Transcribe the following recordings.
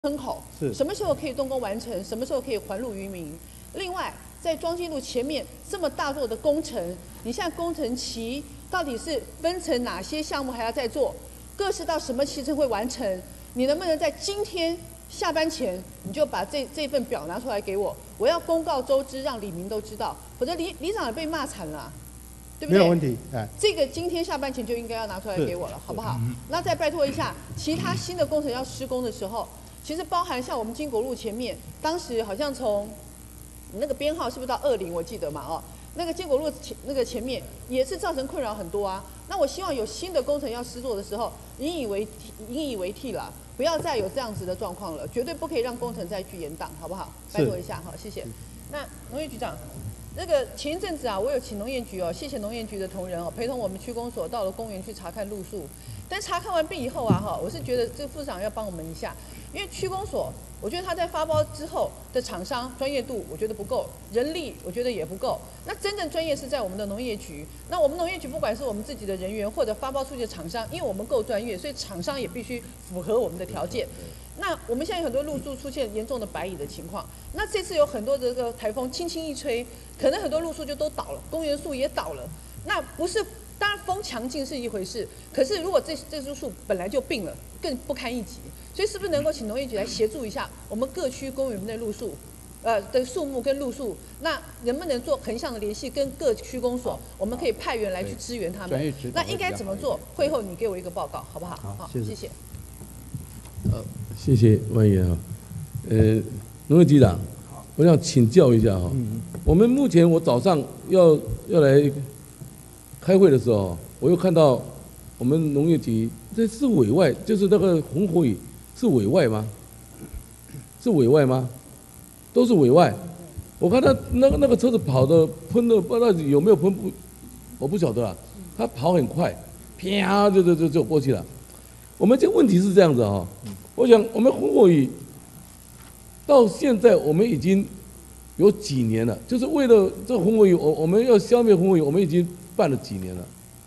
坑口，什么时候可以动工完成，什么时候可以还路于民。另外，在庄敬路前面这么大座的工程，你现在工程期到底是分成哪些项目还要再做？各是到什么期程会完成？你能不能在今天下班前，你就把这份表拿出来给我？我要公告周知，让里民都知道，否则里长也被骂惨了啊。对不对？ 没有问题，哎， 这个今天下班前就应该要拿出来给我了，好不好？那再拜托一下，其他新的工程要施工的时候，其实包含像我们金国路前面，当时好像从那个编号是不是到20，我记得嘛，哦，那个金国路前面也是造成困扰很多啊。那我希望有新的工程要施作的时候，引以为替啦，不要再有这样子的状况了，绝对不可以让工程再去延宕，好不好？拜托一下，好，谢谢。那农业局长。那个前一阵子啊，我有请农业局哦，谢谢农业局的同仁哦，陪同我们区公所到了公园去查看路树。但查看完毕以后啊，哈，我是觉得这个副市长要帮我们一下，因为区公所，我觉得他在发包之后的厂商专业度，我觉得不够，人力我觉得也不够。那真正专业是在我们的农业局。那我们农业局不管是我们自己的人员或者发包出去的厂商，因为我们够专业，所以厂商也必须符合我们的条件。那我们现在有很多路树出现严重的白蚁的情况，那这次有很多的这个台风轻轻一吹，可能很多路树就都倒了，公园树也倒了。那不是，当然风强劲是一回事，可是如果这株树本来就病了，更不堪一击。所以是不是能够请农业局来协助一下我们各区公园的路树，的树木跟路树，那能不能做横向的联系，跟各区公所，我们可以派员来去支援他们。那应该怎么做？会后你给我一个报告，好不好？好，谢谢。 谢谢万言啊，农业局长，我想请教一下哈，我们目前我早上要来开会的时候，我又看到我们农业局这是委外，就是那个红火蚁是委外吗？是委外吗？都是委外。我看他那个车子跑的喷的不知道有没有喷我不晓得啊，他跑很快，啪就过去了。我们这个问题是这样子哈，我想我们红火蚁到现在我们已经有几年了，就是为了这个红火蚁，我们要消灭红火蚁，我们已经办了几年了，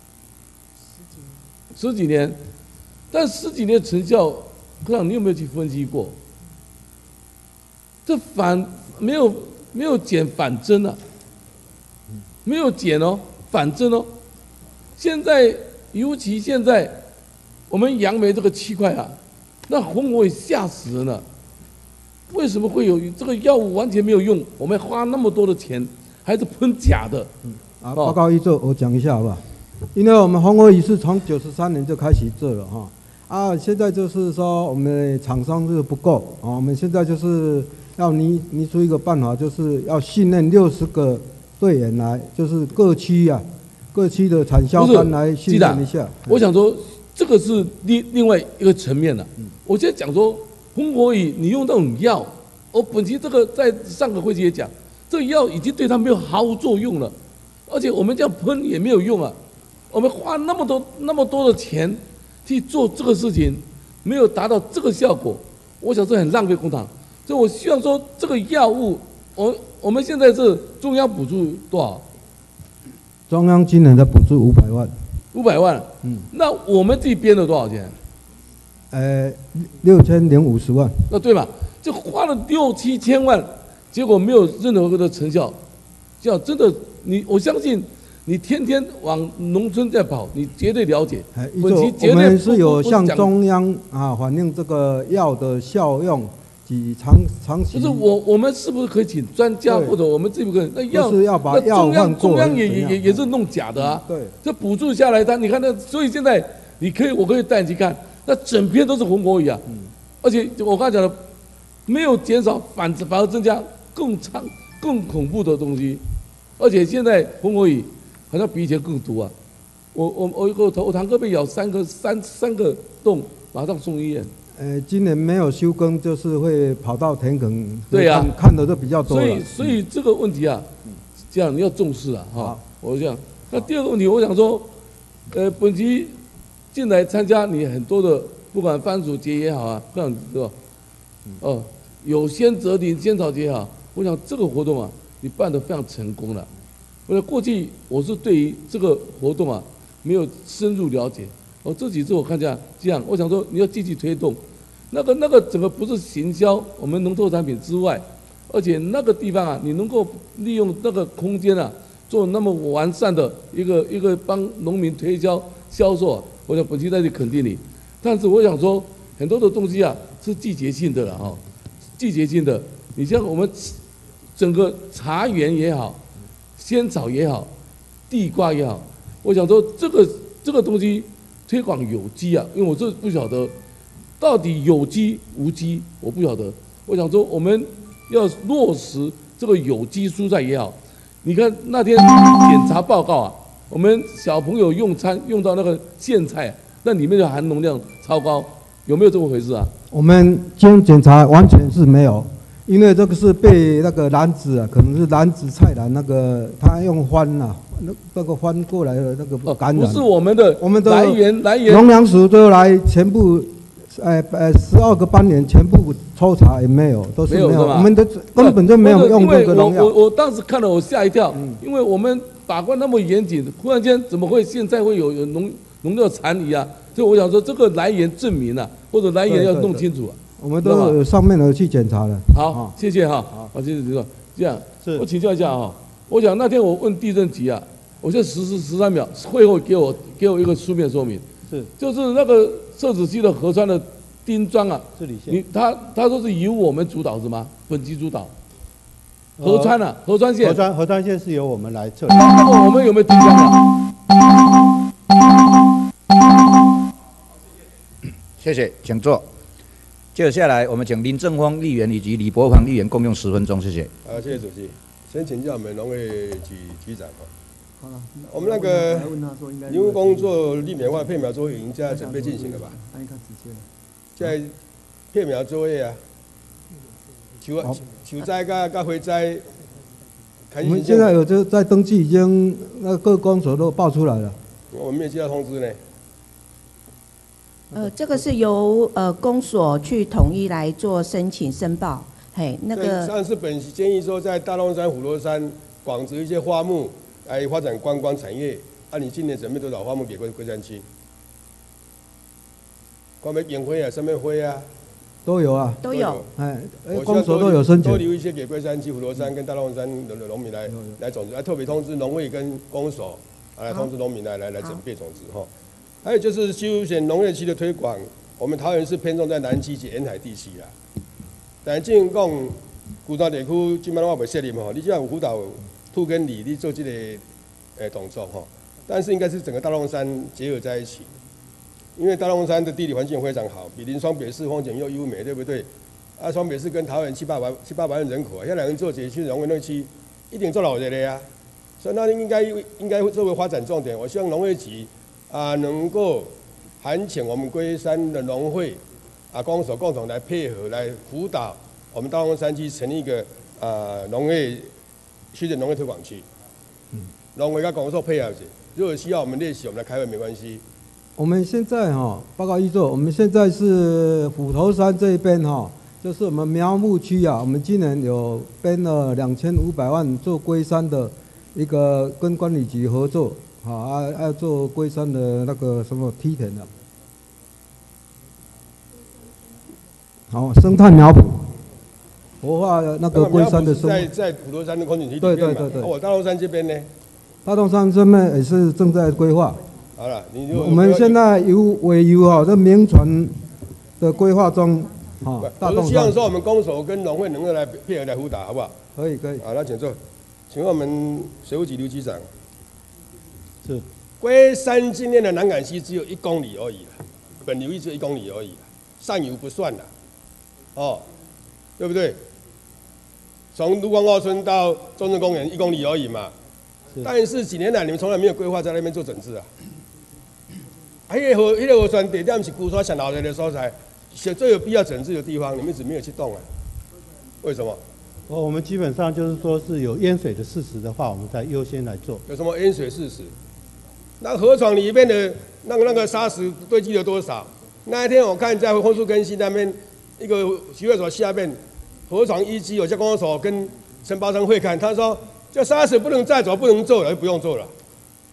十几年，但十几年成效，科长你有没有去分析过？这没有减反增啊，没有减哦，反增哦，现在尤其现在。我们杨梅这个7块啊，那红火蚁吓死人了。为什么会有这个药物完全没有用？我们花那么多的钱，还是喷假的？ 报告一做，我讲一下好不好？因为我们红火蚁是从93年就开始做了哈，现在就是说我们厂商是不够啊，我们现在就是要拟出一个办法，就是要训练60个队员来，就是各区的产销班来训练一下。 我想说。这个是另外一个层面了。我现在讲说红火蚁，你用那种药，我本期这个在上个会期也讲，这个药已经对它没有毫无作用了，而且我们这样喷也没有用啊。我们花那么多的钱去做这个事情，没有达到这个效果，我想这很浪费公帑。所以我希望说这个药物，我们现在是中央补助多少？ 中央今年的补助500万。 500万，那我们自己编了多少钱 ？6050万。 那对吧？就花了6、7千万，结果没有任何的成效。这样真的，我相信你天天往农村在跑，你绝对了解。 我们是有向中央反映这个药的效用及长期。 就是我们是不是可以请专家或者我们自己可以？那药是要把药换过。 中央也是弄假的啊。 对。 这补助下来，你看那，所以现在我可以带你去看，那整片都是红火蚁啊。而且我刚才讲的，没有减少，反而增加更恐怖的东西。而且现在红火蚁好像比以前更毒啊。我堂哥被咬三个洞，马上送医院。 今年没有休耕，就是会跑到田埂， 对呀， 看的都比较多了。 所以这个问题啊，这样你要重视啊，哈。我这样，那第二个问题，我想说，本期进来参加你很多的，不管番薯节也好啊，这样是吧？有先择林先草节也好，我想这个活动啊，你办得非常成功了。过去我是对于这个活动啊，没有深入了解。这几次我看这样，我想说你要积极推动。 那个整个不是行销我们农特产品之外，而且那个地方啊，你能够利用那个空间啊，做那么完善的一个帮农民推销销售啊，我想本期在这里肯定你。但是我想说，很多的东西啊是季节性的了哈，季节性的。你像我们整个茶园也好，仙草也好，地瓜也好，我想说这个东西推广有机啊，因为我这不晓得到底有机无机，我不晓得。我想说我们要落实这个有机蔬菜也好。你看那天检查报告啊，我们小朋友用餐用到那个苋菜，那里面的含农量超高，有没有这么回事啊？ 我们今天检查完全是没有，因为这个是被那个篮子啊，可能是篮子菜篮那个，他用翻啊，那个翻过来的那个感染。 不是我们的来源， 农粮署都来全部，12个班员全部抽查也没有，都是没有，我们的根本就没有用这个农药。 我当时看了我吓一跳，因为我们把关那么严谨，忽然间怎么会现在会有农药残余啊？所以我想说这个来源证明啊，或者来源要弄清楚啊。 我们都有上面的去检查了。 好，谢谢哈。好，谢谢局长。这样，我请教一下哈，我想那天我问地震局啊，我就13秒，会后给我一个书面说明。 是， 就是那个社子区的河川的丁庄啊， 治理线。 他说是由我们主导是吗？本局主导。河川啊，河川线。 河川线是由我们来测。 那么我们有没有丁庄啊？ 谢谢，请坐。接下来，我们请林正峰议员以及李国煌议员共用10分钟，谢谢。 谢谢主席。先请教我们农业局局长好了，我们那个林务工作立苗化配苗作业已经在准备进行了吧？在配苗作业啊，球栽跟灰栽。 我们现在有在登记，已经那各公所都报出来了。 我们没有接到通知呢。 这个是由公所去统一来做申请申报，嘿，那个。 上次本建议说，在大龙山、虎螺山广植一些花木来发展观光产业。你今年准备多少花木给龟山区？光梅烟灰啊，什么灰啊？ 都有啊。 都有。 公所都有申请。 多留一些给龟山区、虎螺山跟大龙山的农民来种植，特别通知农会跟公所来通知农民来准备种植哈。还有就是休闲农业区的推广，我们桃园市偏重在南区及沿海地区啦。但正讲，古庄地区今摆我袂设立吼，你只要有辅导土跟理，你做这个动作吼。但是应该是整个大龙山结合在一起，因为大龙山的地理环境非常好，比邻双北市风景又优美，对不对？双北市跟桃园700-800万人口，现在人做这区农业区一定做老热的呀，所以那应该作为发展重点。我希望农业局。能够函请我们龟山的农会公所共同来配合，来辅导我们大龙山区成立一个农业休闲农业推广区。农会跟公所配合一下，如果需要我们练习，我们来开会没关系。 我们现在报告一座，我们现在是虎头山这一边就是我们苗木区啊，我们今年有编了2500万做龟山的一个跟管理局合作。要做龟山的那个什么梯田的，生态苗圃，活化那个龟山的生态。 在虎头山的空景区里面嘛。对。我大龙山这边呢？ 大龙山这边也是正在规划。 好了， 我们现在由这民传的规划中， 大龙山。我是希望说我们公所跟农会能够来配合来辅导，好不好？ 可以。 好，那请坐。请问我们水务局刘局长。 是， 龟山今天的南港溪只有1公里而已了，本流域只有1公里而已，上游不算了，对不对？从卢光澳村到中正公园1公里而已嘛，但是几年来你们从来没有规划在那边做整治啊。那个河川地点是龟山上老热的所在，最有必要整治的地方，你们一直没有去动啊？为什么？ 我们基本上就是说是有淹水的事实的话，我们才优先来做。 有什么淹水事实？那河床里面的那个沙石堆积了多少？那一天我看在枫树根溪那边一个集会所下面，河床遗迹有家公所跟承包商会看，他说这沙石不能再走，不能做了，就不用做了。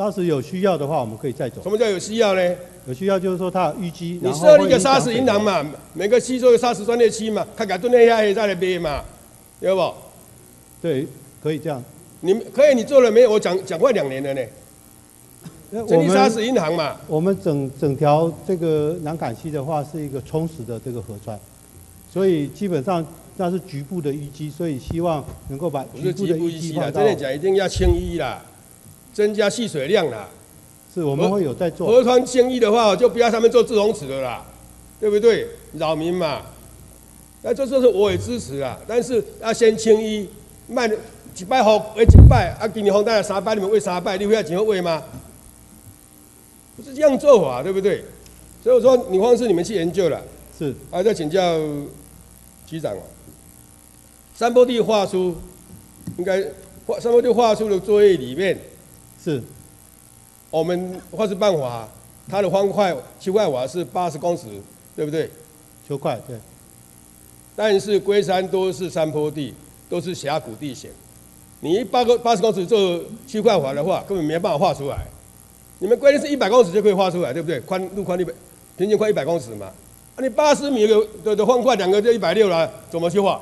当时有需要的话，我们可以再走。 什么叫有需要呢？ 有需要就是说它有淤积， 你设立一个砂石银行嘛，每个区做个砂石专列区嘛，看看蹲那下再来卖嘛，有不？ 对，可以这样。 你们可以，你做了没有？我讲快2年了呢。成立砂石银行嘛。 我们整条这个南崁溪的话是一个充实的这个河川，所以基本上那是局部的淤积，所以希望能够把局部的淤积放到。 真的讲一定要清淤啦，增加蓄水量啦。 是，我们会有在做。 河川清淤的话，就不要上面做自洪池了啦，对不对？扰民嘛。那这是我也支持啦，但是要先清淤，卖1摆雨喂1摆，啊，今年风大了3摆，你们喂3摆，你会要钱会喂吗？不是这样做法，对不对？所以我说，你方式你们去研究了。 是。 啊，再请教局长哦。山坡地划出，应该山坡地划出的作业里面， 是。 我们划出办法，它的方块丘块法是80公尺，对不对？ 丘块对。 但是龟山都是山坡地，都是峡谷地形。你80公尺做丘块法的话，根本没办法画出来。你们规定是100公尺就可以画出来，对不对？路宽平均宽100公尺嘛。啊，你80米的方块，2个就160了，怎么去画？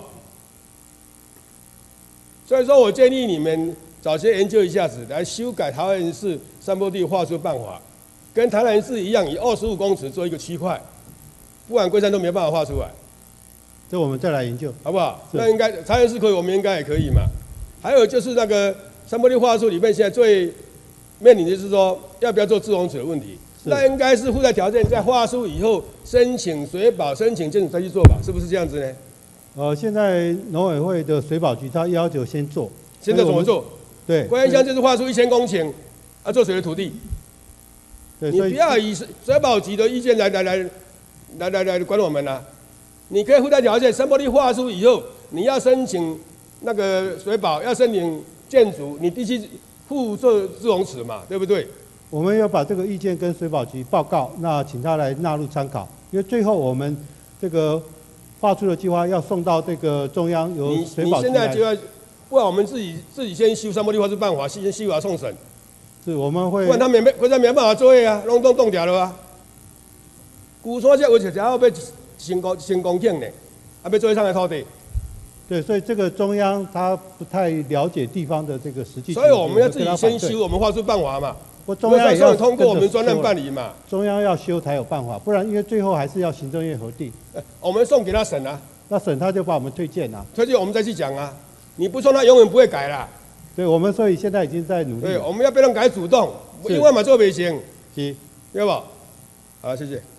所以说我建议你们早些研究一下子，来修改桃园市山坡地划出办法，跟台南市一样，以25公尺做一个区块，不然龟山都没办法画出来。 这我们再来研究， 好不好？那应该桃园市可以，我们应该也可以嘛。还有就是那个山坡地划出里面，现在最面临的是说，要不要做自洪池的问题？那应该是附带条件，在划出以后申请水保、申请建筑再去做吧，是不是这样子呢？ 现在农委会的水保局他要求先做， 现在怎么做？ 对， 关键项就是划出1000公顷，啊，做水的土地。 对， 你不要以水保局的意见来管我们啦、你可以附带条件，山坡地划出以后，你要申请那个水保，要申请建筑，你必须附做自洪池嘛，对不对？ 我们要把这个意见跟水保局报告，那请他来纳入参考，因为最后我们这个画出的计划要送到这个中央由水保局来。 你现在就要，不然我们自己先修山坡地划出办法，先修完送审。 是，我们会。 不然他没办法作业啊，弄冻掉了啊。古山这我只要被成功庆呢，啊，要做上的土地。 对，所以这个中央他不太了解地方的这个实际情况， 所以我们要自己先修，我们划出办法嘛。 中央也要通过我们专案办理嘛。 中央要修才有办法，不然因为最后还是要行政院核定。 我们送给他审啊。 那审他就把我们推荐啊。 推荐我们再去讲啊。你不送他永远不会改啦。 对，我们所以现在已经在努力。 对，我们要被人改主动，因为嘛做不行。 是， 对吧？好，谢谢。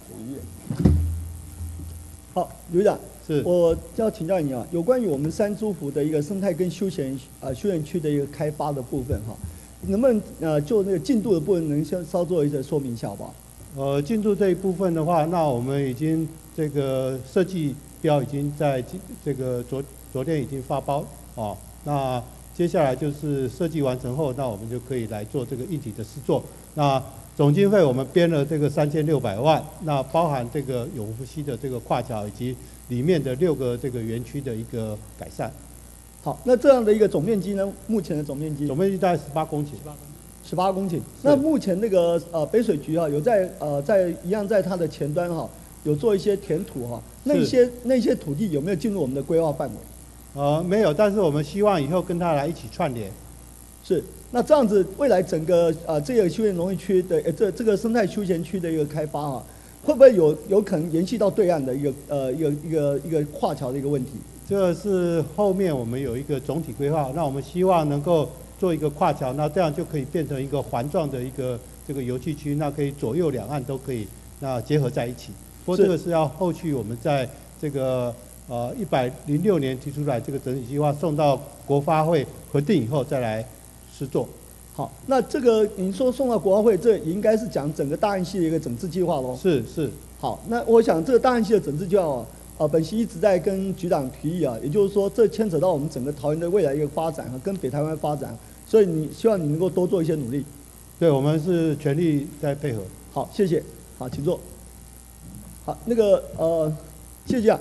好，刘局长， 是， 我要请教你啊，有关于我们三珠湖的一个生态跟休闲区的一个开发的部分哈，能不能就那个进度的部分能稍做一个说明一下好不好？ 进度这一部分的话，那我们已经这个设计标已经在这个昨天已经发包哦，那接下来就是设计完成后，那我们就可以来做这个硬体的施作。那总经费我们编了这个3600万，那包含这个永福溪的这个跨桥以及里面的6个这个园区的一个改善。 好，那这样的一个总面积呢？目前的总面积？ 总面积大概18公顷。 18公顷。那目前那个北水局啊，有在它的前端哈，有做一些填土哈，那些土地有没有进入我们的规划范围？ 没有，但是我们希望以后跟它来一起串联。 是。那这样子，未来整个这个休闲农业区的这个生态休闲区的一个开发啊，会不会有可能延续到对岸的一个跨桥的一个问题？ 这个是后面我们有一个总体规划，那我们希望能够做一个跨桥，那这样就可以变成一个环状的一个这个游憩区，那可以左右两岸都可以那结合在一起。不过这个是要后续我们在这个106年提出来这个整体计划送到国发会核定以后再来施作。 好，那这个您说送到国发会，这也应该是讲整个大安溪的一个整治计划喽。 是。 好，那我想这个大安溪的整治计划本席一直在跟局长提议啊，也就是说这牵扯到我们整个桃园的未来一个发展跟北台湾发展，所以希望你能够多做一些努力。 对，我们是全力在配合。 好，谢谢。好，请坐。好，那个谢谢局长。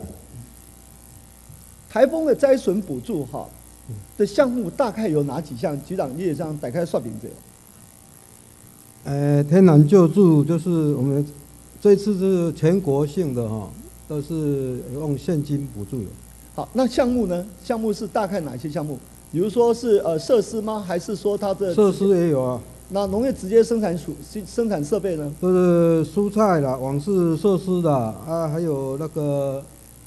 台风的灾损补助的项目大概有哪几项？局长你也这样打开算名字。 天然救助就是我们这次是全国性的哈，都是用现金补助的。 好，那项目呢？项目是大概哪些项目？比如说是设施吗？还是说它的设施也有啊？ 那农业直接生产设备呢？ 就是蔬菜啦、网式设施啦，还有那个，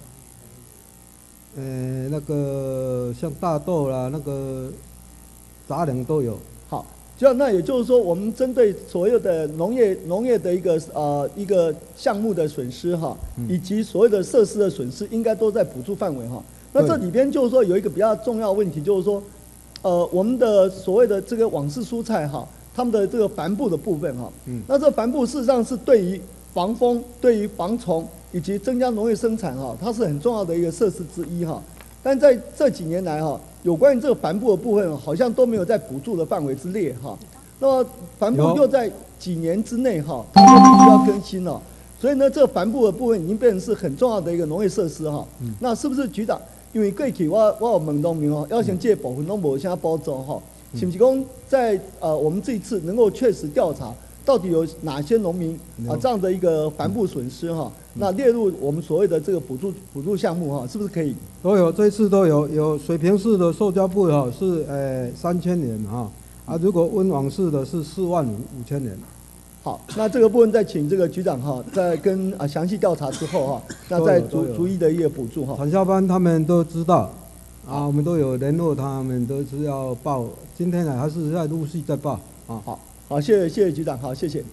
那个像大豆啦，那个杂粮都有。 好，那也就是说，我们针对所有的农业的一个项目的损失哈，以及所有的设施的损失，应该都在补助范围哈。那这里边就是说有一个比较重要的问题，就是说，我们的所谓的这个网式蔬菜哈。他们的这个帆布的部分哈，那这帆布事实上是对于防风、对于防虫以及增加农业生产哈，它是很重要的一个设施之一哈。但在这几年来哈，有关于这个帆布的部分好像都没有在补助的范围之列哈。那么帆布又在几年之内哈，它就必须要更新了。所以呢，这个帆布的部分已经变成是很重要的一个农业设施哈。那是不是局长？因为过去我有问农民哦，要想这部分都无啥补助哈。是不是讲在我们这一次能够确实调查到底有哪些农民这样的一个帆布损失哈，那列入我们所谓的这个补助项目哈，是不是可以？ 都有，这次都有。有水平式的塑胶布哈是3000年哈，如果温网式的是45000年。 好，那这个部分再请这个局长哈，在跟详细调查之后哈，那再逐一的一个补助哈。 产销班他们都知道。我们都有联络他们，都是要报。今天呢，还是在陆续在报啊。 好，谢谢局长，好，谢谢。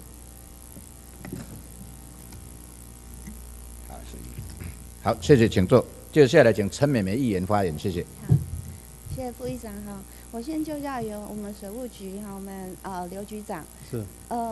好，谢谢，请坐。接下来请陈美眉议员发言，谢谢。 好，谢谢副议长哈。我先就要由我们水务局哈，我们刘局长是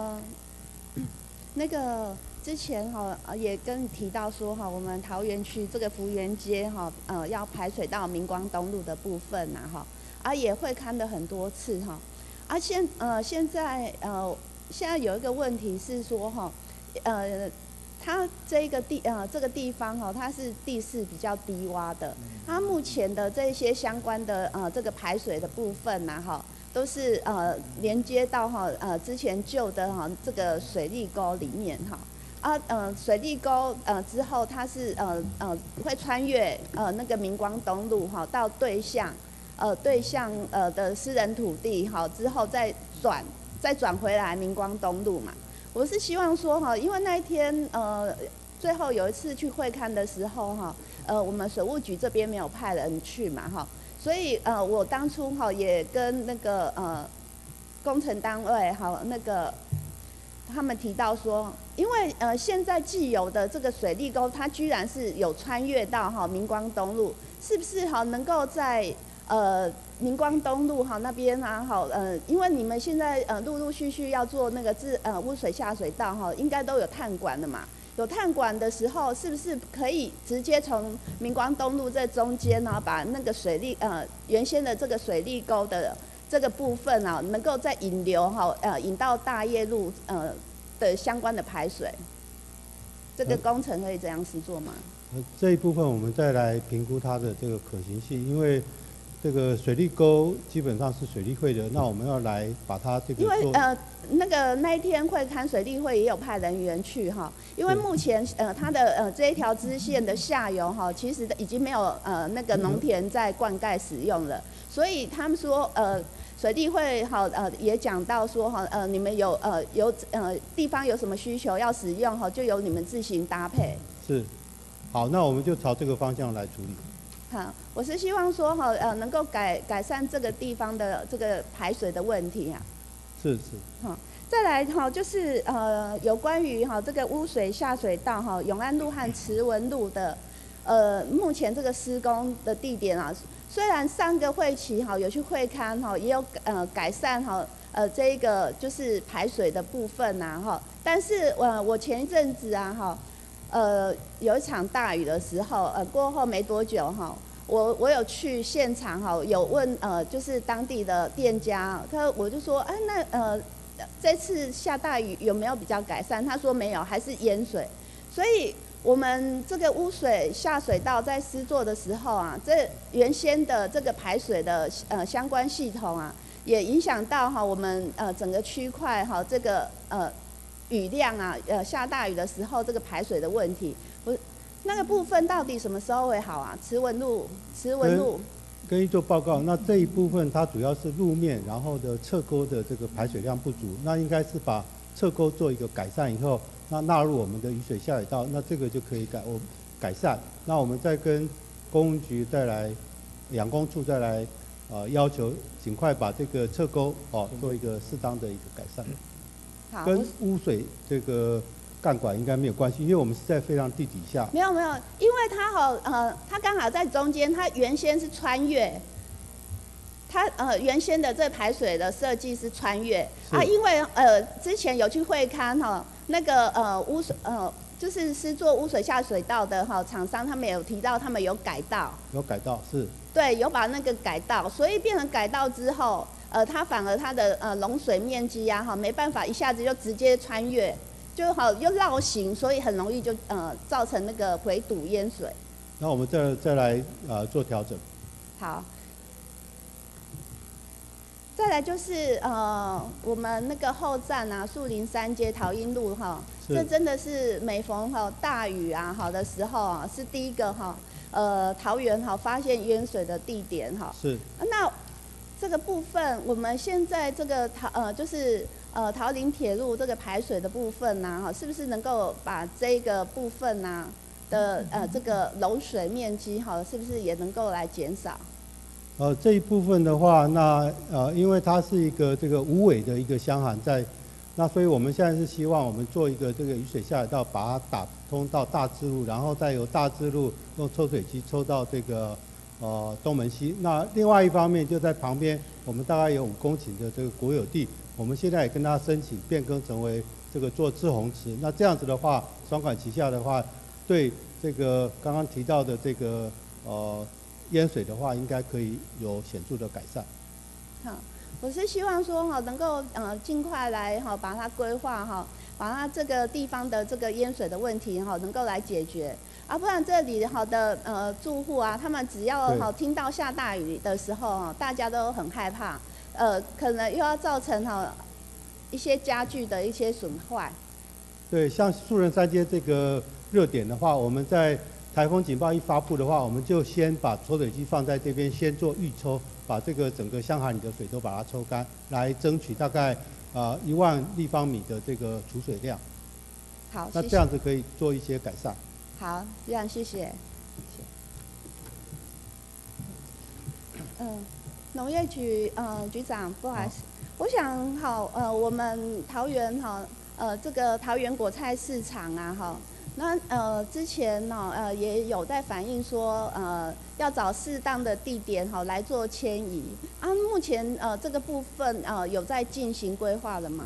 那个。之前哈也跟你提到说哈，我们桃园区这个福源街哈要排水到明光东路的部分呐哈，也会看了很多次哈，现在有一个问题是说哈，它这个地方哈，它是地势比较低洼的，它目前的这些相关的这个排水的部分呐哈。都是连接到之前旧的这个水利沟里面水利沟之后它是会穿越那个明光东路到对向的私人土地之后再转回来明光东路嘛。我是希望说因为那一天最后有一次去会勘的时候我们水务局这边没有派人去嘛所以我当初也跟那个工程单位那个他们提到说，因为现在既有的这个水利沟，它居然是有穿越到明光东路，是不是能够在明光东路那边因为你们现在陆陆续续要做那个污水下水道应该都有探管的嘛。有探管的时候，是不是可以直接从明光东路这中间把那个原先的这个水利沟的这个部分能够再引流引到大业路的相关的排水？这个工程可以这样子做吗？ 这一部分我们再来评估它的这个可行性，因为这个水利沟基本上是水利会的，那我们要来把它这个因为那一天会勘水利会也有派人员去因为目前它的这一条支线的下游其实已经没有那个农田在灌溉使用了，所以他们说水利会也讲到说你们有地方有什么需求要使用就由你们自行搭配。 是，好，那我们就朝这个方向来处理。 好，我是希望说能够改善这个地方的这个排水的问题是。 再来就是有关于这个污水下水道永安路和慈文路的目前这个施工的地点虽然上个会期有去会勘也有改善这一个就是排水的部分但是我前一阵子有一场大雨的时候过后没多久我有去现场有问就是当地的店家，我就说这次下大雨有没有比较改善？他说没有，还是淹水。所以我们这个污水下水道在施作的时候这原先的这个排水的相关系统也影响到哈我们整个区块哈这个雨量啊下大雨的时候这个排水的问题，那个部分到底什么时候会好啊？慈文路。 跟一做报告，那这一部分它主要是路面，然后的侧沟的这个排水量不足，那应该是把侧沟做一个改善以后，那纳入我们的雨水下水道，那这个就可以改善。那我们再跟公务局再来，养工处再来要求尽快把这个侧沟做一个适当的一个改善。 好， 跟污水这个干管应该没有关系，因为我们是在非常地底下。 没有，因为它刚好在中间，它原先是穿越，它原先的这排水的设计是穿越啊，因为之前有去会勘哈，那个污水就是施作污水下水道的厂商，他们有提到他们有改道。有改道是。对，有把那个改道，所以变成改道之后，它反而它的容水面积啊没办法一下子就直接穿越。就又绕行，所以很容易就造成那个回堵淹水。 那我们再来做调整。 好，再来就是我们那个后站啊，树林3街桃荫路这真的是每逢大雨啊的时候啊，是第一个桃园发现淹水的地点是。那这个部分，我们现在这个就是桃林铁路这个排水的部分呐，是不是能够把这个部分呐的这个容水面积是不是也能够来减少？ 这一部分的话，那因为它是一个这个无尾的一个箱涵在，那所以我们现在是希望我们做一个这个雨水下水道，把它打通到大支路，然后再由大支路用抽水机抽到这个东门溪。那另外一方面就在旁边，我们大概有5公顷的这个国有地，我们现在也跟他申请变更成为这个做滞洪池。那这样子的话，双管齐下的话，对这个刚刚提到的这个淹水的话，应该可以有显著的改善。 好，我是希望说能够尽快来把它规划把它这个地方的这个淹水的问题能够来解决。啊，不然这里的住户啊，他们只要听到下大雨的时候大家都很害怕，可能又要造成一些家具的一些损坏。 对，像树人3街这个热点的话，我们在台风警报一发布的话，我们就先把抽水机放在这边，先做预抽，把这个整个箱涵里的水都把它抽干，来争取大概1万立方米的这个储水量。好，那这样子可以做一些改善。 好，非常谢谢。农业局局长，不好意思，我想我们桃园这个桃园果菜市场啊那之前也有在反映说要找适当的地点来做迁移啊，目前这个部分有在进行规划了吗？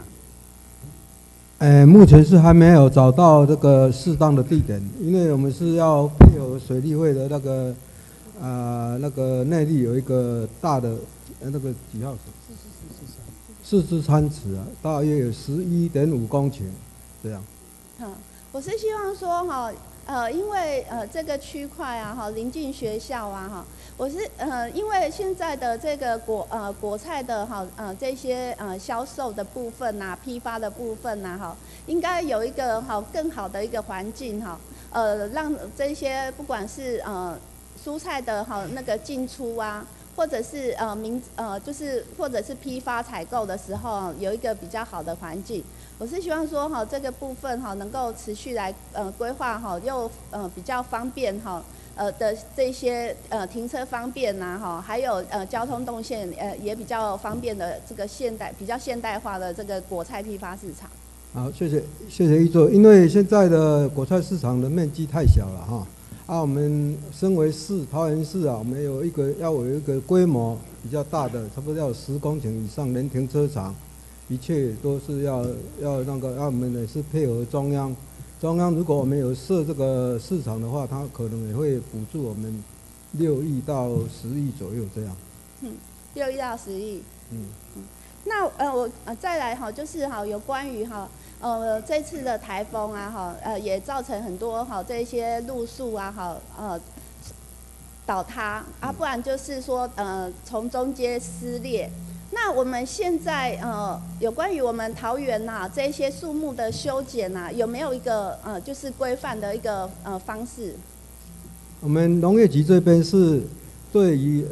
目前是还没有找到这个适当的地点，因为我们是要配合水利会的那个内力有一个大的那个几号？443尺啊，大约有11.5公顷，这样。 我是希望说因为这个区块啊临近学校啊我是因为现在的这个果菜的这些销售的部分啊，批发的部分啊应该有一个更好的一个环境让这些不管是蔬菜的那个进出啊，或者是就是或者是批发采购的时候有一个比较好的环境。我是希望说这个部分能够持续来规划又比较方便的这些停车方便呐还有交通动线也比较方便的这个比较现代化的这个果菜批发市场。 好，谢谢一座，因为现在的果菜市场的面积太小了我们身为桃园市我们要有一个规模比较大的，差不多要有10公顷以上连停车场。一切都是要我们也是配合中央。中央如果我们有设这个市场的话，它可能也会补助我们6亿到10亿左右这样。 6亿到10亿。那我再来就是有关于这次的台风啊也造成很多这些路树啊倒塌啊，不然就是说从中间撕裂。 那我们现在有关于我们桃园呐这些树木的修剪呐，有没有一个就是规范的一个方式？ 我们农业局这边是对于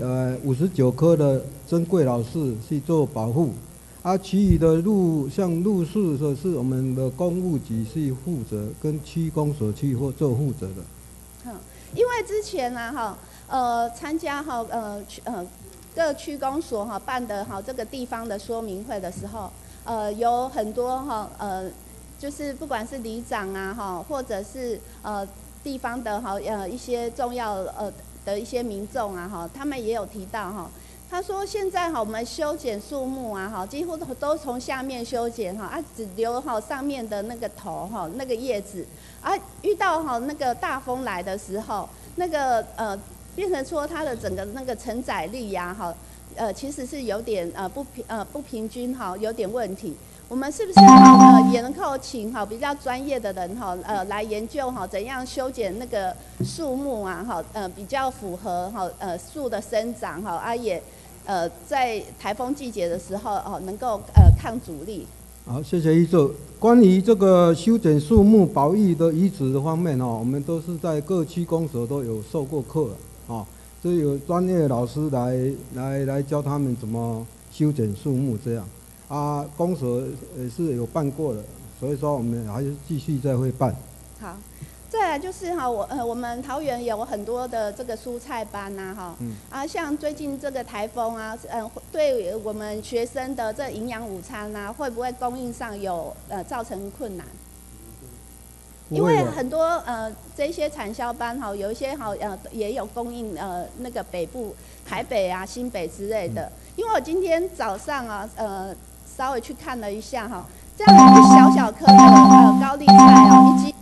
59棵的珍贵老树去做保护，其余的像路树的是我们的公务局去负责，跟区公所去做负责的。 因为之前啊参加各区公所办的这个地方的说明会的时候，有很多就是不管是里长啊或者是地方的一些重要的一些民众啊他们也有提到他说现在我们修剪树木啊几乎都从下面修剪只留上面的那个头那个叶子遇到那个大风来的时候，那个变成说它的整个那个承载力呀其实是有点不平均有点问题。我们是不是也能够请比较专业的人来研究怎样修剪那个树木比较符合树的生长也在台风季节的时候能够抗阻力。 好，谢谢议座。关于这个修剪树木保育的遗址的方面我们都是在各区公所都有授过课所以有专业的老师来教他们怎么修剪树木这样公所也是有办过的，所以说我们还是继续再会办。 好，再来就是我们桃园有很多的这个蔬菜班像最近这个台风对我们学生的这营养午餐会不会供应上有造成困难？因为很多这些产销班有一些也有供应那个北部台北新北之类的。因为我今天早上稍微去看了一下这样一小小颗的高丽菜以及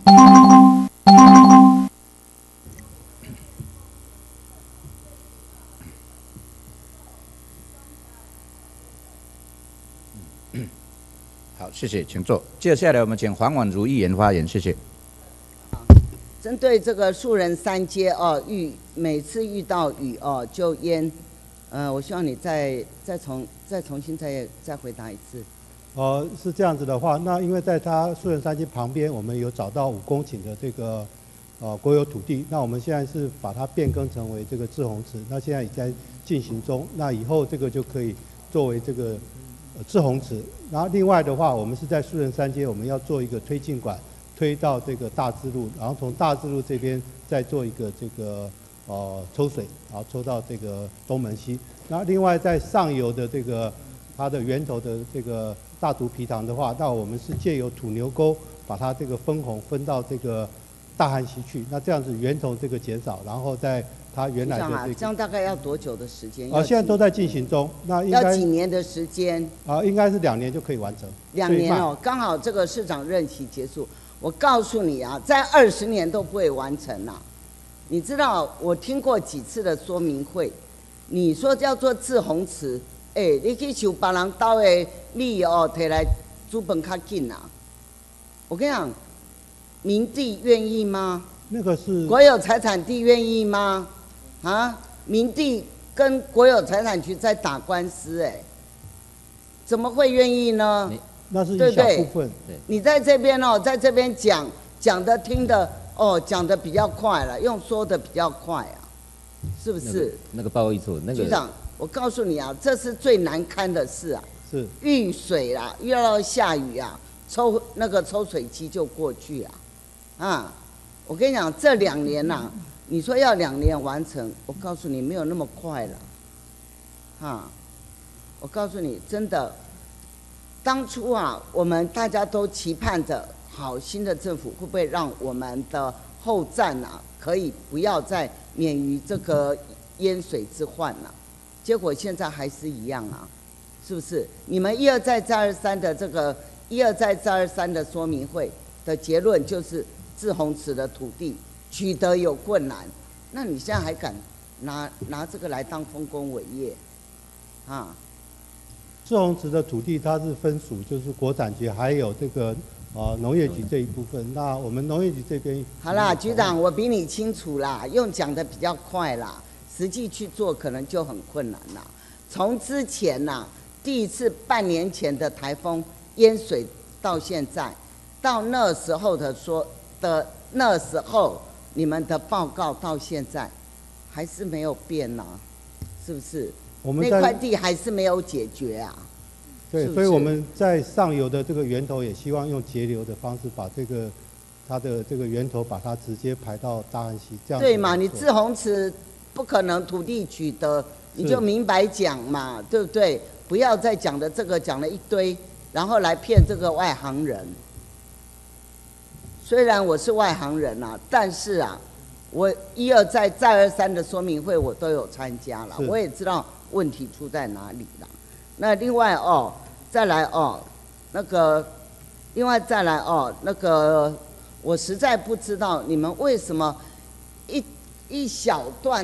好，谢谢，请坐。接下来我们请黄婉如议员发言，谢谢。 针对这个树人三街每次遇到雨就淹，我希望你再重新再回答一次。 是这样子的话，那因为在它树人三街旁边，我们有找到5公顷的这个国有土地，那我们现在是把它变更成为这个滞洪池，那现在也在进行中，那以后这个就可以作为这个滞洪池。然后另外的话，我们是在树人三街，我们要做一个推进管，推到这个大智路，然后从大智路这边再做一个这个抽水，然后抽到这个东门溪。那另外在上游的这个它的源头的这个大肚皮塘的话，那我们是借由土牛沟把它这个分洪分到这个大汉溪去，那这样子源头这个减少，然然在它原来的这样大概要多久的时间？ 现在都在进行中。那应该要几年的时间？ 应该是2年就可以完成。 2年刚好这个市长任期结束。我告诉你在20年都不会完成啦。你知道我听过几次的说明会，你说叫做滞洪池，你去收别人家的米摕来煮饭较紧啊。我跟你讲，民地愿意吗？ 那个是国有财产地愿意吗？民地跟国有财产局在打官司，怎么会愿意呢？ 那是一小部分。 对，你在这边在这边讲的听的讲的比较快了，用说的比较快是不是？ 那个报告一错，那个局长，我告诉你这是最难堪的事是遇水啦，遇到下雨那个抽水机就过去我跟你讲，这2年你说要2年完成，我告诉你没有那么快了，我告诉你，真的，当初我们大家都期盼着，好新的政府会不会让我们的后站可以不要再免于这个淹水之患结果现在还是一样是不是？你们一而再再而三的这个一而再再而三的说明会的结论就是滞洪池的土地取得有困难，那你现在还敢拿这个来当丰功伟业滞洪池的土地它是分属就是国产局还有这个农业局这一部分。那我们农业局这边好啦，局长，我比你清楚啦，用讲的比较快啦，实际去做可能就很困难啦。从之前第一次半年前的台风淹水到现在，到那时候那时候你们的报告到现在还是没有变啊，是不是？那块地还是没有解决啊。 对， 是不是？ 所以我们在上游的这个源头也希望用节流的方式把它的这个源头把它直接排到大汉溪，这样对嘛？你滞洪池不可能土地取得，你就明白讲嘛，对不对？不要再讲的这个讲了一堆，然后来骗这个外行人。虽然我是外行人啊，但是啊，我一而再再而三的说明会我都有参加了，我也知道问题出在哪里了。那另外哦，再来哦，另外再来哦，我实在不知道你们为什么一小段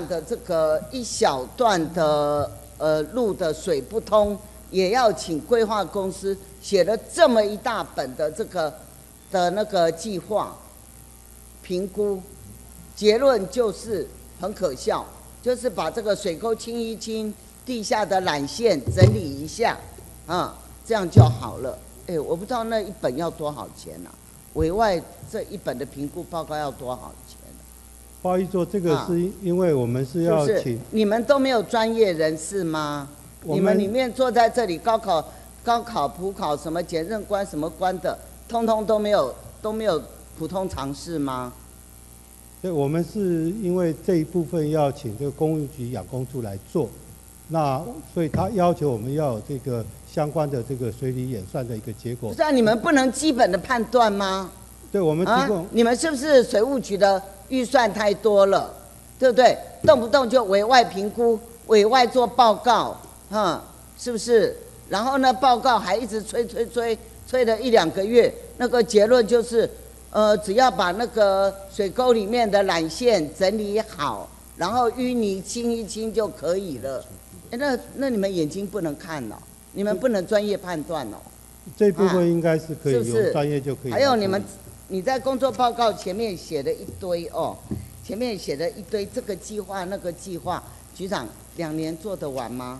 的路的水不通，也要请规划公司写了这么一大本的那个计划评估，结论就是很可笑，就是把这个水沟清一清，地下的缆线整理一下，这样就好了。我不知道那一本要多少钱啊？委外这一本的评估报告要多少钱？ 不好意思说，这个是因为我们是要请， 是你们都没有专业人士吗？你们里面坐在这里高考、普考什么检任官什么官的，通通都没有普通常识吗？ 对，我们是因为这一部分要请这个公务局养工处来做，那所以他要求我们要有这个相关的这个水理演算的一个结果。 不是啊，你们不能基本的判断吗？ 对，我们提供。 你们是不是水务局的预算太多了，对不对？动不动就委外评估、委外做报告，是不是？然后呢，报告还一直催了1-2个月，那个结论就是，只要把那个水沟里面的缆线整理好，然后淤泥清一清就可以了。那你们眼睛不能看哦，你们不能专业判断哦。 这部分应该是可以是不是有专业就可以。 还有你在工作报告前面写了一堆哦，前面写了一堆这个计划那个计划，局长2年做得完吗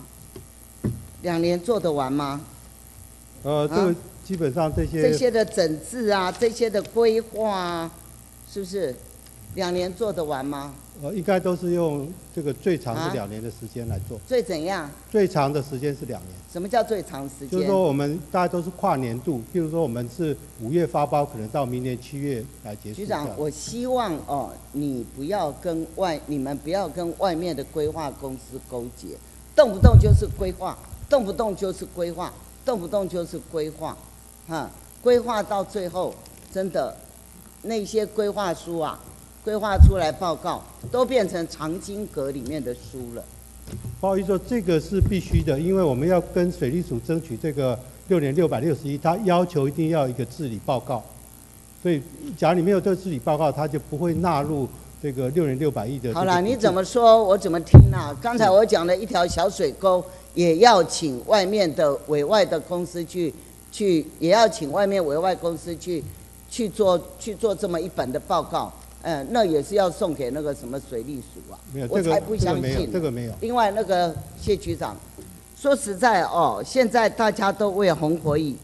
？2年做得完吗？ 这个基本上这些的整治啊，这些的规划啊，是不是2年做得完吗？ 应该都是用这个最长是2年的时间来做。 最怎样？ 最长的时间是2年。 什么叫最长时间？ 就是说我们大家都是跨年度，譬如说我们是5月发包，可能到明年7月来结束。 局长，我希望哦，你们不要跟外面的规划公司勾结，动不动就是规划，动不动就是规划，动不动就是规划，规划到最后，真的那些规划书啊，规划出来报告都变成藏经阁里面的书了。 不好意思说，这个是必须的，因为我们要跟水利署争取这个6年661，他要求一定要有一个治理报告，所以假如你没有这个治理报告，他就不会纳入这个6年600亿的。 好了，你怎么说我怎么听啊？刚才我讲了一条小水沟，也要请外面的委外的公司去，也要请外面委外公司去做这么一本的报告。那也是要送给那个什么水利署啊，我才不相信。 这个没有。 另外那个谢局长，说实在哦，现在大家都为红火蚁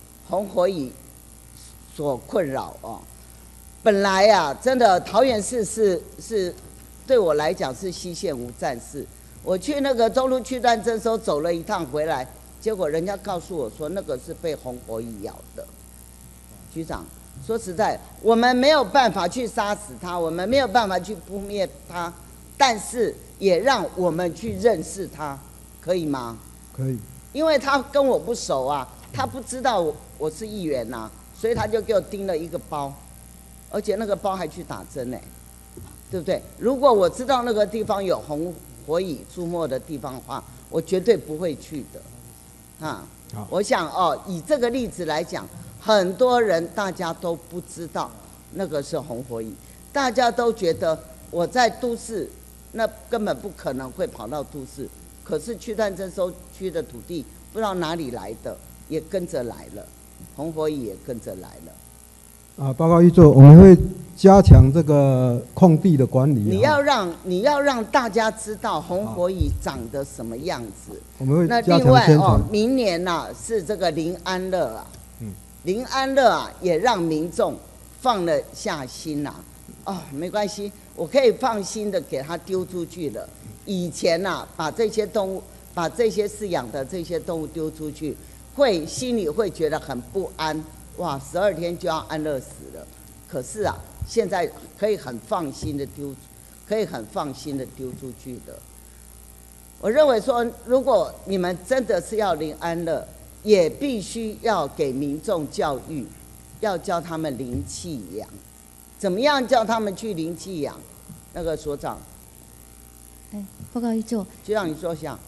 所困扰哦。本来啊，真的桃园市是对我来讲是西线无战事。我去那个中路区段征收走了一趟回来，结果人家告诉我说那个是被红火蚁咬的。局长。说实在，我们没有办法去杀死它，我们没有办法去扑灭它，但是也让我们去认识它，可以吗？ 可以。 因为他跟我不熟啊，他不知道我是议员呐，所以他就给我订了一个包，而且那个包还去打针呢，对不对？如果我知道那个地方有红火蚁出没的地方的话，我绝对不会去的。我想哦，以这个例子来讲。很多人大家都不知道那个是红火蚁，大家都觉得我在都市，那根本不可能会跑到都市。可是区段征收区的土地不知道哪里来的，也跟着来了，红火蚁也跟着来了。 报告一做，我们会加强这个空地的管理。 你要让大家知道红火蚁长得什么样子。 我们会那加另外强宣传。 明年呐、是这个林安乐啊，林安乐啊也让民众放了下心呐、没关系，我可以放心的给他丢出去了。以前呐、把这些动物，把这些饲养的这些动物丢出去，心里会觉得很不安。哇，12天就要安乐死了。可是啊，现在可以很放心的丢出去的。我认为说，如果你们真的是要林安乐，也必须要给民众教育，要教他们零弃养。怎么样叫他们去零弃养？那个所长， 报告一做， 就让你说一下。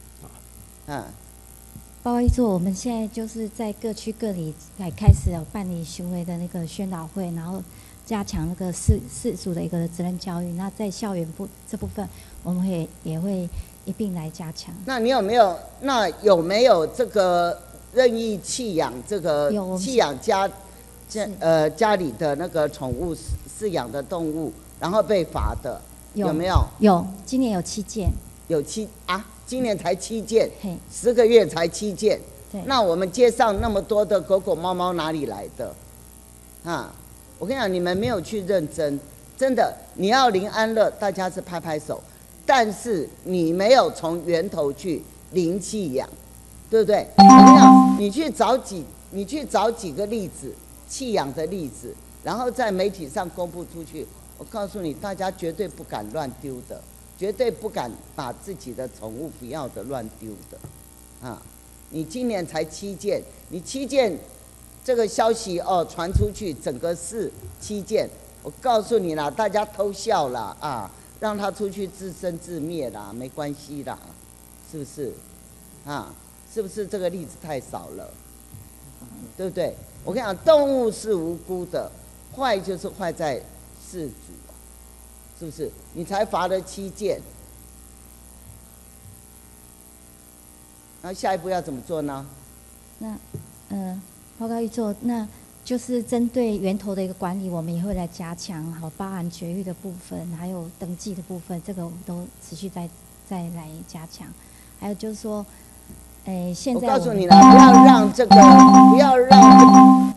报告一做，我们现在就是在各区各里来开始有办理行为的那个宣导会，然后加强那个饲主的一个责任教育。那在校园这部分，我们也会一并来加强。 那你有没有这个任意弃养这个弃养家里的那个宠物饲养的动物，然后被罚的？有没有？ 有，今年有7件。 今年才7件，10个月才7件。那我们街上那么多的狗狗猫猫哪里来的？我跟你讲，你们没有去认真，真的，你要零安乐，大家是拍拍手，但是你没有从源头去零弃养，对不对？我跟你讲，你去找几个例子，弃养的例子，然后在媒体上公布出去，我告诉你，大家绝对不敢乱丢的。绝对不敢把自己的宠物不要的乱丢的，你今年才7件，你7件这个消息传出去，整个市7件，我告诉你啦，大家偷笑啦让他出去自生自灭啦，没关系啦，是不是？是不是这个例子太少了？对不对？我跟你讲，动物是无辜的，坏就是坏在饲主。是不是？你才罚了7件，那下一步要怎么做呢？ 那报告一做，那就是针对源头的一个管理，我们也会来加强，包含绝育的部分，还有登记的部分，这个我们都持续再来加强。还有就是说，现在我告诉你了，不要让。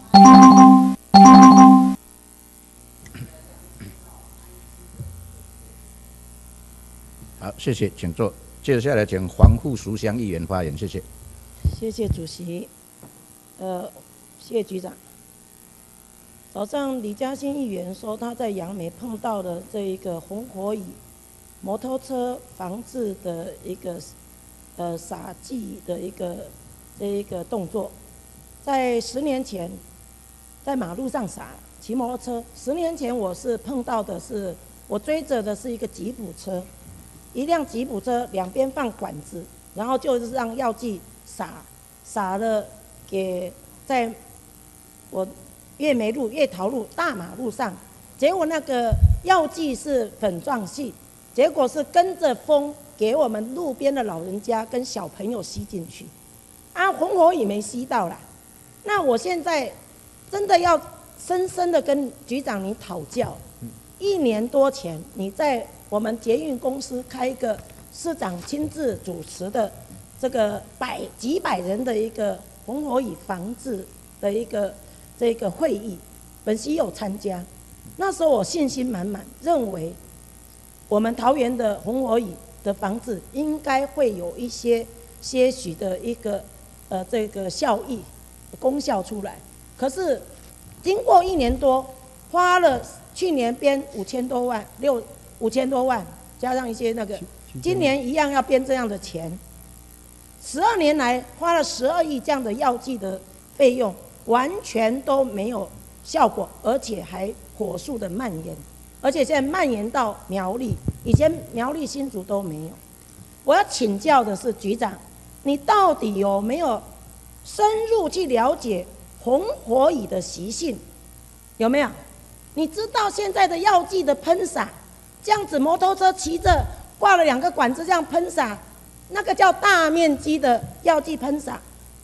好，谢谢，请坐。接下来请黄富淑乡议员发言，谢谢。 谢谢主席，谢谢局长。早上李嘉欣议员说他在杨梅碰到了这一个红火蚁摩托车防治的一个撒剂的这一个动作，在10年前在马路上撒，骑摩托车。10年前我是碰到的是，我追着的是一个吉普车。一辆吉普车两边放管子，然后就是让药剂撒了在我月桃路大马路上，结果那个药剂是粉状系，结果是跟着风给我们路边的老人家跟小朋友吸进去，红火蚁没吸到啦。那我现在真的要深深的跟局长你讨教，1年多前你在我们捷运公司开一个市长亲自主持的这个几百人的一个红火蚁防治的这个会议，本席有参加。那时候我信心满满，认为我们桃园的红火蚁的防治应该会有一些许的一个这个功效出来。可是经过1年多，花了去年编5000多万，5000多万，加上一些那个，今年一样要编这样的钱。12年来花了12亿这样的药剂的费用，完全都没有效果，而且还火速的蔓延，而且现在蔓延到苗栗，以前苗栗新竹都没有。我要请教的是局长，你到底有没有深入去了解红火蚁的习性？有没有？你知道现在的药剂的喷洒，这样子摩托车骑着挂了2个管子这样喷洒，那个叫大面积的药剂喷洒，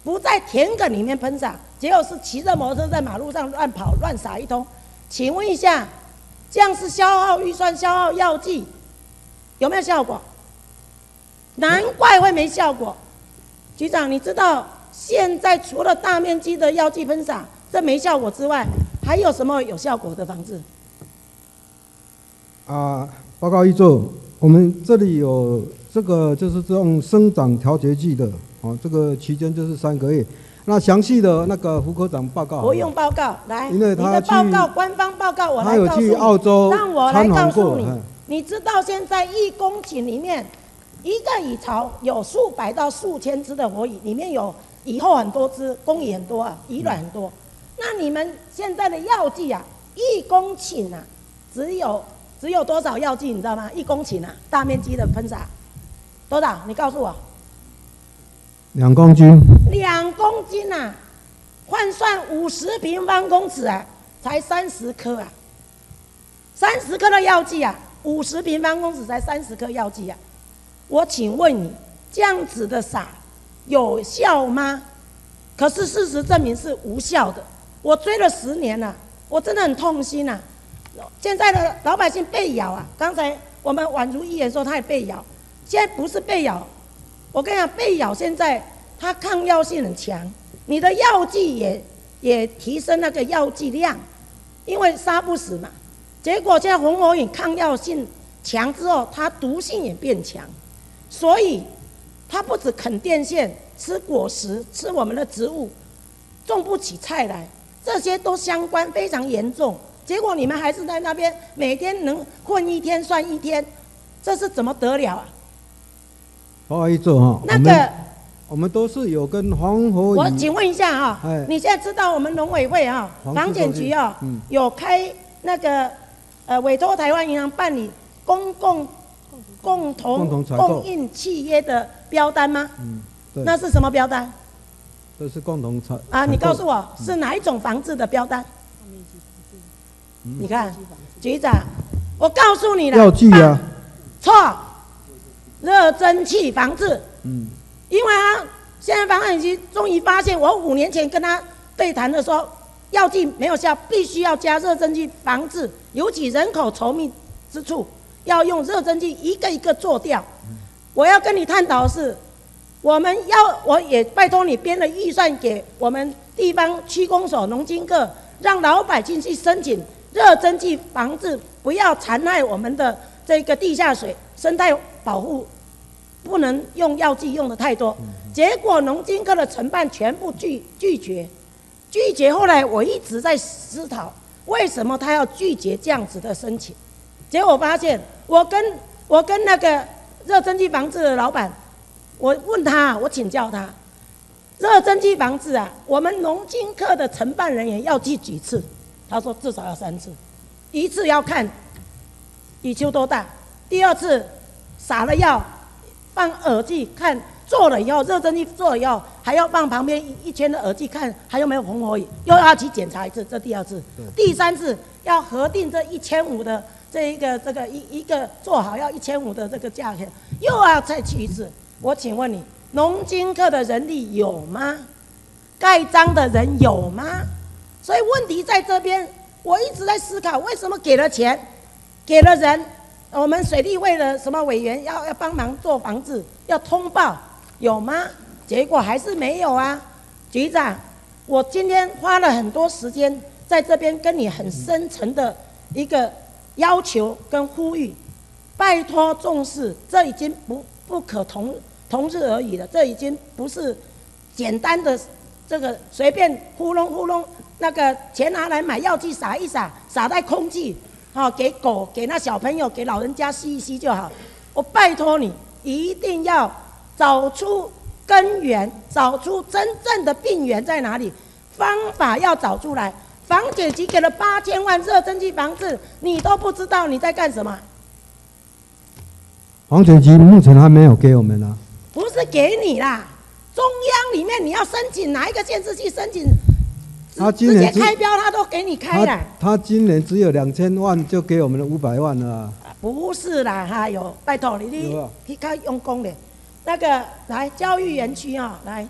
不在田埂里面喷洒，结果是骑着摩托车在马路上乱跑乱撒一通。请问一下，这样是消耗预算、消耗药剂，有没有效果？难怪会没效果。局长，你知道现在除了大面积的药剂喷洒这没效果之外，还有什么有效果的防治？ 报告一座，我们这里有这个就是这种生长调节剂的，这个期间就是3个月。那详细的那个副科长报告， 不用报告，来， 因为你的报告官方报告我来告诉你， 他有去澳洲让我来告诉你， 你知道现在1公顷里面一个蚁巢有数百到数千只的活蚁，里面有蚁后很多只，工蚁很多啊，蚁卵很多。那你们现在的药剂啊，1公顷啊，只有多少药剂你知道吗？1公顷啊，大面积的喷洒多少？你告诉我。 2公斤。 2公斤啊，换算50平方公尺啊，才30颗啊，30颗的药剂啊，50平方公尺才30颗药剂啊。我请问你，这样子的撒有效吗？可是事实证明是无效的。我追了10年了，我真的很痛心啊。现在的老百姓被咬啊，刚才我们宛如议员说他也被咬，现在不是被咬，我跟你讲，被咬现在它抗药性很强，你的药剂也提升那个药剂量，因为杀不死嘛。结果现在红火蚁抗药性强之后，它毒性也变强，所以它不止啃电线、吃果实、吃我们的植物，种不起菜来，这些都相关非常严重。结果你们还是在那边每天能混1天算1天，这是怎么得了啊？ 不好意思哈， 那个我们都是有跟黄火蚁。 我请问一下哈，你现在知道我们农委会哈、房检局啊、有开那个委托台湾银行办理共同供应契约的标单吗？ 对。 那是什么标单？ 这是共同采啊，你告诉我是哪一种防治的标单？你看，局长，我告诉你了， 药剂啊， 错，热蒸汽防治。因为现在防检局终于发现，我5年前跟他对谈的时候，药剂没有效，必须要加热蒸汽防治，尤其人口稠密之处，要用热蒸汽一个一个做掉。我要跟你探讨的是，我也拜托你编了预算给我们地方区公所、农经课，让老百姓去申请热蒸汽防治，不要残害我们的这个地下水生态保护。不能用药剂用的太多，结果农经科的承办全部拒绝。后来我一直在思考，为什么他要拒绝这样子的申请？结果我发现，我跟那个热蒸汽防治的老板，我问他，我请教他，热蒸汽防治啊，我们农经科的承办人员要去几次？他说至少要3次，一次要看蚁丘多大，第2次撒了药。放耳剂看做了以后，热蒸汽做了以后，还要放旁边1圈的耳剂看还有没有红火蚁，又要去检查1次，这第2次，第3次要核定这1500的这个一个做好要1500的这个价钱，又要再去1次。我请问你，农经科的人力有吗？盖章的人有吗？所以问题在这边，我一直在思考，为什么给了钱，给了人。我们水利会的什么委员要帮忙做防治，要通报有吗？结果还是没有啊。局长，我今天花了很多时间在这边跟你很深层的一个要求跟呼吁，拜托重视，这已经不可同日而语了，这已经不是简单的这个随便糊弄那个钱拿来买药剂撒一撒，撒在空气。给狗、给那小朋友、给老人家吸一吸就好。我拜托你，一定要找出根源，找出真正的病源在哪里，方法要找出来。防检局给了8000万热蒸汽防治，你都不知道你在干什么。 防检局目前还没有给我们啊。 不是给你啦，中央里面你要申请哪一个县市去申请？ 他今年直接开标，他都给你开了。 他今年只有2000万，就给我们的500万了、啊。 不是啦，哈有，拜托你去看用功的，那个来教育园区啊、来，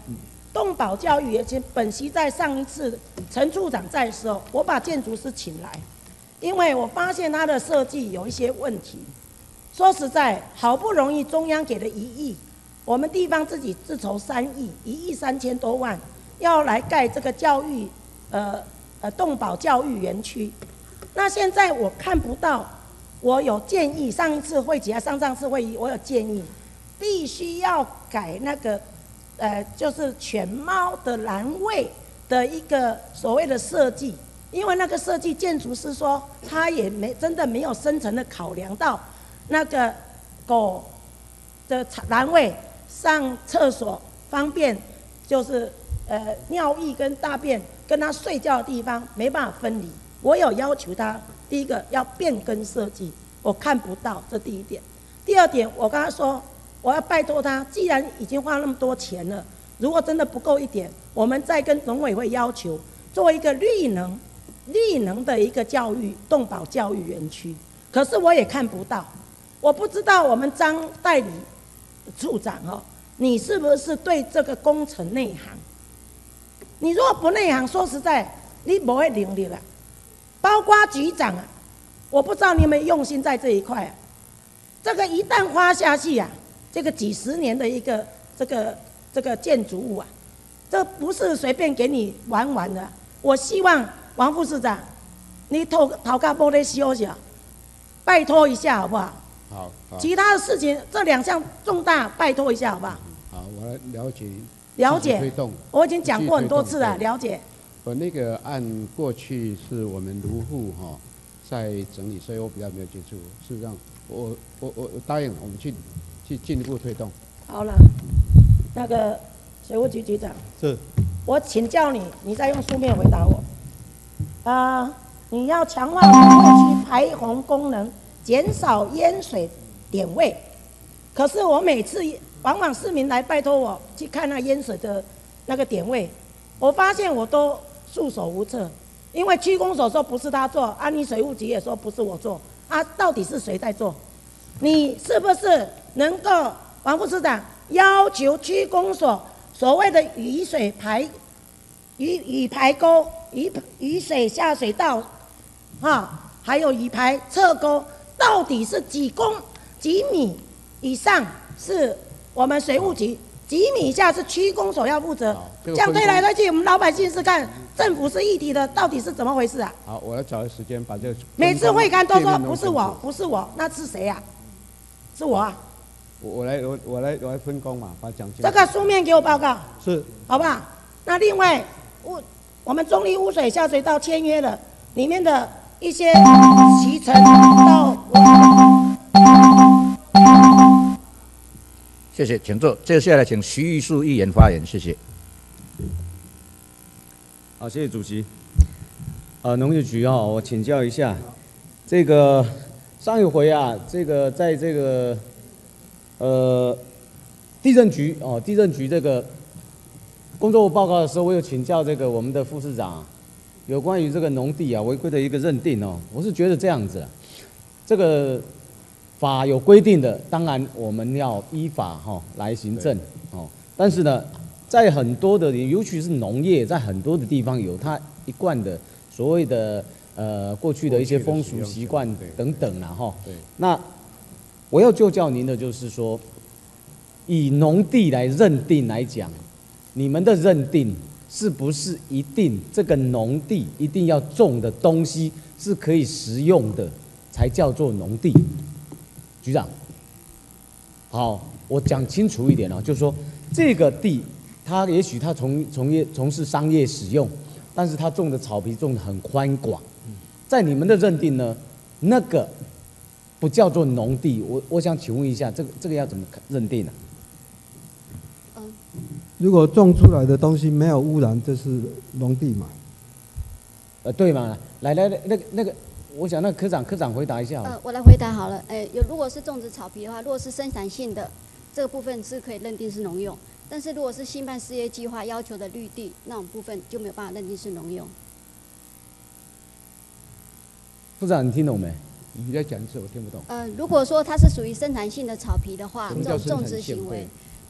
动保教育也本席在上一次陈处长在的时候，我把建筑师请来，因为我发现他的设计有一些问题。说实在，好不容易中央给了1亿，我们地方自己自筹3亿，1亿3000多万，要来盖这个教育，动保教育园区。那现在我看不到，我有建议，上一次会议上次会议我有建议，必须要改那个，就是犬猫的栏位的一个所谓的设计，因为那个设计建筑师说他也真的没有深层的考量到。那个狗的栏位上厕所方便，就是尿液跟大便跟它睡觉的地方没办法分离。我有要求他，第一个要变更设计，我看不到，这第一点。第二点，我跟他说，我要拜托他，既然已经花那么多钱了，如果真的不够一点，我们再跟农委会要求做一个绿能的一个教育动保教育园区。可是我也看不到。我不知道我们张代理处长你是不是对这个工程内行？你如果不内行，说实在，你不会领力了。包括局长我不知道你有没有用心在这一块这个一旦花下去这个几十年的一个这个建筑物这不是随便给你玩的。我希望王副市长，你头壳玻璃修一下，拜托一下好不好？ 好， 其他的事情这2项重大，拜托一下好不好？ 好，我来了解。 了解。 推动。 我已经讲过很多次了，了解。 我那个案过去是我们卢户在整理，所以我比较没有接触。事实上，我答应我们去进一步推动。 好了，那个水务局局长。 是。 我请教你，你再用书面回答我。你要强化农业区排洪功能。减少淹水点位，可是我每次往往市民来拜托我去看那淹水的那个点位，我发现我都束手无策，因为区公所说不是他做，你水务局也说不是我做，到底是谁在做？你是不是能够王副市长要求区公所所谓的雨排沟、雨水下水道，还有雨排侧沟。到底是几米以上是我们水务局，几米以下是区公所要负责。这样推来推去，我们老百姓是看政府是一体的，到底是怎么回事好，我要找个时间把这个。 每次会刊都说不是我，那是谁是我我来分工嘛，把它讲清楚。 这个书面给我报告。 是。 好不好？那另外我们中立污水下水道签约了，里面的。一些期程到， 谢谢，请坐。接下来请徐玉树议员发言，谢谢。 好，谢谢主席。农业局我请教一下，这个上一回这个在这个地震局这个工作报告的时候，我有请教这个我们的副市长。有关于这个农地违规的一个认定我是觉得这样子这个法有规定的，当然我们要依法来行政但是呢，在很多的尤其是农业，在很多的地方有它一贯的所谓的过去的一些风俗习惯等等那我要就教您的就是说，以农地来认定来讲，你们的认定。是不是一定这个农地一定要种的东西是可以食用的，才叫做农地？局长，好，我讲清楚一点就是说这个地，它也许它从事商业使用，但是它种的草皮种的很宽广，在你们的认定呢，那个不叫做农地。我想请问一下，这个要怎么认定呢？ 如果种出来的东西没有污染，这是农地嘛？ 对嘛？来，那个，我想那科长回答一下。 我来回答好了。如果是种植草皮的话，如果是生产性的这个部分是可以认定是农用，但是如果是新办事业计划要求的绿地那种部分就没有办法认定是农用。 副长，你听懂没？ 你再讲一次，我听不懂。 如果说它是属于生产性的草皮的话，这种种植行为。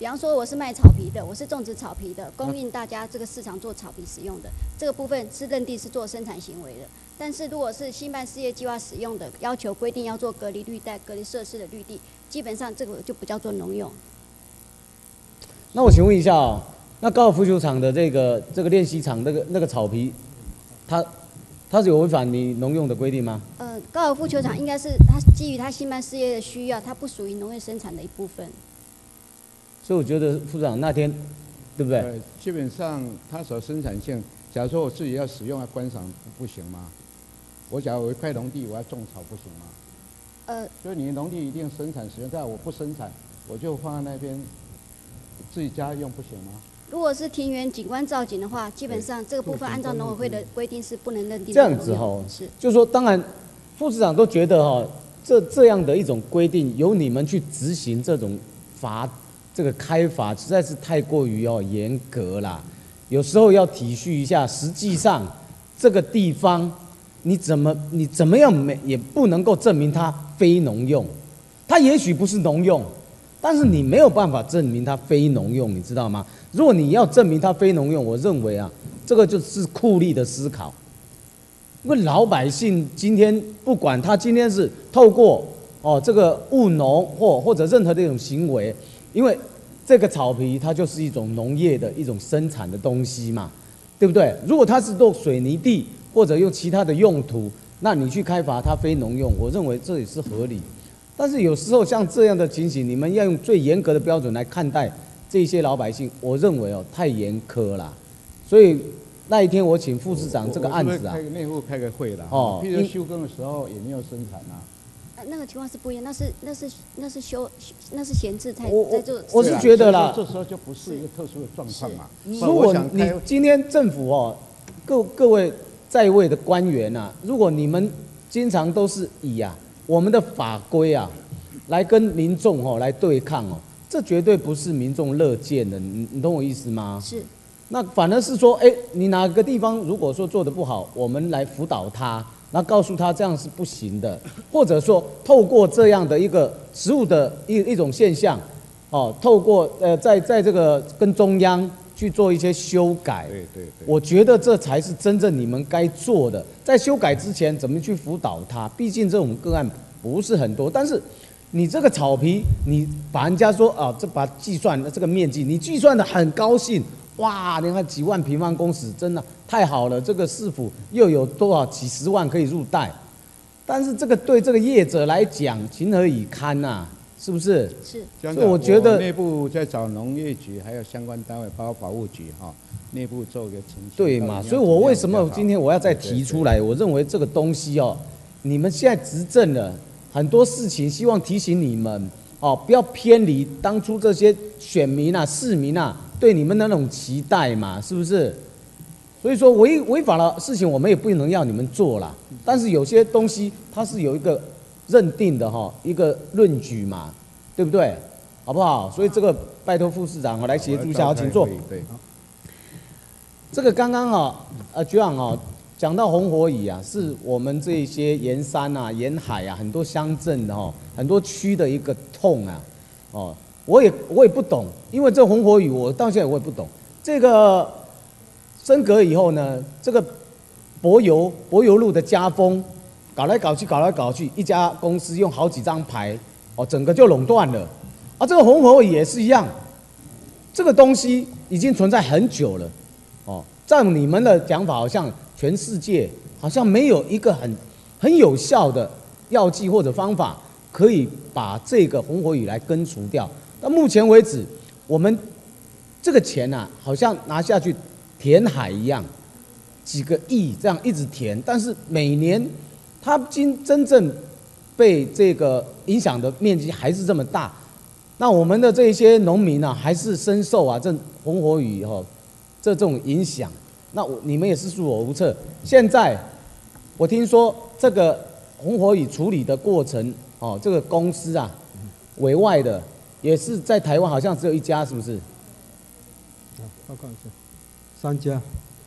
比方说我是卖草皮的，我是种植草皮的，供应大家这个市场做草皮使用的，这个部分是认定是做生产行为的。但是如果是新办事业计划使用的，要求规定要做隔离绿带、隔离设施的绿地，基本上这个就不叫做农用。 那我请问一下哦，那高尔夫球场的这个练习场那个草皮，它是有违反你农用的规定吗？ 高尔夫球场应该是它基于它新办事业的需要，它不属于农业生产的一部分。 所以我觉得副处长那天，对不对？ 基本上它所生产性，假如说我自己要使用要观赏不行吗？我假如有一块农地我要种草不行吗？就你农地一定生产使用，但我不生产，我就放在那边自己家用不行吗？ 如果是庭园景观造景的话，基本上这个部分按照农委会的规定是不能认定。 这样子是，就是说，当然，副市长都觉得这样的一种规定，由你们去执行这种这个开罚，实在是太过于严格啦。有时候要体恤一下，实际上这个地方你怎么样也不能够证明它非农用，它也许不是农用。但是你没有办法证明它非农用，你知道吗？如果你要证明它非农用，我认为这个就是酷吏的思考。因为老百姓今天不管他今天是透过这个务农或者任何的一种行为，因为这个草皮它就是一种农业的一种生产的东西嘛，对不对？如果它是做水泥地或者用其他的用途，那你去开发它非农用，我认为这也是合理。但是有时候像这样的情形，你们要用最严格的标准来看待这些老百姓，我认为太严苛了。所以那一天我请副市长这个案子内部开个会啦。譬如休耕的时候也没有生产啊。 那个情况是不一样，那是闲置在做。 我是觉得啦， 这时候就不是一个特殊的状况嘛。 如果你今天政府各位在位的官员如果你们经常都是以我们的法规来跟民众来对抗这绝对不是民众乐见的，你懂我意思吗？ 是。 那反而是说，你哪个地方如果说做得不好，我们来辅导他，然后告诉他这样是不行的，或者说透过这样的一个实务的一种现象，透过在这个跟中央去做一些修改。 对， 我觉得这才是真正你们该做的。在修改之前，怎么去辅导他？毕竟这种个案不是很多，但是你这个草皮，你把人家说这把计算的这个面积，你计算的很高兴，哇，你看几万平方公尺，真的太好了。这个市府又有多少几十万可以入袋，但是这个对这个业者来讲，情何以堪呐？是不是？ 是。 所以我觉得内部在找农业局还有相关单位，包括法务局内部做一个澄清。 对嘛？所以我为什么今天我要再提出来？我认为这个东西你们现在执政了，很多事情希望提醒你们不要偏离当初这些选民市民对你们的那种期待嘛，是不是？所以说违法的事情我们也不能要你们做啦，但是有些东西它是有一个认定的一个论据嘛，对不对？好不好？所以这个拜托副市长来协助一下，请坐。 对。 这个刚刚局长讲到红火蚁是我们这些沿山沿海很多乡镇的很多区的一个痛我也不懂，因为这红火蚁我到现在我也不懂。这个升格以后呢，这个柏油路的加封，搞来搞去，一家公司用好几张牌整个就垄断了。这个红火蚁也是一样，这个东西已经存在很久了。在你们的讲法，好像全世界好像没有一个很有效的药剂或者方法，可以把这个红火蚁来根除掉。到目前为止，我们这个钱好像拿下去填海一样，几个亿这样一直填，但是每年它真正被这个影响的面积还是这么大。那我们的这些农民还是深受这红火蚁这种影响。那你们也是束手无策。现在我听说这个红火蚁处理的过程这个公司委外的也是在台湾，好像只有一家，是不是？ 报告一下，3家。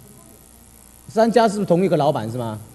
3家是不是同一个老板是吗？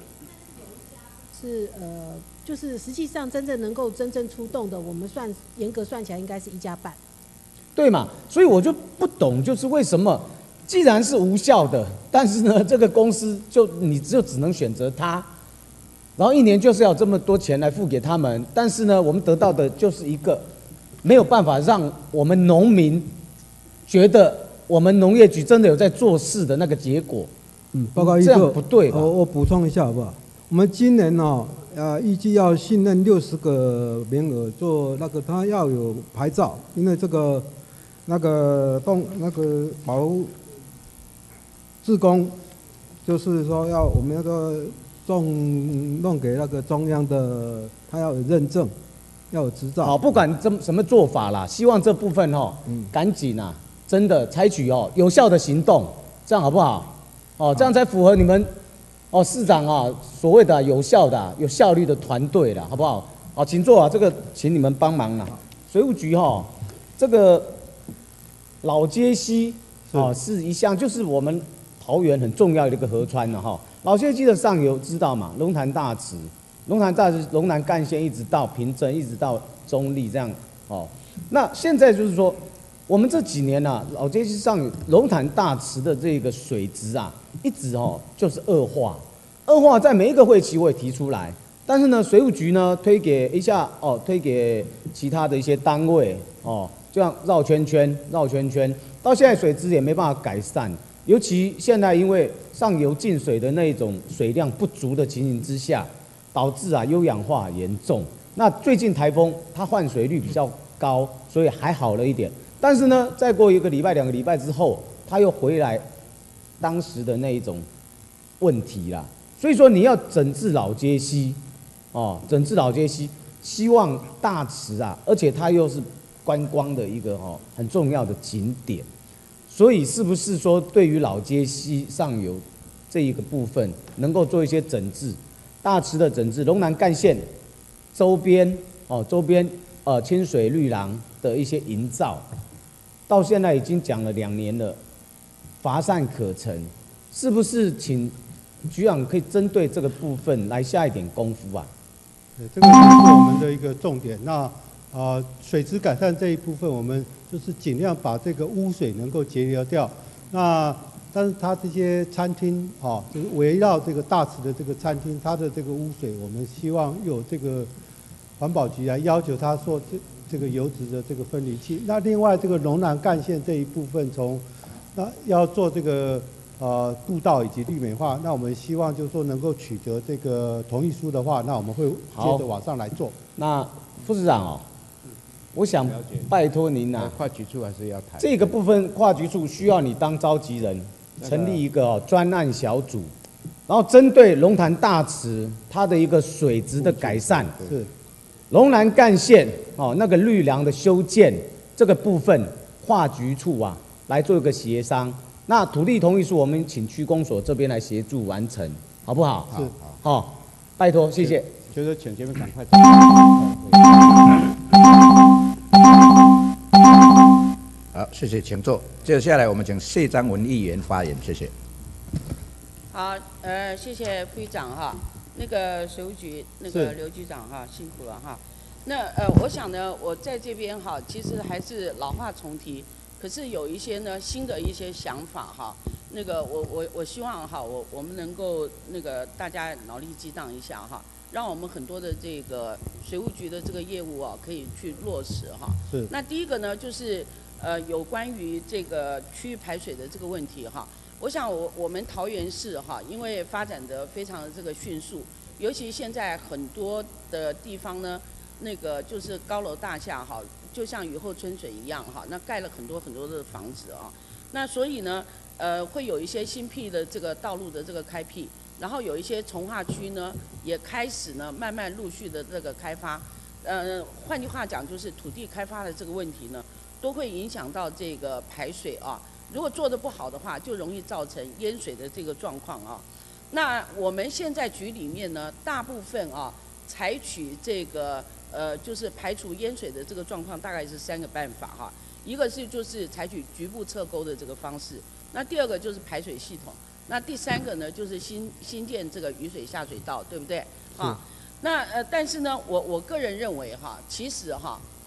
是就是实际上真正能够真正出动的，我们严格算起来应该是1家半。 对嘛？所以我就不懂，就是为什么既然是无效的，但是呢，这个公司你只能选择它，然后1年就是要这么多钱来付给他们，但是呢，我们得到的就是一个没有办法让我们农民觉得我们农业局真的有在做事的那个结果。 报告这样不对吧？ 我补充一下好不好？我们今年预计要信任60个名额做那个，他要有牌照，因为这个保护志工，就是说我们那个弄给那个中央的，他要有认证，要有执照。 好，不管什么做法啦，希望这部分赶紧真的采取有效的行动，这样好不好？这样才符合你们市长所谓的有效的、有效率的团队啦，好不好？请坐这个请你们帮忙啦。水务局这个老街溪是一项，就是我们桃园很重要的一个河川了老街溪的上游知道嘛？龙潭大池，龙南干线一直到平镇，一直到中立这样那现在就是说，我们这几年老街溪上游龙潭大池的这个水质一直就是恶化，在每一个会期我也提出来，但是呢，水务局呢推给其他的一些单位这样绕圈圈，到现在水质也没办法改善，尤其现在因为上游进水的那种水量不足的情形之下，导致优氧化严重。那最近台风它换水率比较高，所以还好了一点，但是呢，再过1个礼拜、2个礼拜之后，它又回来当时的那一种问题啦。所以说你要整治老街溪，希望大池而且它又是观光的一个很重要的景点，所以是不是说对于老街溪上游这一个部分能够做一些整治，大池的整治，龙南干线周边清水绿廊的一些营造，到现在已经讲了2年了，乏善可陈，是不是请局长可以针对这个部分来下一点功夫这个就是我们的一个重点。那水质改善这一部分，我们就是尽量把这个污水能够节流掉。但是它这些餐厅就是围绕这个大池的这个餐厅，它的这个污水，我们希望有这个环保局来要求它做这个油脂的这个分离器。那另外这个龙南干线这一部分，要做这个渡道以及绿美化，那我们希望就是说能够取得这个同意书的话，那我们会接着往上来做。 那副市长我想拜托您跨局处还是要谈这个部分，跨局处需要你当召集人，成立一个专案小组，然后针对龙潭大池它的一个水质的改善， 是龙南干线那个绿廊的修建这个部分，跨局处来做一个协商。那土地同意书我们请区公所这边来协助完成，好不好？ 是， 拜托，谢谢。 就是请这边赶快。 好，谢谢，请坐。接下来我们请谢章文议员发言，谢谢。 好，谢谢副局长那个水务局那个刘局长辛苦了那我想呢，我在这边其实还是老话重提。可是有一些呢新的一些想法那个我希望我们能够那个大家脑力激荡一下让我们很多的这个水务局的这个业务可以去落实是。 那第一个呢就是有关于这个区域排水的这个问题我想我们桃园市因为发展得非常的这个迅速，尤其现在很多的地方呢那个就是高楼大厦就像雨后春笋一样那盖了很多的房子那所以呢会有一些新辟的这个道路的这个开辟，然后有一些从化区呢也开始呢慢慢陆续的这个开发，换句话讲就是土地开发的这个问题呢都会影响到这个排水如果做得不好的话，就容易造成淹水的这个状况那我们现在局里面呢大部分采取这个就是排除淹水的这个状况，大概是3个办法一个是就是采取局部侧沟的这个方式，那第2个就是排水系统，那第3个呢就是新建这个雨水下水道，对不对那但是呢我个人认为其实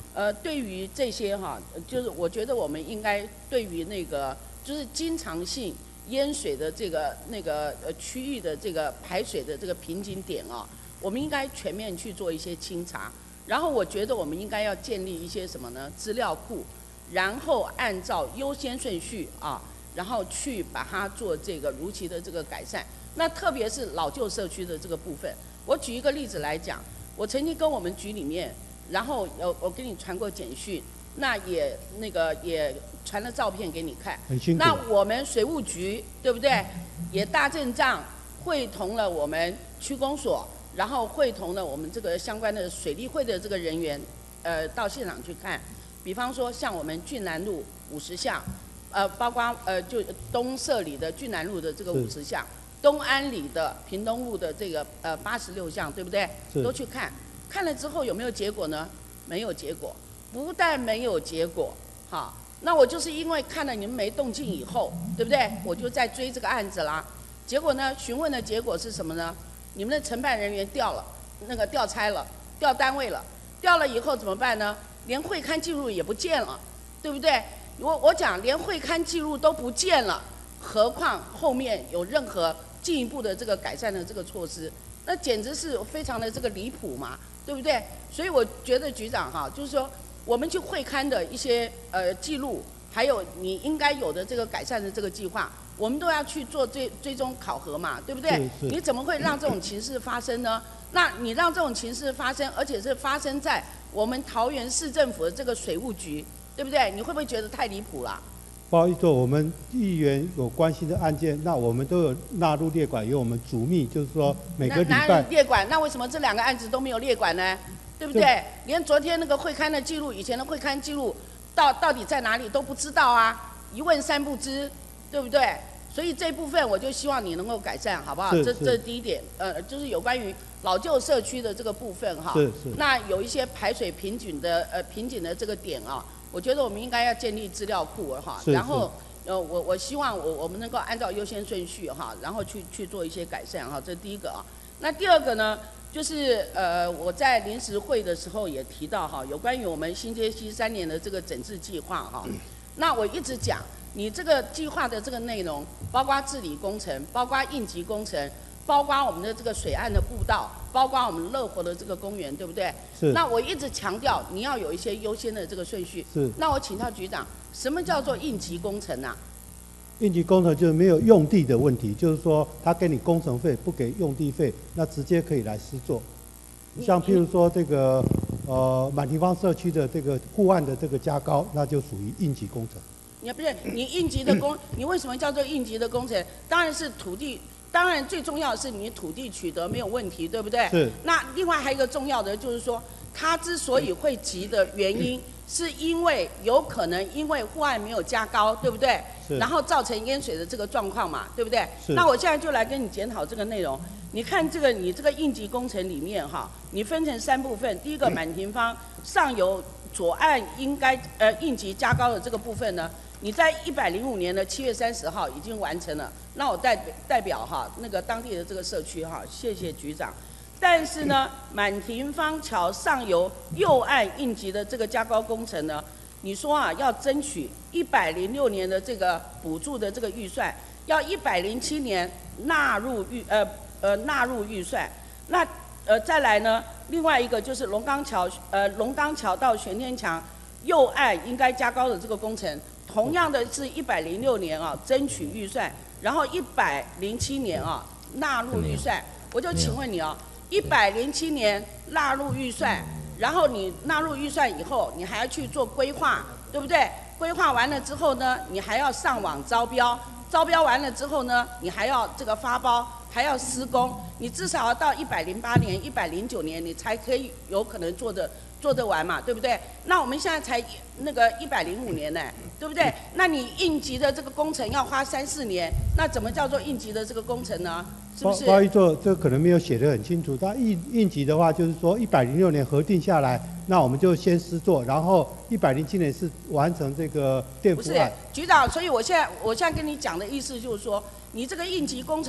对于这些哈，就是我觉得我们应该对于那个就是经常性淹水的这个区域的这个排水的这个瓶颈点啊，我们应该全面去做一些清查。然后我觉得我们应该要建立一些什么呢？资料库，然后按照优先顺序啊，然后去把它做这个如期的这个改善。那特别是老旧社区的这个部分，我举一个例子来讲，我曾经跟我们局里面，然后我给你传过简讯，那也传了照片给你看。 很辛苦。 那我们水务局对不对？也大阵仗，会同了我们区公所。然后会同了我们这个相关的水利会的这个人员，到现场去看，比方说像我们郡南路50巷，包括就东社里的郡南路的这个50巷，东安里的屏东路的这个86巷，对不对？都去看，看了之后有没有结果呢？没有结果，不但没有结果，哈，那我就是因为看了你们没动静以后，对不对？我就在追这个案子啦。结果呢，询问的结果是什么呢？你们的承办人员调了，调差了，调单位了，调了以后怎么办呢？连会勘记录也不见了，对不对？我讲连会勘记录都不见了，何况后面有任何进一步的这个改善的这个措施，那简直是非常的这个离谱嘛，对不对？所以我觉得局长哈，就是说我们去会勘的一些记录，还有你应该有的这个改善的这个计划。我们都要去做追踪考核嘛，对不对？你怎么会让这种情势发生呢？那你让这种情势发生，而且是发生在我们桃园市政府的这个水务局，对不对？你会不会觉得太离谱了？ 不好意思，我们议员有关心的案件，那我们都有纳入列管，由我们主秘，就是说每个礼拜。 哪有列管？那为什么这2个案子都没有列管呢？对不对？连昨天那个会勘的记录，以前的会勘记录到底在哪里都不知道啊，一问三不知，对不对？所以这部分我就希望你能够改善，好不好？这是第一点，就是有关于老旧社区的这个部分哈。那有一些排水瓶颈的这个点啊，我觉得我们应该要建立资料库哈。然后我希望我们能够按照优先顺序哈，然后去做一些改善哈，这是第一个啊。那第二个呢，就是我在临时会的时候也提到哈，有关于我们新街溪3年的这个整治计划哈。那我一直讲。你这个计划的这个内容，包括治理工程，包括应急工程，包括我们的这个水岸的步道，包括我们乐活的这个公园，对不对？是。那我一直强调，你要有一些优先的这个顺序。是。那我请教局长，什么叫做应急工程啊？ 应急工程就是没有用地的问题，就是说他给你工程费，不给用地费，那直接可以来施作。像譬如说这个满庭坊社区的这个护岸的这个加高，那就属于应急工程。 你应急的你为什么叫做应急的工程？当然是土地，当然最重要的是你土地取得没有问题，对不对？是。那另外还有一个重要的就是说，它之所以会急的原因，是因为有可能因为护岸没有加高，对不对？是。然后造成淹水的这个状况嘛，对不对？是。那我现在就来跟你检讨这个内容。你看你这个应急工程里面哈，你分成3部分。第一个满庭坊上游左岸应该应急加高的这个部分呢。你在105年的7月30号已经完成了，那我代表哈那个当地的这个社区哈，谢谢局长。但是呢，满庭坊桥上游右岸应急的这个加高工程呢，你说啊要争取106年的这个补助的这个预算，要107年纳入预算。那再来呢，另外一个就是龙岗桥到玄天墙右岸应该加高的这个工程。同样的是106年啊，争取预算，然后107年啊纳入预算。我就请问你啊，107年纳入预算，然后你纳入预算以后，你还要去做规划，对不对？规划完了之后呢，你还要上网招标，招标完了之后呢，你还要这个发包，还要施工，你至少要到108年、109年，你才可以有可能做得完嘛，对不对？那我们现在才那个105年呢，对不对？那你应急的这个工程要花3、4年，那怎么叫做应急的这个工程呢？是不是？ 不好意思，这可能没有写得很清楚。它应急的话，就是说106年核定下来，那我们就先施作，然后107年是完成这个垫付案。 不是，局长，所以我现在跟你讲的意思就是说，你这个应急工程的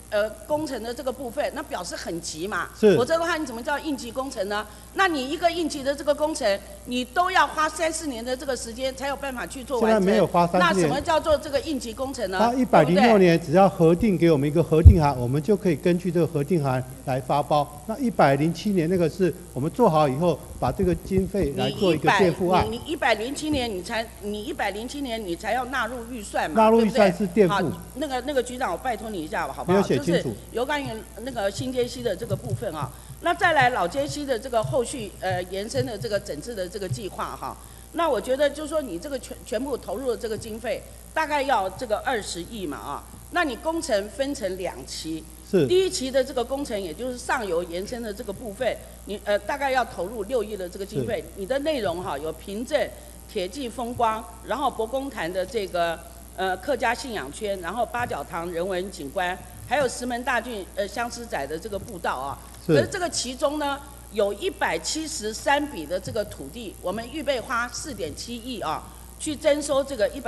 工程的这个部分，那表示很急嘛。 是。 否则的话，你怎么叫应急工程呢？那你一个应急的这个工程，你都要花3、4年的这个时间才有办法去做完成。 现在没有花3、4年。 那什么叫做这个应急工程呢？ 他106年只要核定给我们一个核定函，我们就可以根据这个核定函来发包。那107年那个是我们做好以后，把这个经费来做一个垫付案。 你107年107年你才要纳入预算嘛， 纳入预算是垫付。 好，那个局长，我拜托你一下好不好？ 没有写清楚。 就是有关于那个新街溪的这个部分啊，那再来老街溪的这个后续延伸的这个整治的这个计划哈，那我觉得就是说你这个全部投入的这个经费大概要这个20亿嘛啊，那你工程分成2期。 是。 第一期的这个工程，也就是上游延伸的这个部分，你大概要投入6亿的这个经费。你的内容哈有平镇、铁骑风光，然后博公潭的这个客家信仰圈，然后八角塘人文景观，还有石门大郡相思仔的这个步道啊。可是这个其中呢，有173笔的这个土地，我们预备花4.7亿啊，去征收这个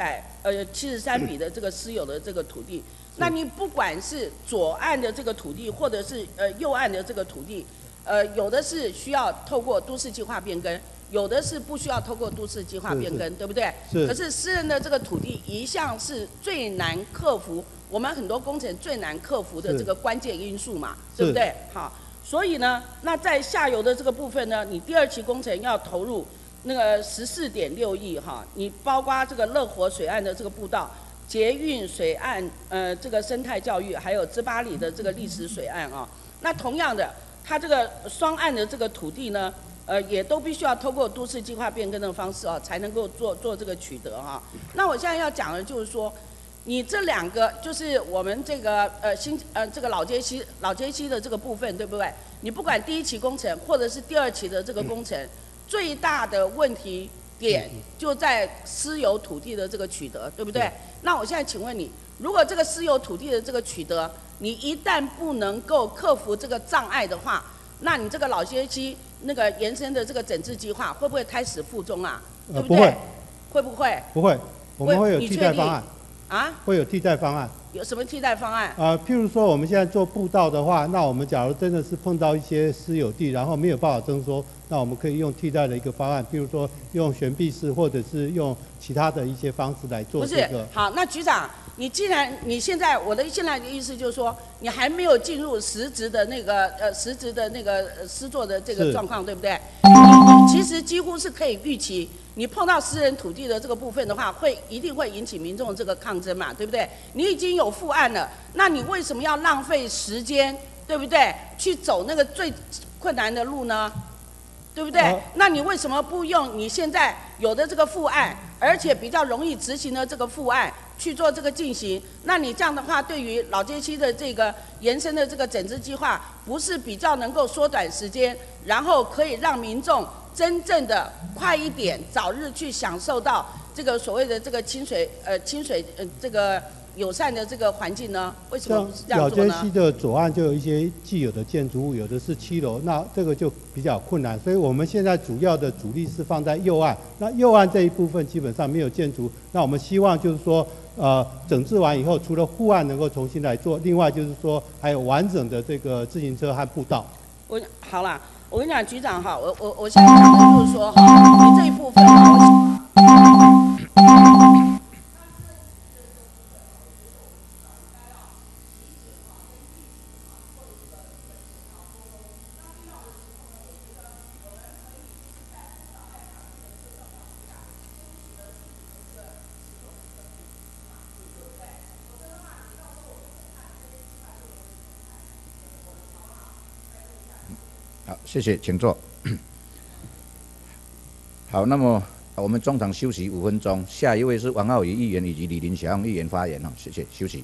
173笔的这个私有的这个土地。那你不管是左岸的这个土地，或者是右岸的这个土地，有的是需要透过都市计划变更，有的是不需要透过都市计划变更，对不对？ 是。 可是私人的这个土地一向是最难克服，我们很多工程最难克服的这个关键因素嘛，对不对？好，所以呢，那在下游的这个部分呢，你第2期工程要投入那个14.6亿哈，你包括这个乐活水岸的这个步道。捷运水岸，这个生态教育，还有芝巴里的这个历史水岸啊，那同样的，它这个双岸的这个土地呢，也都必须要透过都市计划变更的方式啊，才能够做这个取得哈。那我现在要讲的就是说，你这2个就是我们这个这个老街溪的这个部分，对不对？你不管第1期工程或者是第2期的这个工程，最大的问题点就在私有土地的这个取得，对不对？那我现在请问你，如果这个私有土地的这个取得，你一旦不能够克服这个障碍的话，那你这个老街溪那个延伸的这个整治计划会不会胎死腹中啊？对不对？ 不会。 会不会？ 不会，我们会有替代方案。 啊？ 会有替代方案。 有什么替代方案？ 譬如说我们现在做步道的话，那我们假如真的是碰到一些私有地，然后没有办法征收，那我们可以用替代的一个方案，譬如说用悬臂式，或者是用其他的一些方式来做这个。 不是，好，那局长，你既然你现在现在的意思就是说，你还没有进入实质的那个施作的这个状况，对不对？你其实几乎是可以预期。你碰到私人土地的这个部分的话，一定会引起民众这个抗争嘛，对不对？你已经有副案了，那你为什么要浪费时间，对不对？去走那个最困难的路呢？对不对？那你为什么不用你现在有的这个副案，而且比较容易执行的这个副案去做这个进行？那你这样的话，对于老街溪的这个延伸的这个整治计划，不是比较能够缩短时间，然后可以让民众真正的快一点，早日去享受到这个所谓的这个清水这个友善的这个环境呢？为什么不是这样做呢？ 老街溪的左岸就有一些既有的建筑物，有的是7楼，那这个就比较困难，所以我们现在主要的主力是放在右岸。那右岸这一部分基本上没有建筑，那我们希望就是说，整治完以后，除了护岸能够重新来做，另外就是说还有完整的这个自行车和步道。 好啦。我跟你讲，局长哈，我现在讲的就是说哈，你这一部分好，谢谢，请坐。好，那么我们中场休息5分钟，下一位是王浩宇议员以及李林祥议员发言哦，谢谢，休息。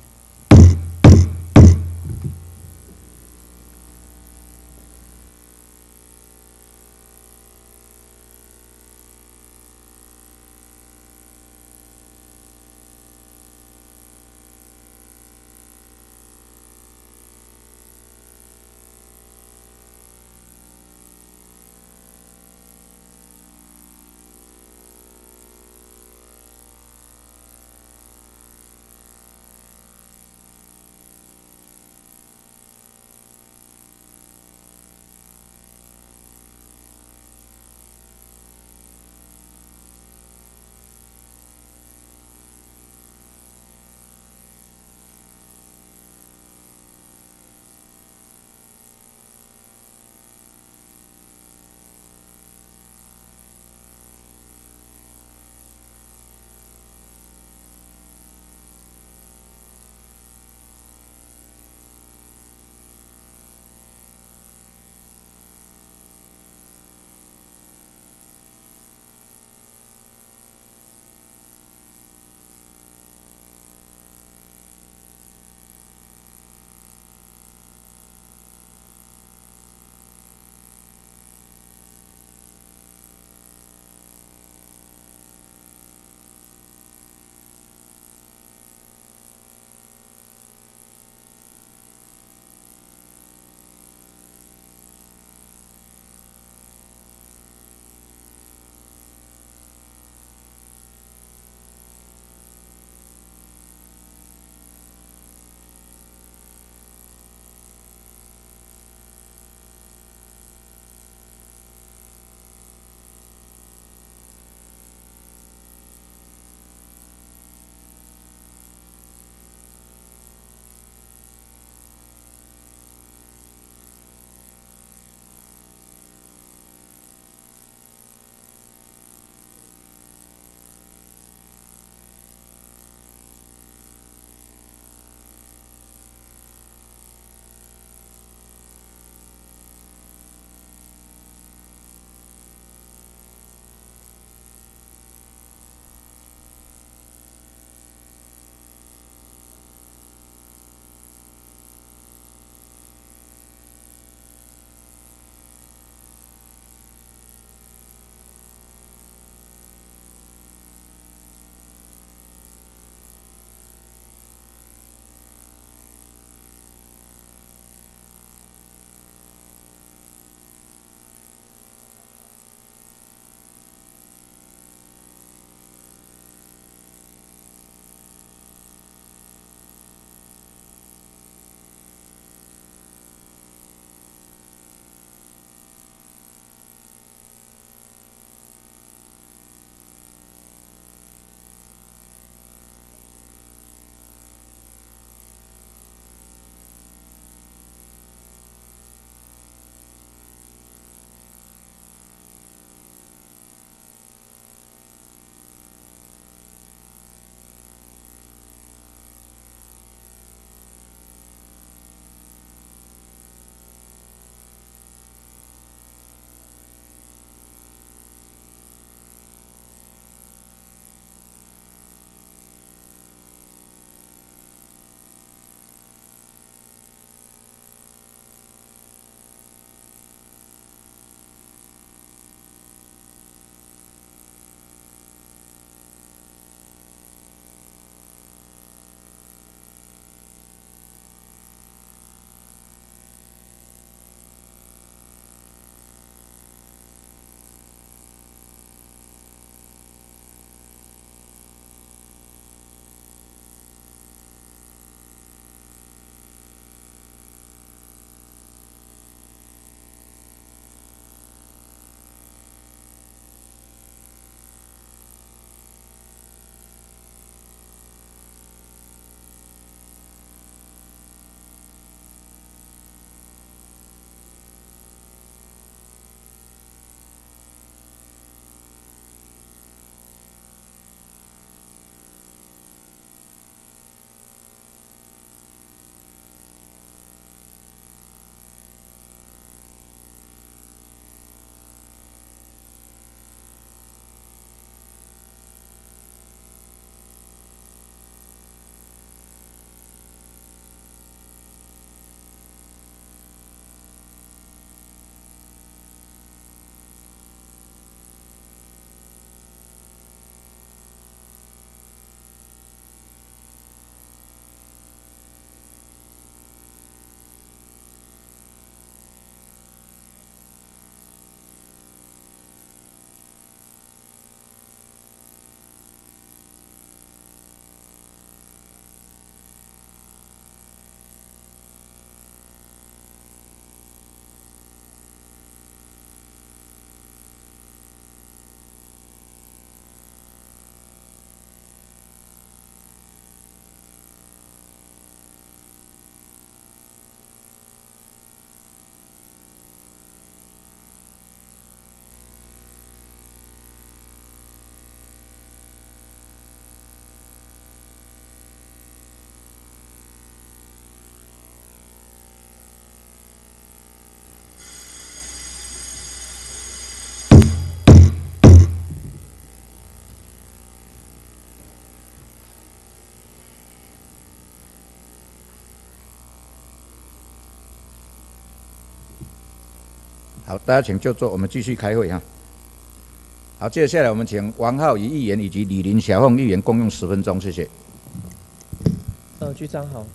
好，大家请就坐，我们继续开会哈。好，接下来我们请王浩宇议员以及李林小凤议员共用10分钟，谢谢。 局长好。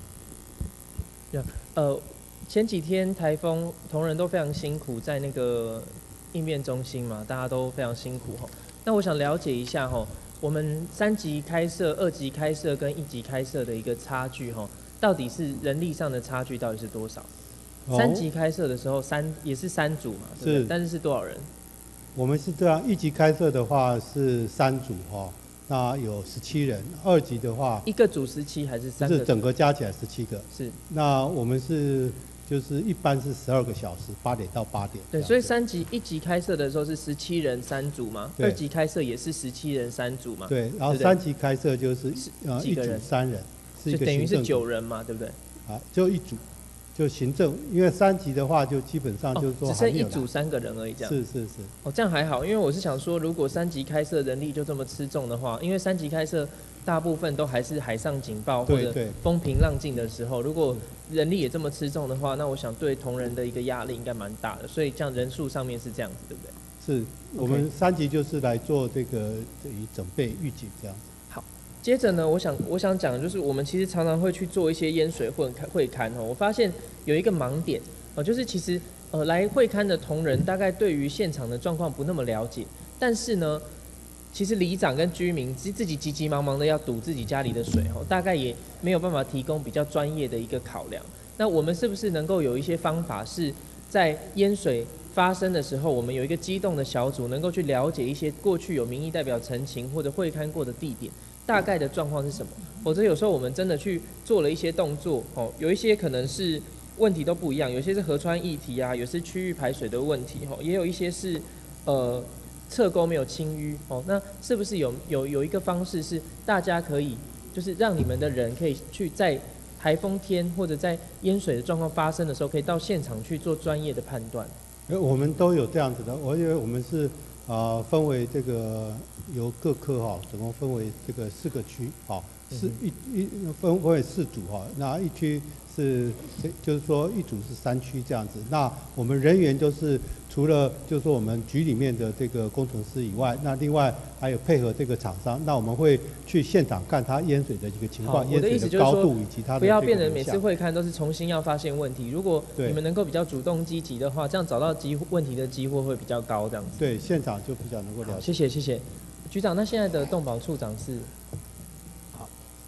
前几天台风，同仁都非常辛苦，在那个应变中心嘛，大家都非常辛苦哈。那我想了解一下哈，我们3级开设、2级开设跟1级开设的一个差距哈，到底是人力上的差距到底是多少？3级开设的时候也是3组嘛，对不对？但是多少人？ 我们是这样，1级开设的话是3组哈，那有17人；2级的话， 一个组17还是3个？ 是整个加起来17个。 是。 那我们就是一般是12个小时，8点到8点。 对，所以1级开设的时候是17人3组嘛，2级开设也是17人3组嘛。 对，然后3级开设就是几个人？ 3人，是一个就等于是行政 9人嘛，对不对？ 啊，就1组，就行政，因为3级的话就基本上就是说只剩一组3个人而已，这样。 是。 哦，这样还好，因为我是想说，如果3级开设人力就这么吃重的话，因为3级开设大部分都还是海上警报或者风平浪静的时候，如果人力也这么吃重的话，那我想对同仁的一个压力应该蛮大的，所以这样人数上面是这样子，对不对？ 是，我们3级就是来做这个以准备预警这样子。 好，接着呢，我想讲的就是我们其实常常会去做一些淹水会勘哦，我发现有一个盲点哦，就是其实来会勘的同仁大概对于现场的状况不那么了解，但是呢，其实里长跟居民自己急急忙忙的要堵自己家里的水哦，大概也没有办法提供比较专业的一个考量。那我们是不是能够有一些方法，是在淹水发生的时候，我们有一个机动的小组，能够去了解一些过去有民意代表陈情或者会勘过的地点，大概的状况是什么？否则有时候我们真的去做了一些动作哦，有一些可能是问题都不一样，有些是河川议题啊，有些是区域排水的问题哦，也有一些是侧沟没有清淤哦，那是不是有一个方式是大家可以就是让你们的人可以去在台风天或者在淹水的状况发生的时候，可以到现场去做专业的判断？ 我们都有这样子的，我以为我们是分为这个由各科哈，总共分为这个4个区哈，分为4组哈，那一区是就是说一组是3区这样子。那我们人员就是除了就是说我们局里面的这个工程师以外，那另外还有配合这个厂商，那我们会去现场看它淹水的一个情况，淹水的高度以及它的不要变成每次会看都是重新要发现问题。如果你们能够比较主动积极的话，这样找到问题的机会会比较高，这样子。 对，现场就比较能够了解。 谢谢，局长。那现在的动保处长是？好，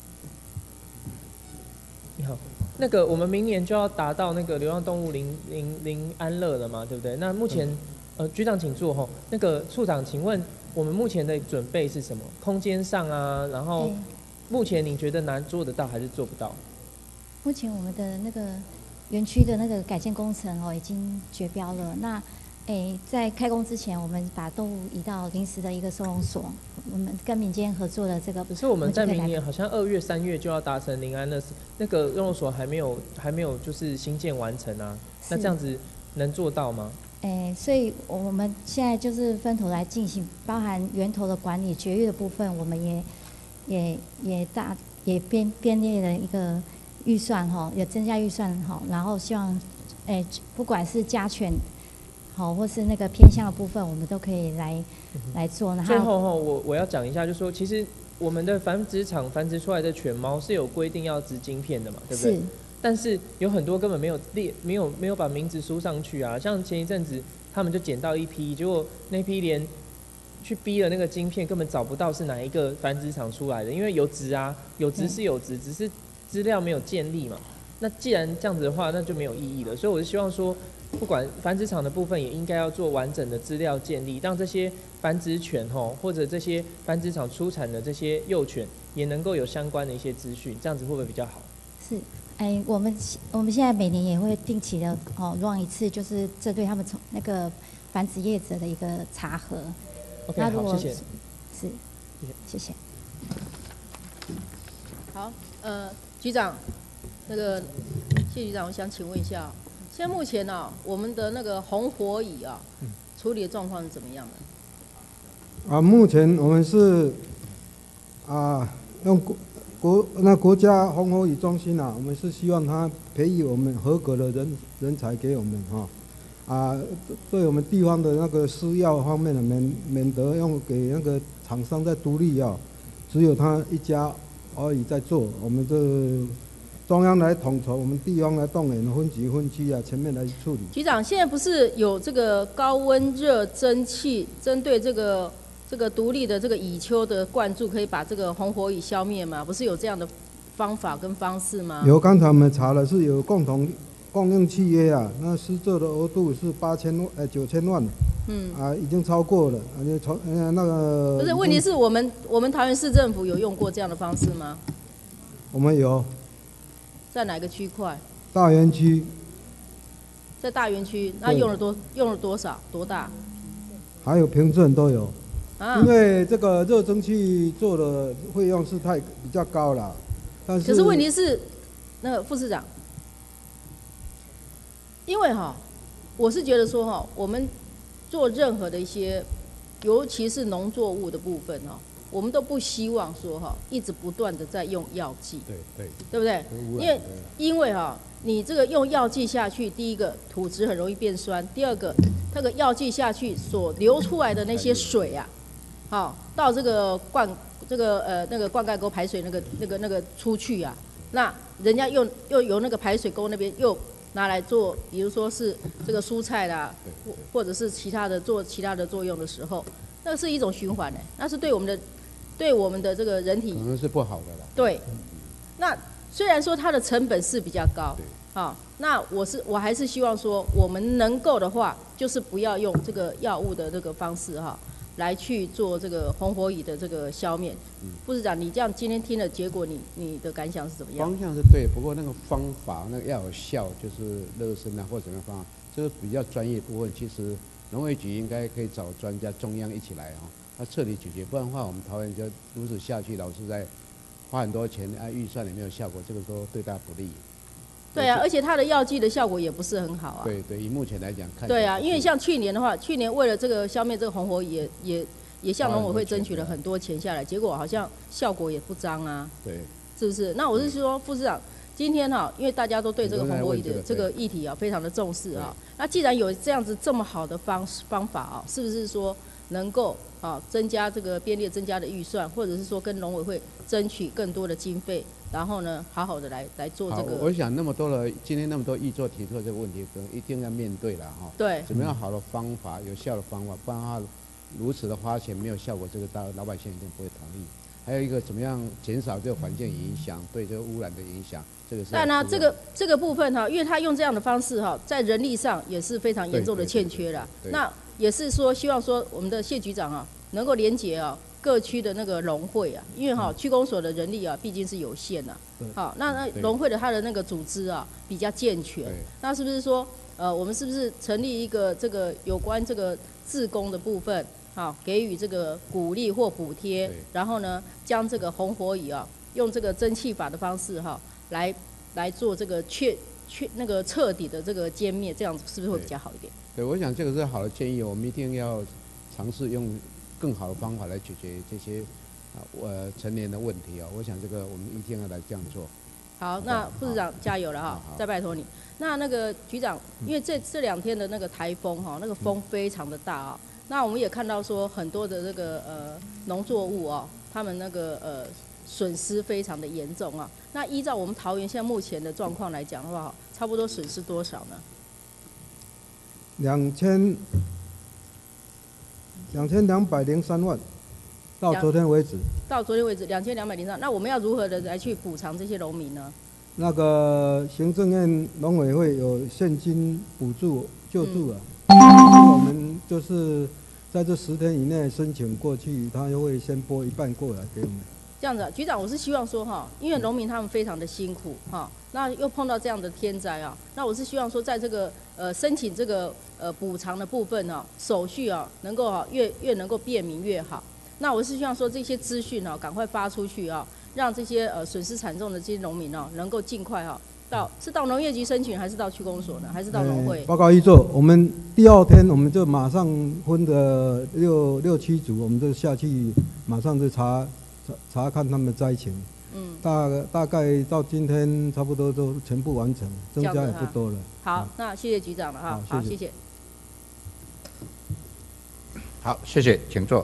你好。那个我们明年就要达到那个流浪动物零安乐了嘛，对不对？那目前局长请坐吼。那个处长，请问我们目前的准备是什么？空间上啊，然后目前你觉得难做得到还是做不到？ 目前我们的那个园区的那个改建工程已经决标了。那在开工之前，我们把动物移到临时的一个收容所。我们跟民间合作的这个， 可是我们在明年好像2月、3月就要达成零安乐，那个收容所还没有就是新建完成啊。那这样子能做到吗？ 所以我们现在就是分头来进行，包含源头的管理、绝育的部分，我们也编列了一个预算哈，有增加预算哈，然后希望不管是家犬。好，或是那个偏向的部分，我们都可以来做。然后最后我要讲一下，就是说，其实我们的繁殖场繁殖出来的犬猫是有规定要植晶片的嘛，对不对？是。但是有很多根本没有把名字输上去啊。像前一阵子他们就捡到一批，结果那批连去逼了那个晶片，根本找不到是哪一个繁殖场出来的，因为有植啊，有植是有植，只是资料没有建立嘛。那既然这样子的话，那就没有意义了。所以我是希望说，不管繁殖场的部分也应该要做完整的资料建立，让这些繁殖犬或者这些繁殖场出产的这些幼犬也能够有相关的一些资讯，这样子会不会比较好？ 是，我们现在每年也会定期的run一次，就是针对他们从那个繁殖业者的一个查核。 OK， 好，谢谢。 是，谢谢。 好，局长，那个谢局长，我想请问一下。现在目前我们的那个红火蚁处理的状况是怎么样的？ 目前我们是用国家红火蚁中心我们是希望他培育我们合格的人才给我们啊，对我们地方的那个施药方面呢，免得用给那个厂商在独立药，只有他一家而已在做，我们这中央来统筹，我们地方来动员，分级分区啊，全面来处理。 局长，现在不是有这个高温热蒸汽，针对这个独立的这个蚁丘的灌注，可以把这个红火蚁消灭吗？不是有这样的方法跟方式吗？ 有，刚才我们查了是有共同供应契约啊，那施作的额度是9000万，已经超过了，那个。 不是，问题是我们桃园市政府有用过这样的方式吗？ 我们有。 在哪个区块？ 大园区。 在大园区，那用了多少？多大？ 还有凭证都有。 啊。 因为这个热蒸汽做的费用是比较高了，但是。 可是问题是，那个副市长，因为我是觉得说我们做任何的一些，尤其是农作物的部分我们都不希望说一直不断的在用药剂，对不对？因为你这个用药剂下去，第一个土质很容易变酸，第二个那个药剂下去所流出来的那些水啊，到这个那个灌溉沟排水那个出去啊，那人家又由那个排水沟那边又拿来做，比如说是这个蔬菜啦，或者是做其他的作用的时候，那是一种循环那是对我们的这个人体可能是不好的啦。 对，那虽然说它的成本是比较高，那我还是希望说我们能够的话，就是不要用这个药物的这个方式来去做这个红火蚁的这个消灭。副市长，你这样今天听了结果，你的感想是怎么样？ 方向是对，不过那个方法那个要有效，就是热身或者什么方法，这个比较专业部分，其实农业局应该可以找专家中央一起来他彻底解决，不然的话，我们桃园就如此下去，老是在花很多钱预算也没有效果，这个都对大家不利。 对啊，而且它的药剂的效果也不是很好对，以目前来讲看。 对啊，因为像去年的话，去年为了这个消灭这个红火蚁，也向农委会争取了很多钱下来，结果好像效果也不彰啊。 对。 是不是？那我是说，副市长，今天因为大家都对这个红火蚁的这个议题非常的重视那既然有这样子这么好的方法是不是说能够增加这个编列增加的预算，或者是说跟农委会争取更多的经费，然后呢好好的来做这个。 我想今天那么多议座提出的这个问题，可能一定要面对了对。 怎么样好的方法、有效的方法，不然的话如此的花钱没有效果，这个老百姓一定不会同意。还有一个怎么样减少这个环境影响，对这个污染的影响，这个是。 但呢，这个部分因为他用这样的方式在人力上也是非常严重的欠缺了。那也是说希望说我们的谢局长能够连结各区的那个农会因为区公所的人力毕竟是有限那农会的它的那个组织比较健全，那是不是说我们是不是成立一个这个有关这个志工的部分？给予这个鼓励或补贴，然后呢，将这个红火蚁用这个蒸汽法的方式来做这个那个彻底的这个歼灭，这样子是不是会比较好一点？ 对，我想这个是好的建议，我们一定要尝试用更好的方法来解决这些成年的问题我想这个我们一定要来这样做。 好，那副市长加油了再拜托你。那个局长，因为这2天的那个台风那个风非常的大那我们也看到说很多的这个农作物他们那个损失非常的严重那依照我们桃园现在目前的状况来讲的话，差不多损失多少呢 ？2203万，到昨天为止。 到昨天为止2203，那我们要如何的来去补偿这些农民呢？ 那个行政院农委会有现金补助救助我们就是在这10天以内申请过去，他又会先拨一半过来给我们。 这样子局长，我是希望说因为农民他们非常的辛苦那又碰到这样的天灾那我是希望说在这个申请这个补偿的部分手续能够越能够便民越好。那我是希望说这些资讯赶快发出去让这些损失惨重的这些农民能够尽快是到农业局申请，还是到区公所呢？还是到农会？ 报告一做，我们第2天我们就马上分的6、7组，我们就下去马上就查看他们的灾情。大概到今天差不多都全部完成，增加也不多了。 好，那谢谢局长了好，谢谢。 好，谢谢，请坐。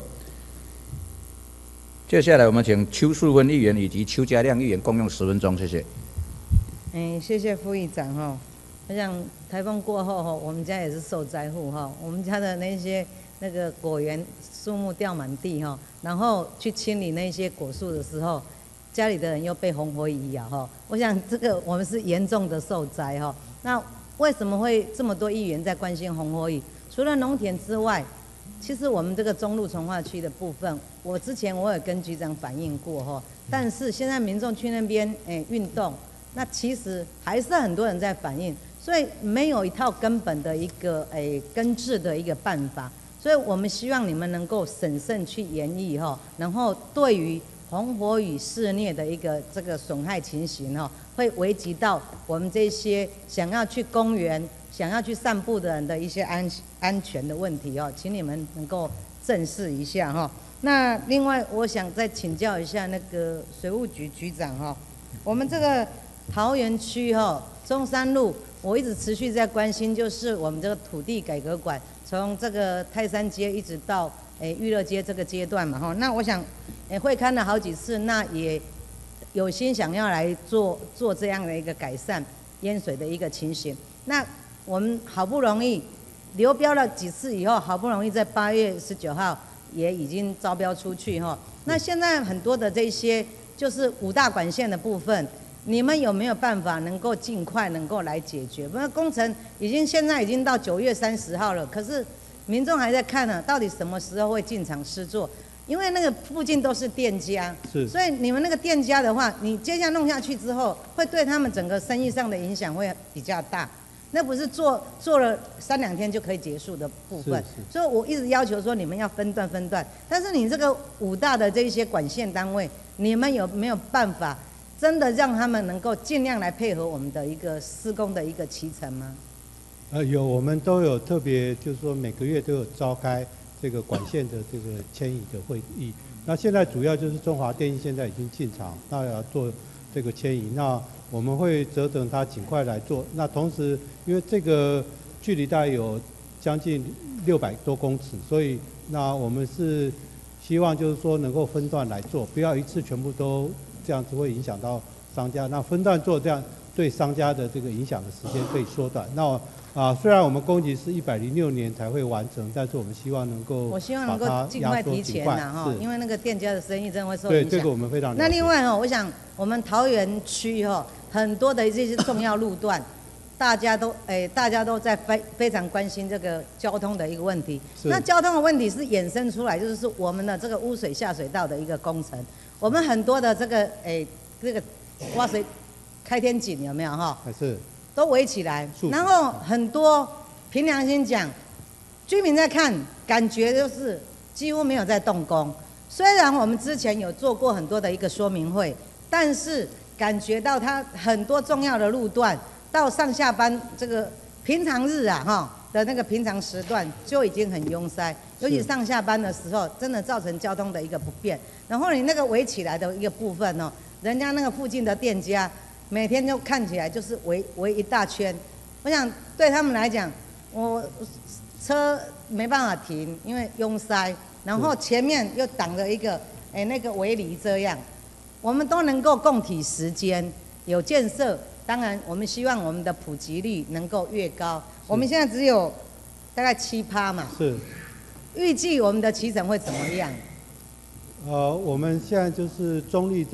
接下来我们请邱淑芬议员以及邱家亮议员共用10分钟，谢谢。 谢谢副议长哈。我想台风过后哈，我们家也是受灾户哈，我们家的那个果园树木掉满地哈，然后去清理那些果树的时候，家里的人又被红火蚁咬哈。我想这个我们是严重的受灾哈。那为什么会这么多议员在关心红火蚁？除了农田之外，其实我们这个中路重划区的部分，之前我也跟局长反映过哈，但是现在民众去那边运动，那其实还是很多人在反映，所以没有一套根本的一个根治的一个办法，所以我们希望你们能够审慎去研议哈，然后对于红火蚁肆虐的一个这个损害情形哈，会危及到我们这些想要去公园、想要去散步的人的一些安全的问题哦，请你们能够正视一下哈。那另外，我想再请教一下那个水务局局长哈，我们这个桃园区哈中山路，我一直持续在关心，就是我们这个土地改革馆，从这个泰山街一直到裕乐街这个阶段嘛哈。那我想会看了好几次，那也有心想要来做这样的一个改善淹水的一个情形。那我们好不容易流标了几次以后，好不容易在8月19号也已经招标出去哈。那现在很多的这些就是5大管线的部分，你们有没有办法能够尽快能够来解决？不然工程现在已经到9月30号了，可是民众还在看呢，到底什么时候会进场施作？因为那个附近都是店家，所以你们那个店家的话，你接下弄下去之后，会对他们整个生意上的影响会比较大。那不是做了3、2天就可以结束的部分，所以我一直要求说你们要分段。但是你这个5大的这些管线单位，你们有没有办法真的让他们能够尽量来配合我们的一个施工的一个期程吗？ 有，我们都有特别，就是说每个月都有召开这个管线的这个迁移的会议。那现在主要就是中华电信现在已经进场，那要做这个迁移，那我们会折等它尽快来做。那同时，因为这个距离大概有将近600多公尺，所以那我们是希望就是说能够分段来做，不要一次全部都这样子，会影响到商家。那分段做，这样对商家的这个影响的时间可以缩短。那虽然我们工期是106年才会完成，但是我们希望能够我希望能够尽快提前呐哈，因为那个店家的生意真的会受影响。 对，这个我们非常了解。 那另外我想我们桃园区很多的这些重要路段，大家都在非常关心这个交通的一个问题。那交通的问题是衍生出来，就是我们的这个污水下水道的一个工程。我们很多的这个挖水开天井有没有哈？ 是。 都围起来，然后很多凭良心讲，居民在看，感觉就是几乎没有在动工。虽然我们之前有做过很多的一个说明会，但是感觉到它很多重要的路段，到上下班这个平常日的那个平常时段就已经很拥塞，尤其上下班的时候，真的造成交通的一个不便。然后你那个围起来的一个部分人家那个附近的店家。每天就看起来就是围一大圈，我想对他们来讲，我车没办法停，因为拥塞，然后前面又挡了一个那个围篱这样，我们都能够共体时间，有建设。当然，我们希望我们的普及率能够越高。我们现在只有大概7%嘛，是。预计我们的期程会怎么样？ 我们现在就是中立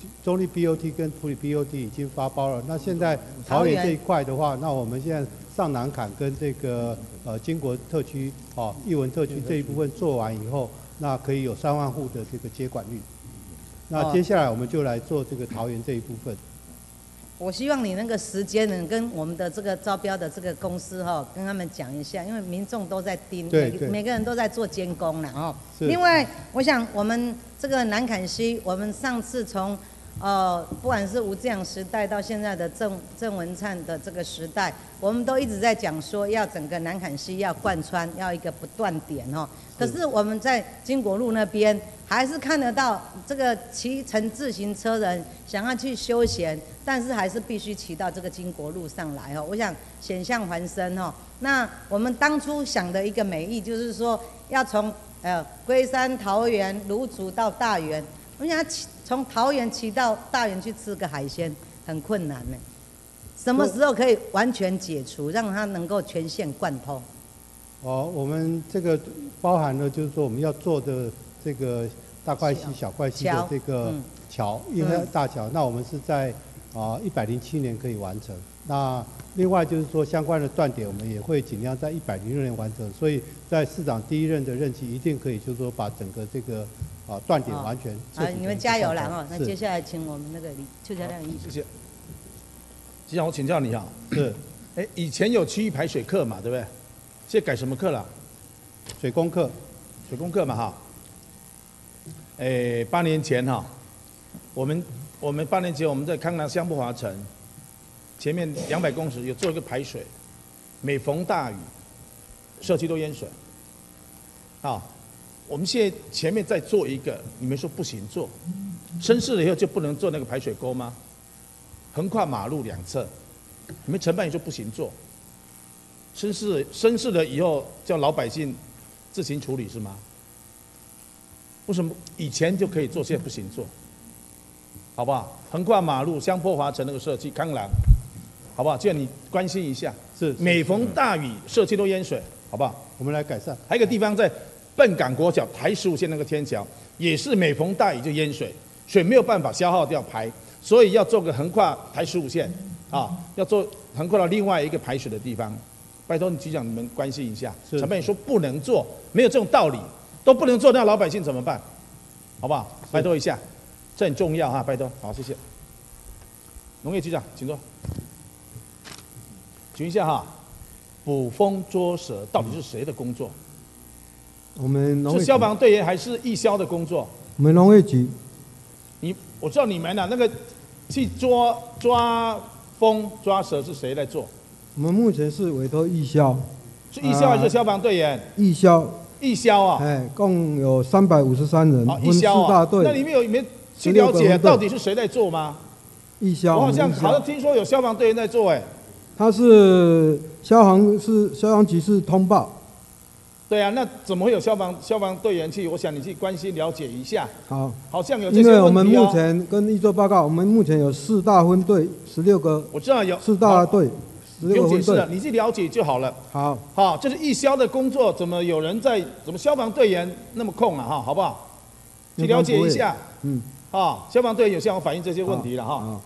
BOT 跟埔里 BOT 已经发包了。那现在桃园这一块的话，那我们现在上南坎跟这个经国特区艺文特区这一部分做完以后，那可以有3万户的这个接管率。那接下来我们就来做这个桃园这一部分。 我希望你那个时间能跟我们的这个招标的这个公司跟他们讲一下，因为民众都在盯，每个人都在做监工了另外，我想我们这个南坎溪，我们上次从不管是吴志阳时代到现在的郑文灿的这个时代，我们都一直在讲说要整个南坎溪要贯穿，要一个不断点可是我们在经国路那边还是看得到这个骑乘自行车人想要去休闲，但是还是必须骑到这个经国路上来我想险象环生那我们当初想的一个美意就是说，要从龟山、桃园、芦竹到大园，我们想从桃园骑到大园去吃个海鲜，很困难呢。什么时候可以完全解除，让它能够全线贯通？ 我们这个包含了就是说我们要做的这个大块溪、小块溪的这个桥，因为大桥，那我们是在107年可以完成。那另外就是说相关的断点，我们也会尽量在106年完成。所以在市长第1任的任期，一定可以就是说把整个这个断点完全。 你们加油啦！那接下来请我们那个邱家亮议员。 谢谢。局长，我请教你啊， 是， 以前有区域排水课嘛，对不对？现在改什么课了？ 水工课， 水工课嘛哈。8年前哈，我们8年前我们在康南香柏华城前面200公尺有做一个排水，每逢大雨，社区都淹水。我们现在前面再做一个，你们说不行做，申誓了以后就不能做那个排水沟吗？横跨马路2侧，你们承办也说不行做。申誓了以后叫老百姓自行处理是吗？为什么以前就可以做，现在不行做？好不好？横跨马路香柏华城那个社区康廊，好不好？这样你关心一下。 是。 每逢大雨，社区都淹水，好不好？ 我们来改善。 还有一个地方在笨港国小台15线那个天桥，也是每逢大雨就淹水，水没有办法消耗掉排。所以要做个横跨台15线，要做横跨到另外一个排水的地方，拜托局长你们关心一下。承办说不能做，没有这种道理，都不能做，那老百姓怎么办？好不好？拜托一下，这很重要哈，拜托。好，谢谢。农业局长，请坐。请问一下哈，捕风捉蛇到底是谁的工作？ 我们农业局是消防队员还是义消的工作？ 我们农业局。 我知道你们那个去抓风抓蛇是谁来做？ 我们目前是委托义消。 是义消还是消防队员？ 义消。 义消啊。 共有353人， 义消啊。 4大队。 那里面有没有去了解到底是谁在做吗？ 义消。 我好像听说有消防队员在做他是消防局是通报。 对啊，那怎么会有消防队员去？我想你去关心了解一下。 好， 好像有这些问题因为我们目前跟议作报告，我们目前有4大分队，16个。 我知道有 4大队，16个分队。 不用解释了，你去了解就好了。 好， 这是义消的工作，怎么有人在？怎么消防队员那么空啊？好不好？去了解一下。消防队员有向我反映这些问题了哈。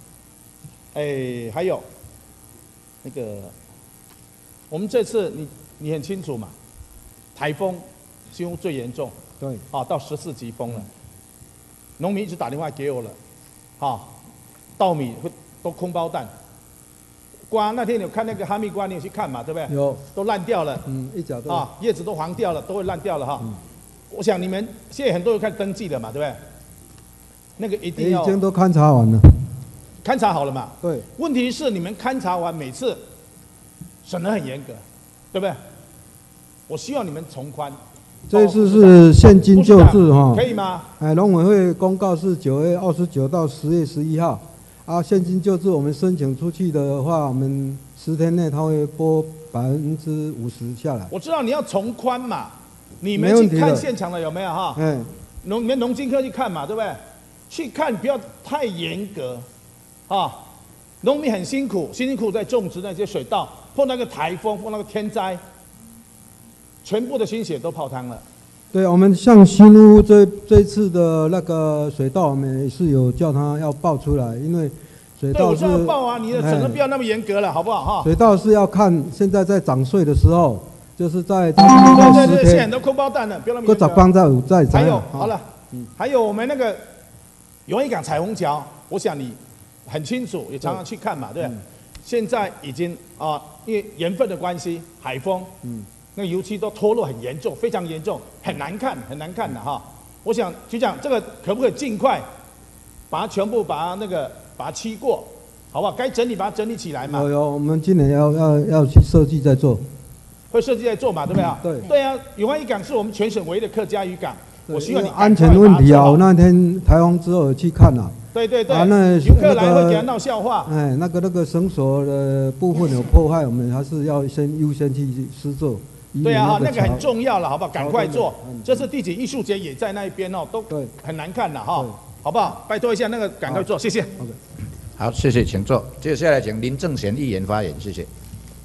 还有那个，我们这次你很清楚嘛？台风几乎最严重， 对， 到14级风了。农民一直打电话给我了，稻米会都空包弹。瓜那天有看那个哈密瓜，你有去看嘛？对不对？ 有， 都烂掉了， 一角都叶子都黄掉了，都会烂掉了哈。我想你们现在很多人开始登记了嘛，对不对？那个一定要已经都勘察完了， 勘察好了嘛？ 对。 问题是你们勘察完，每次审得很严格，对不对？我希望你们从宽。 这次是现金救治哈， 可以吗？ 农委会公告是9月29到10月11号，现金救治我们申请出去的话，我们10天内他会拨50%下来。 我知道你要从宽嘛，你们去看现场的有没有哈？你们农经科去看嘛，对不对？去看不要太严格，农民很辛苦在种植那些水稻，碰那个台风，碰那个天灾。全部的心血都泡汤了。 对，我们像新屋这次的那个水稻，我们也是有叫他要报出来，因为水稻是。 对，我要报啊！你的审核不要那么严格了，好不好哈？ 水稻是要看现在在涨穗的时候，就是在对，现在很多空包弹了，不要那么严格。 各长在还有好了，还有我们那个永义港彩虹桥，我想你很清楚，也常常去看嘛，对。现在已经因为盐分的关系，海风，那个油漆都脱落很严重，非常严重，很难看的哈。我想局长，这个可不可以尽快把它全部把它漆过，好不好？该整理把它整理起来嘛。 有，我们今年要去设计再做。 会设计在做嘛，对不对啊？ 对啊，永安渔港是我们全省唯一的客家渔港，我希望你安全问题啊，我那天台风之后去看了。 对， 那游客来会给他闹笑话。 那个绳索的部分有破坏，我们还是要优先去施作。 对啊，那个很桥重要了，好不好？赶快做桥墩的。 这是地景艺术节也在那一边哦，都很难看了哈，好不好？拜托一下，那个赶快做，谢谢。 好，谢谢，请坐。接下来请林正贤议员发言，谢谢。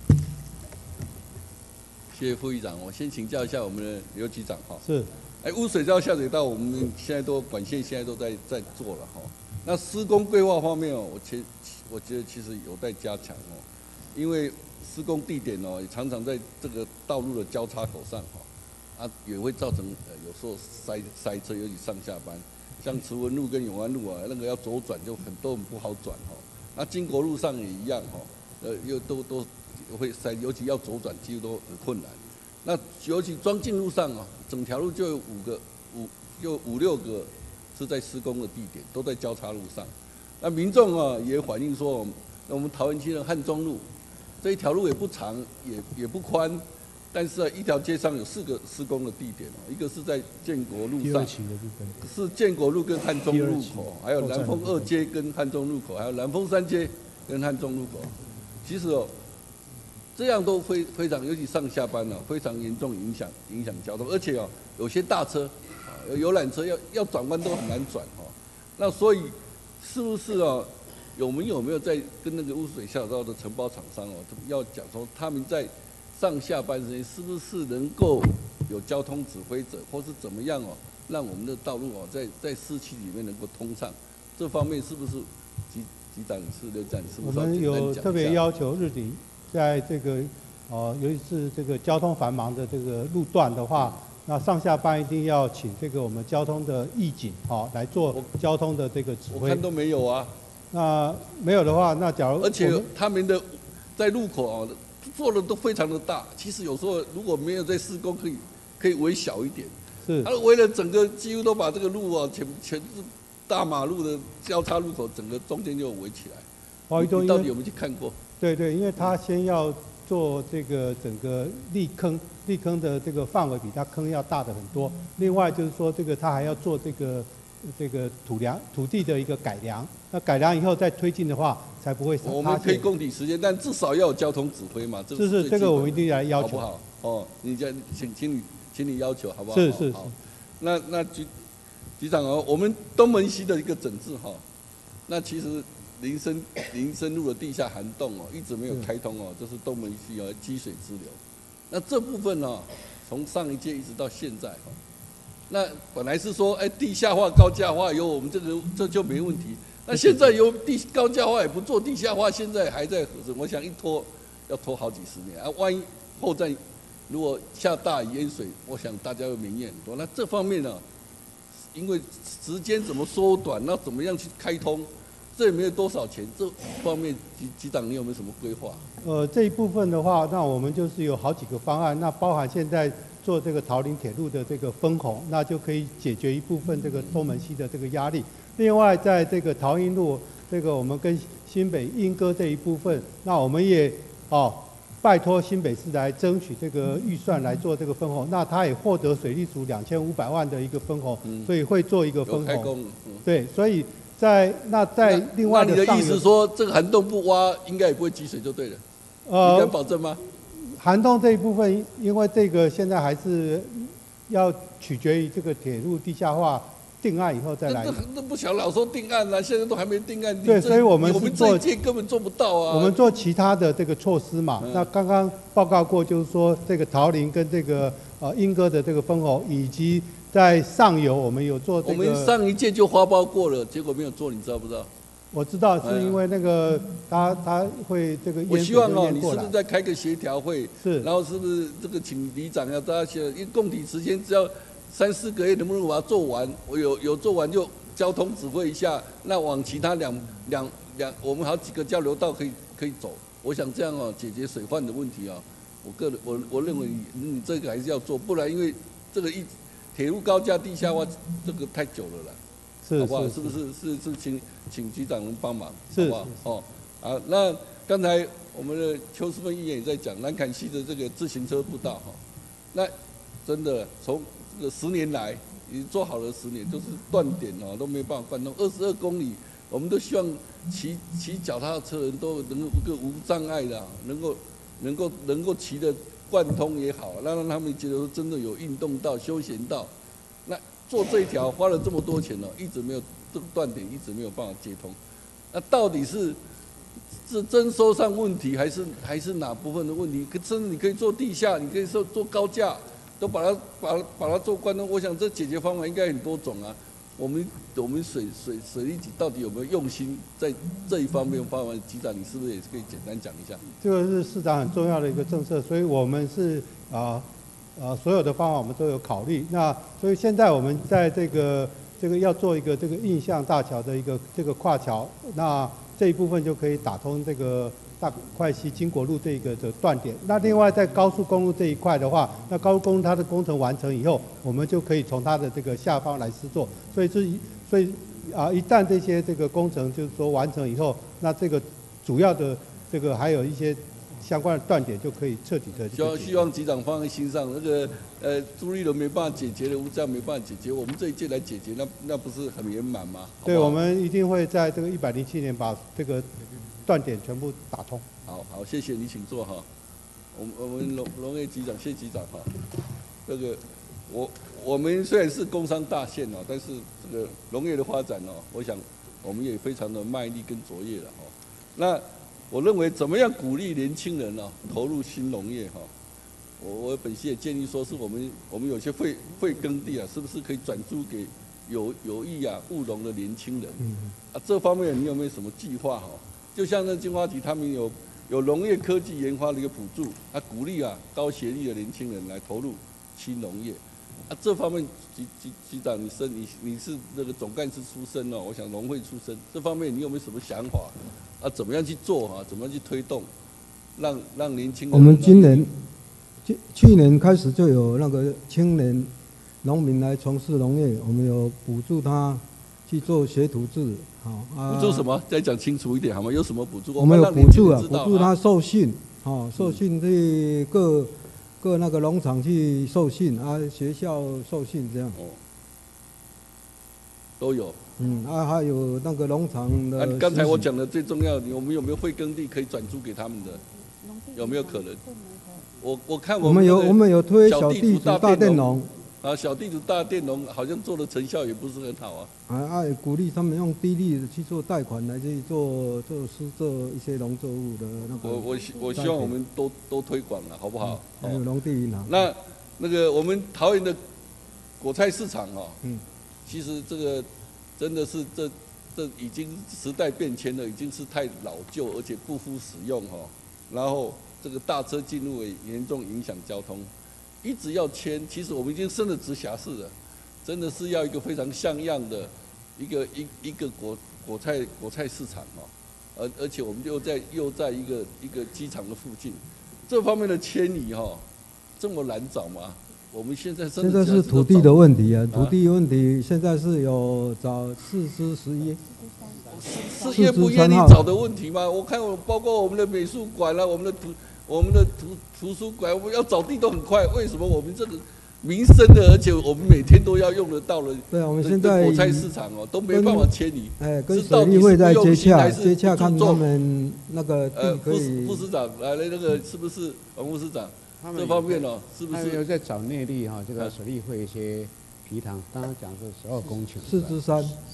谢谢副议长，我先请教一下我们的刘局长哈。 是。 污水道、下水道，我们现在都管线现在都在做了哈。那施工规划方面哦，我觉得其实有待加强哦，因为施工地点哦也常常在这个道路的交叉口上哈，也会造成有时候塞车，尤其上下班。像慈文路跟永安路啊，那个要左转就很不好转哈。那经国路上也一样哈，又都会塞，尤其要左转几乎都很困难。那尤其庄敬路上啊，整条路就有五六个是在施工的地点，都在交叉路上。那民众啊也反映说，我们桃园区的汉中路这一条路也不长，也不宽。但是一条街上有4个施工的地点哦，一个是在建国路上，是建国路跟汉中路口，还有南丰2街跟汉中路口，还有南丰3街跟汉中路口。其实哦，这样都非常，尤其上下班非常严重影响交通，而且哦，有些大车游览车要转弯都很难转哦。那所以是不是哦，我们有没有在跟那个污水下水道的承包厂商哦，要讲说他们在上下班时间是不是能够有交通指挥者，或是怎么样哦，让我们的道路哦在市区里面能够通畅？这方面是不是局长是刘长是不是？ 我们有特别要求日底在这个尤其是这个交通繁忙的这个路段的话，那上下班一定要请这个我们交通的义警来做交通的这个指挥。 我看都没有啊。 那没有的话，那假如而且他们的在路口哦。做的都非常的大，其实有时候如果没有在施工，可以围小一点。 是。 他围了整个几乎都把这个路啊，全是大马路的交叉路口，整个中间就围起来。你到底有没有去看过？ 对，因为他先要做这个整个砾坑的这个范围比他坑要大的很多。另外就是说，这个他还要做这个土地的一个改良。那改良以后再推进的话，才不会。 我们可以供体时间，但至少要有交通指挥嘛。 是这个我们一定来要求， 好不好？哦，你请你要求好不好？ 是。 那局长哦，我们东门西的一个整治哈，那其实林森路的地下涵洞哦，一直没有开通哦，就是东门西积水支流。那这部分呢，从上一届一直到现在哈，那本来是说地下化、高架化以后，我们这就没问题。那现在有高架化也不做地下化，现在还在核准，我想一拖要拖好几十年啊！万一后站如果下大雨淹水，我想大家会民怨很多。那这方面呢，因为时间怎么缩短，那怎么样去开通，这也没有多少钱，这方面局长你有没有什么规划？ 这一部分的话，那我们就是有好几个方案，那包含现在做这个桃林铁路的这个分红，那就可以解决一部分这个东门西的这个压力。另外，在这个桃英路这个我们跟新北莺歌这一部分，那我们也拜托新北市来争取这个预算来做这个分红。那他也获得水利署2500万的一个分红，所以会做一个分红。对，所以在另外的那你的意思说，这个涵洞不挖，应该也不会积水就对了。你敢保证吗？ 涵洞这一部分，因为这个现在还是要取决于这个铁路地下化定案以后再来。 那不想老说定案了，现在都还没定案。 对，所以我们这一届根本做不到啊。 我们做其他的这个措施嘛。那刚刚报告过，就是说这个桃林跟这个莺歌的这个分红，以及在上游我们有做这个。 我们上一届就花苞过了，结果没有做，你知道不知道？ 我知道，是因为那个他会这个。 我希望你是不是再开个协调会？ 是。 然后是不是这个请里长要大家写，因为供体时间只要3、4个月，能不能把它做完？我有做完就交通指挥一下，那往其他两我们好几个交流道可以走。我想这样解决水患的问题我认为你这个还是要做，不然因为这个铁路高架地下化这个太久了啦。好不好？是不是请局长能帮忙，好不好？好，那刚才我们的邱世芬议员也在讲南崁溪的这个自行车步道那真的从这个10年来已经做好了10年，就是断点都没有办法贯通22公里，我们都希望骑脚踏车人都能够无障碍的，能够骑的贯通也好，让他们觉得说真的有运动到、休闲到。那做这一条花了这么多钱哦，一直没有这个断点，一直没有办法接通。那到底是征收上问题，还是哪部分的问题？甚至你可以做地下，你可以做高架，都把它做贯通。我想这解决方法应该很多种啊。我们水利局到底有没有用心在这一方面发展？局长，你是不是也可以简单讲一下？这个是市长很重要的一个政策，所以我们是所有的方法我们都有考虑。那所以现在我们在这个要做一个这个印象大桥的一个这个跨桥，那这一部分就可以打通这个大块溪经国路这一个的断点。那另外在高速公路这一块的话，那高速公路它的工程完成以后，我们就可以从它的这个下方来施作。所以一旦这些这个工程就是说完成以后，那这个主要的这个还有一些相关的断点就可以彻底的。希望局长放在心上，那个朱立伦没办法解决的，吴家没办法解决，我们这一届来解决，那不是很圆满吗？对，我们一定会在这个107年把这个断点全部打通。好，谢谢你，请坐哈。我们农业局长，谢局长哈。这个我们虽然是工商大县哦，但是这个农业的发展哦，我想我们也非常的卖力跟卓越了哈。那我认为怎么样鼓励年轻人哦投入新农业哈？我本席也建议说，是我们有些废耕地啊，是不是可以转租给有意务农的年轻人？这方面你有没有什么计划哈？就像那经发局他们有农业科技研发的一个补助，鼓励高学历的年轻人来投入新农业。这方面局长你是那个总干事出身哦，我想农会出身，这方面你有没有什么想法？怎么样去做怎么样去推动，让年轻人？我们去年开始就有那个青年农民来从事农业，我们有补助他去做学徒制，补助什么？再讲清楚一点好吗？有什么补助？我们有补助补助他受训，受训去各那个农场去受训学校受训这样。都有。还有那个农场的。刚才我讲的最重要，我们有没有废耕地可以转租给他们的？有没有可能？我看我们有推小地主大佃农。小地主大佃农好像做的成效也不是很好鼓励他们用低利的去做贷款来去做一些农作物的那个。我希望我们都推广了，好不好？还有农地银行。那个我们桃园的果菜市场其实这个真的是这已经时代变迁了，已经是太老旧，而且不敷使用然后这个大车进入也严重影响交通。一直要迁，其实我们已经升了直辖市了，真的是要一个非常像样的一个果菜市场而且我们又在一个机场的附近，这方面的迁移这么难找吗？我们现在是土地的问题土地问题现在是有找4支11。是愿不愿意找的问题吗？我看包括我们的美术馆我们的图书馆，我们要找地都很快，为什么我们这个民生的，而且我们每天都要用得到了？对，我们现在果菜市场都没办法迁移。跟水利会在接洽看他们那个地可以。副市长来了，那个是不是王副市长？这方面是不是？他们有在找内力这个水利会一些埤塘，刚刚讲是12公顷，4支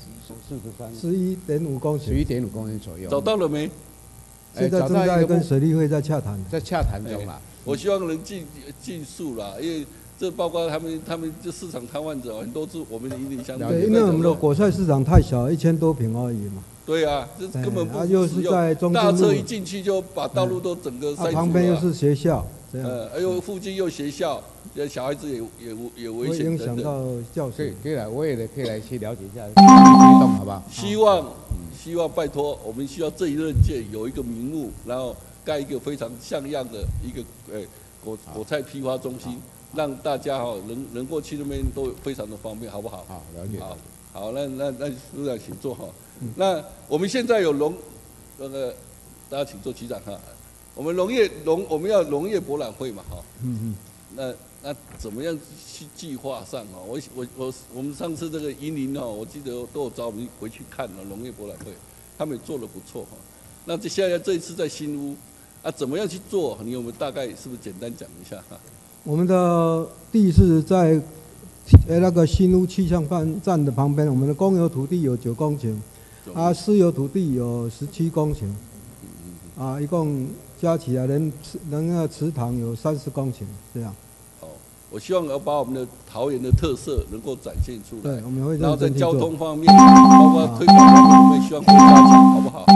3。11.5公顷，11.5公顷左右。找到了没？现在正在跟水利会在洽谈，中啦。我希望能尽速啦，因为这包括他们就市场摊贩者很多是我们的邻里乡。对，因为我们的果菜市场太小，1000多坪而已嘛。对啊，这根本不又是在中心路，大车一进去就把道路都整个塞住了。旁边又是学校，这样。又附近又学校，小孩子也危险，会影响到教室。可以来，我也可以来去了解一下，推动好不好？希望拜托，我们需要这一任届有一个名目，然后盖一个非常像样的一个果菜批发中心，让大家能过去那边都非常的方便，好不好？好，了解。好，那署长请坐那我们现在有大家请坐，局长我们我们要农业博览会嘛那怎么样去计划上我们上次这个云林我记得都有找我们回去看农业博览会，他们也做得不错那现在这一次在新屋， 啊，怎么样去做？你有没有大概是不是简单讲一下？ 我们的地是在那个新屋气象站的旁边，我们的公有土地有9公顷，啊，私有土地有17公顷，啊，一共加起来那个池塘有30公顷这样。 好，我希望要把我们的桃园的特色能够展现出来。 对，我们会然后在认真去做交通方面，包括推广方面，我们也希望可以加强，好不好？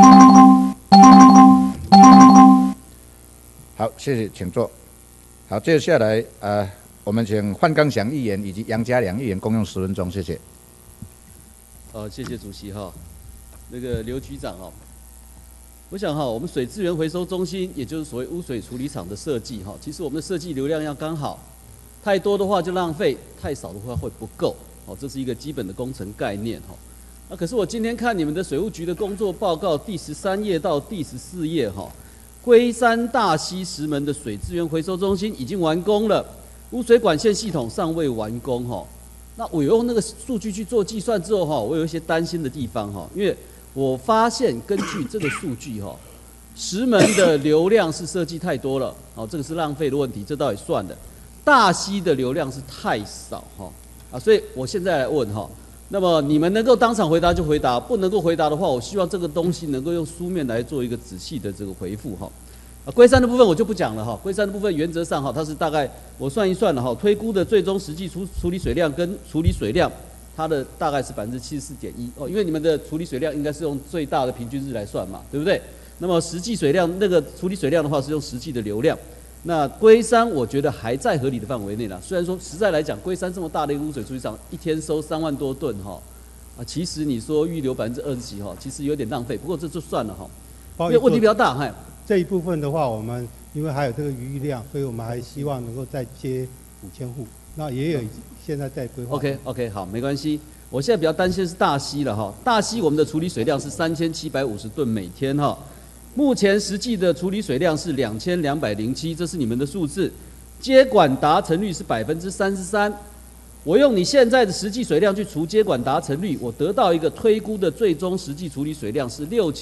好，谢谢，请坐。好，接下来我们请范刚祥议员以及杨家良议员共用10分钟，谢谢。 谢谢主席哈。那个刘局长哈，我想哈，我们水资源回收中心，也就是所谓污水处理厂的设计哈，其实我们的设计流量要刚好，太多的话就浪费，太少的话会不够。这是一个基本的工程概念哈。那可是我今天看你们的水务局的工作报告第13页到第14页哈。龟山大溪石门的水资源回收中心已经完工了，污水管线系统尚未完工哈。那我用那个数据去做计算之后哈，我有一些担心的地方哈，因为我发现根据这个数据哈，石门的流量是设计太多了，这个是浪费的问题，这倒也算的。大溪的流量是太少哈，所以我现在来问哈。那么你们能够当场回答就回答，不能够回答的话，我希望这个东西能够用书面来做一个仔细的这个回复哈。龟山的部分我就不讲了哈，龟山的部分原则上哈，它是大概我算一算了哈，推估的最终实际处理水量跟处理水量，它的大概是74.1%哦，因为你们的处理水量应该是用最大的平均日来算嘛，对不对？那么实际水量那个处理水量的话是用实际的流量。那龟山我觉得还在合理的范围内啦。虽然说实在来讲，龟山这么大的一个污水处理厂，一天收3万多吨哈，其实你说预留20%几哈，其实有点浪费。不过这就算了哈，因为问题比较大哈。 这一部分的话，我们因为还有这个余量，所以我们还希望能够再接5000户。那也有现在在规划。 OK 好，没关系。我现在比较担心的是大溪了哈。大溪我们的处理水量是3750吨每天哈。目前实际的处理水量是2207，这是你们的数字。接管达成率是33%。我用你现在的实际水量去除接管达成率，我得到一个推估的最终实际处理水量是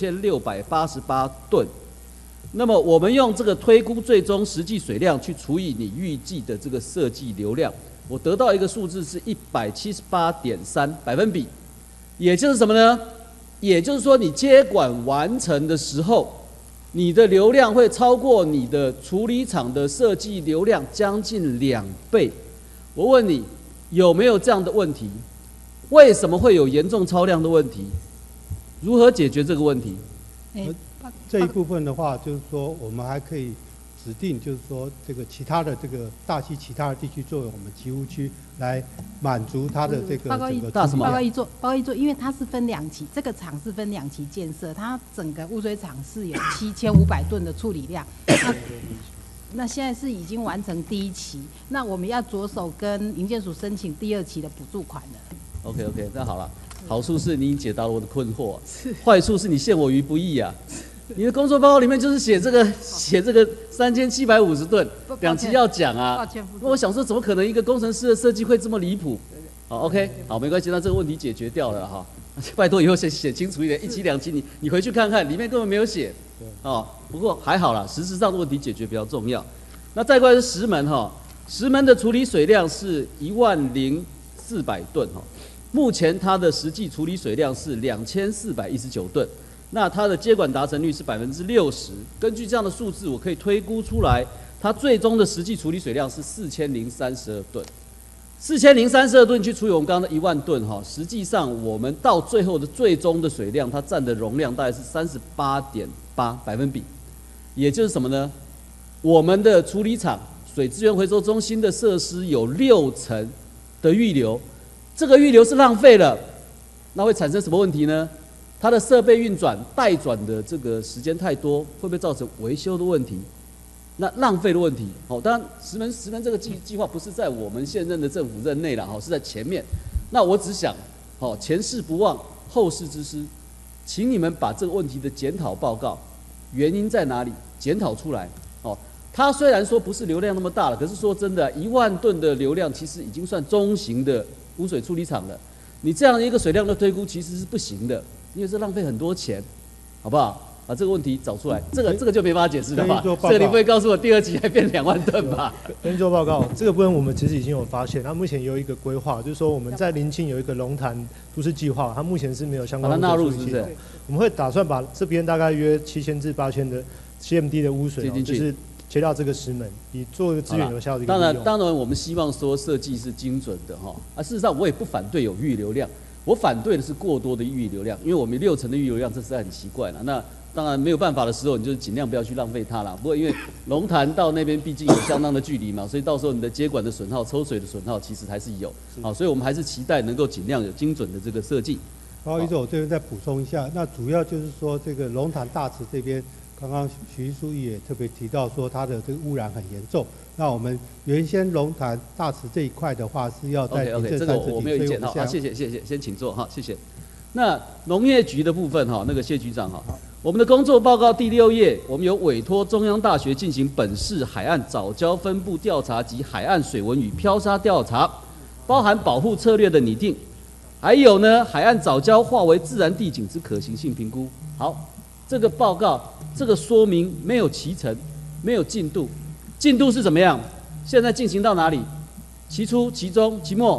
6688吨。那么我们用这个推估最终实际水量去除以你预计的这个设计流量，我得到一个数字是178.3%，也就是什么呢？也就是说，你接管完成的时候，你的流量会超过你的处理厂的设计流量将近2倍。我问你，有没有这样的问题？为什么会有严重超量的问题？如何解决这个问题？ 这一部分的话，就是说我们还可以指定，就是说这个其他的这个大溪其他的地区作为我们集污区，来满足它的这个整个报告一座，因为它是分2期，这个厂是分2期建设，它整个污水厂是有7500吨的处理量。那现在是已经完成第1期，那我们要着手跟营建署申请第2期的补助款了。 OK， 那好了，好处是你已经解答了我的困惑，坏处是你陷我于不义啊。你的工作报告里面就是写这个3750吨，2期要讲啊。我想说，怎么可能一个工程师的设计会这么离谱？好 ，OK， 好，没关系，那这个问题解决掉了哈。拜托以后写清楚一点，1期2期你回去看看，里面根本没有写。不过还好啦，实质上的问题解决比较重要。那再过来是石门哈，石门的处理水量是10400吨哈，目前它的实际处理水量是2419吨。那它的接管达成率是60%，根据这样的数字，我可以推估出来，它最终的实际处理水量是4032吨。4032吨去除以我们刚刚的1万吨哈，实际上我们到最后的最终的水量，它占的容量大概是38.8%，也就是什么呢？我们的处理厂水资源回收中心的设施有60%的预留，这个预留是浪费了，那会产生什么问题呢？它的设备运转待转的这个时间太多，会不会造成维修的问题？那浪费的问题。当然石门这个计划不是在我们现任的政府任内了，是在前面。那我只想，前事不忘，后事之师，请你们把这个问题的检讨报告，原因在哪里，检讨出来。它虽然说不是流量那么大了，可是说真的，1万吨的流量其实已经算中型的污水处理厂了。你这样一个水量的推估其实是不行的。因为这浪费很多钱，好不好？ 把这个问题找出来。这个就没办法解释的话， 这个你不会告诉我第2期还变2万吨吧？ 跟你做报告，这个部分我们其实已经有发现，它目前有一个规划，就是说我们在临近有一个龙潭都市计划，它目前是没有相关的把它纳入，是不是？ 我们会打算把这边大概约7000至8000的 CMD 的污水，就是切到这个石门，以做一个资源有效的一个利用。 当然，我们希望说设计是精准的哈。事实上我也不反对有预流量，我反对的是过多的预流量，因为我们60%的预流量，这实在很奇怪了。那当然没有办法的时候，你就尽量不要去浪费它啦。不过因为龙潭到那边毕竟有相当的距离嘛，所以到时候你的接管的损耗、抽水的损耗其实还是有。好，所以我们还是期待能够尽量有精准的这个设计。 不好意思，我这边再补充一下，那主要就是说这个龙潭大池这边，刚刚徐书记也特别提到说它的这个污染很严重。那我们原先龙潭大池这一块的话是要在 OK， 这个我没有意见哈，谢谢，先请坐哈，谢谢。那农业局的部分哈，那个谢局长哈，我们的工作报告第6页，我们有委托中央大学进行本市海岸藻礁分布调查及海岸水文与漂沙调查，包含保护策略的拟定，还有呢海岸藻礁化为自然地景之可行性评估。好，这个报告这个说明没有期程，没有进度，进度是怎么样？现在进行到哪里？期初、期中、期末？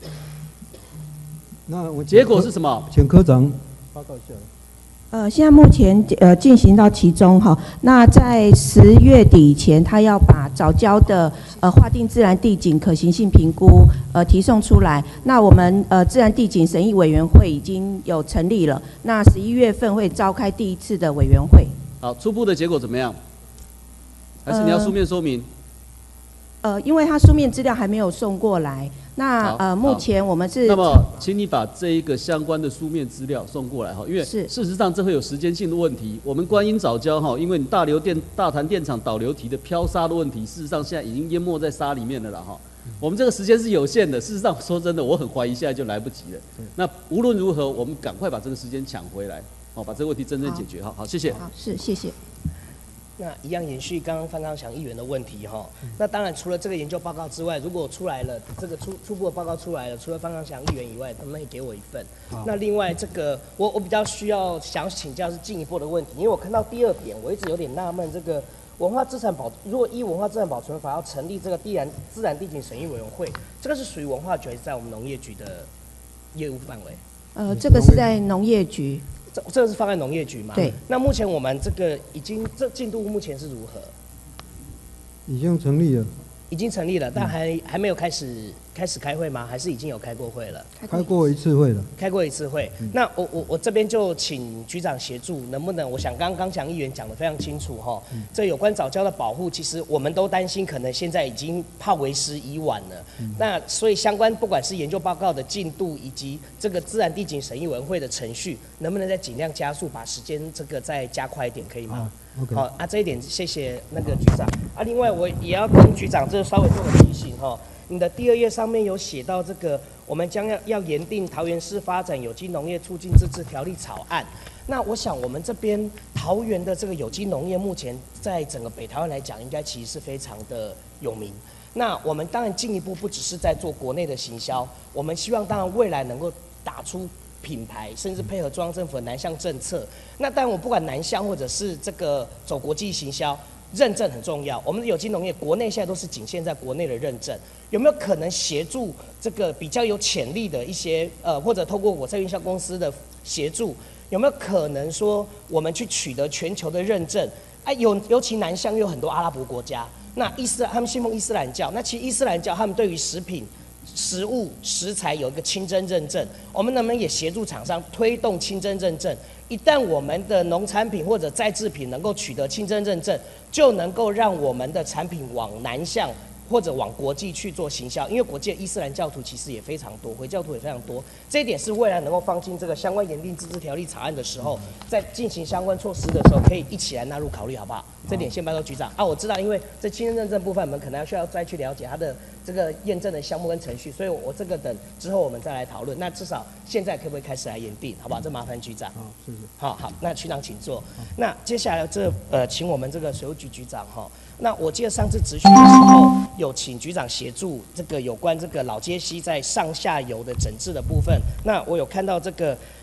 那我结果是什么？ 请科长报告一下。 现在目前进行到其中哈，那在10月底以前，他要把藻礁的划定自然地景可行性评估提送出来。那我们自然地景审议委员会已经有成立了，那11月份会召开第1次的委员会。 好，初步的结果怎么样？还是你要书面说明？ 因为他书面资料还没有送过来，那目前我们是。 那么，请你把这一个相关的书面资料送过来哈，因为事实上这会有时间性的问题。我们观音藻礁哈，因为你大潭电厂导流堤的漂沙的问题，事实上现在已经淹没在沙里面了啦哈。我们这个时间是有限的，事实上说真的，我很怀疑现在就来不及了。那无论如何，我们赶快把这个时间抢回来，好，把这个问题真正解决好。好，谢谢。 好，谢谢。 那一样延续刚刚范刚祥议员的问题哈，那当然除了这个研究报告之外，如果出来了这个初步的报告出来了，除了范刚祥议员以外，他们也给我一份。那另外这个我比较想请教是进一步的问题，因为我看到第2点，我一直有点纳闷，这个文化资产如果依文化资产保存法要成立这个自然地景审议委员会，这个是属于文化局还是在我们农业局的业务范围？ 这个是在农业局。 这个是放在农业局嘛？ 对。 那目前我们这个这进度目前是如何？ 已经成立了。 已经成立了，但还没有开始开会吗？还是已经有开过会了？ 开过1次会了。 开过1次会。那我这边就请局长协助，能不能？我想刚刚祥议员讲得非常清楚哈，这有关藻礁的保护，其实我们都担心，可能现在已经怕为时已晚了。那所以相关不管是研究报告的进度，以及这个自然地景审议委员会的程序，能不能再尽量加速，把时间这个再加快一点，可以吗？好啊，这一点谢谢那个局长啊。另外我也要跟局长这稍微做个提醒哈。你的第2页上面有写到这个，我们将要研定桃园市发展有机农业促进自治条例草案。那我想我们这边桃园的这个有机农业，目前在整个北台湾来讲，应该其实是非常的有名。那我们当然进一步不只是在做国内的行销，我们希望当然未来能够打出品牌，甚至配合中央政府的南向政策。那当然我不管南向或者是这个走国际行销，认证很重要。我们的有机农业国内现在都是仅限在国内的认证，有没有可能协助这个比较有潜力的一些或者透过我在运销公司的协助，有没有可能说我们去取得全球的认证？尤其南向有很多阿拉伯国家，那他们信奉伊斯兰教，那其实伊斯兰教他们对于食品、食物、食材有一个清真认证，我们能不能也协助厂商推动清真认证？一旦我们的农产品或者再制品能够取得清真认证，就能够让我们的产品往南向或者往国际去做行销，因为国际的伊斯兰教徒其实也非常多，回教徒也非常多，这一点是未来能够放进这个相关研定自治条例草案的时候，在进行相关措施的时候，可以一起来纳入考虑，好不好？这点先拜托局长啊，我知道，因为这清真认证部分，我们可能需要再去了解它的这个验证的项目跟程序，所以我这个等之后我们再来讨论。那至少现在可不可以开始来研定，好不好？这麻烦局长。 好，谢谢。 好，那局长请坐。那接下来请我们这个水务局局长哈。那我记得上次质询的时候，有请局长协助这个有关这个老街溪在上下游的整治的部分。那我有看到这个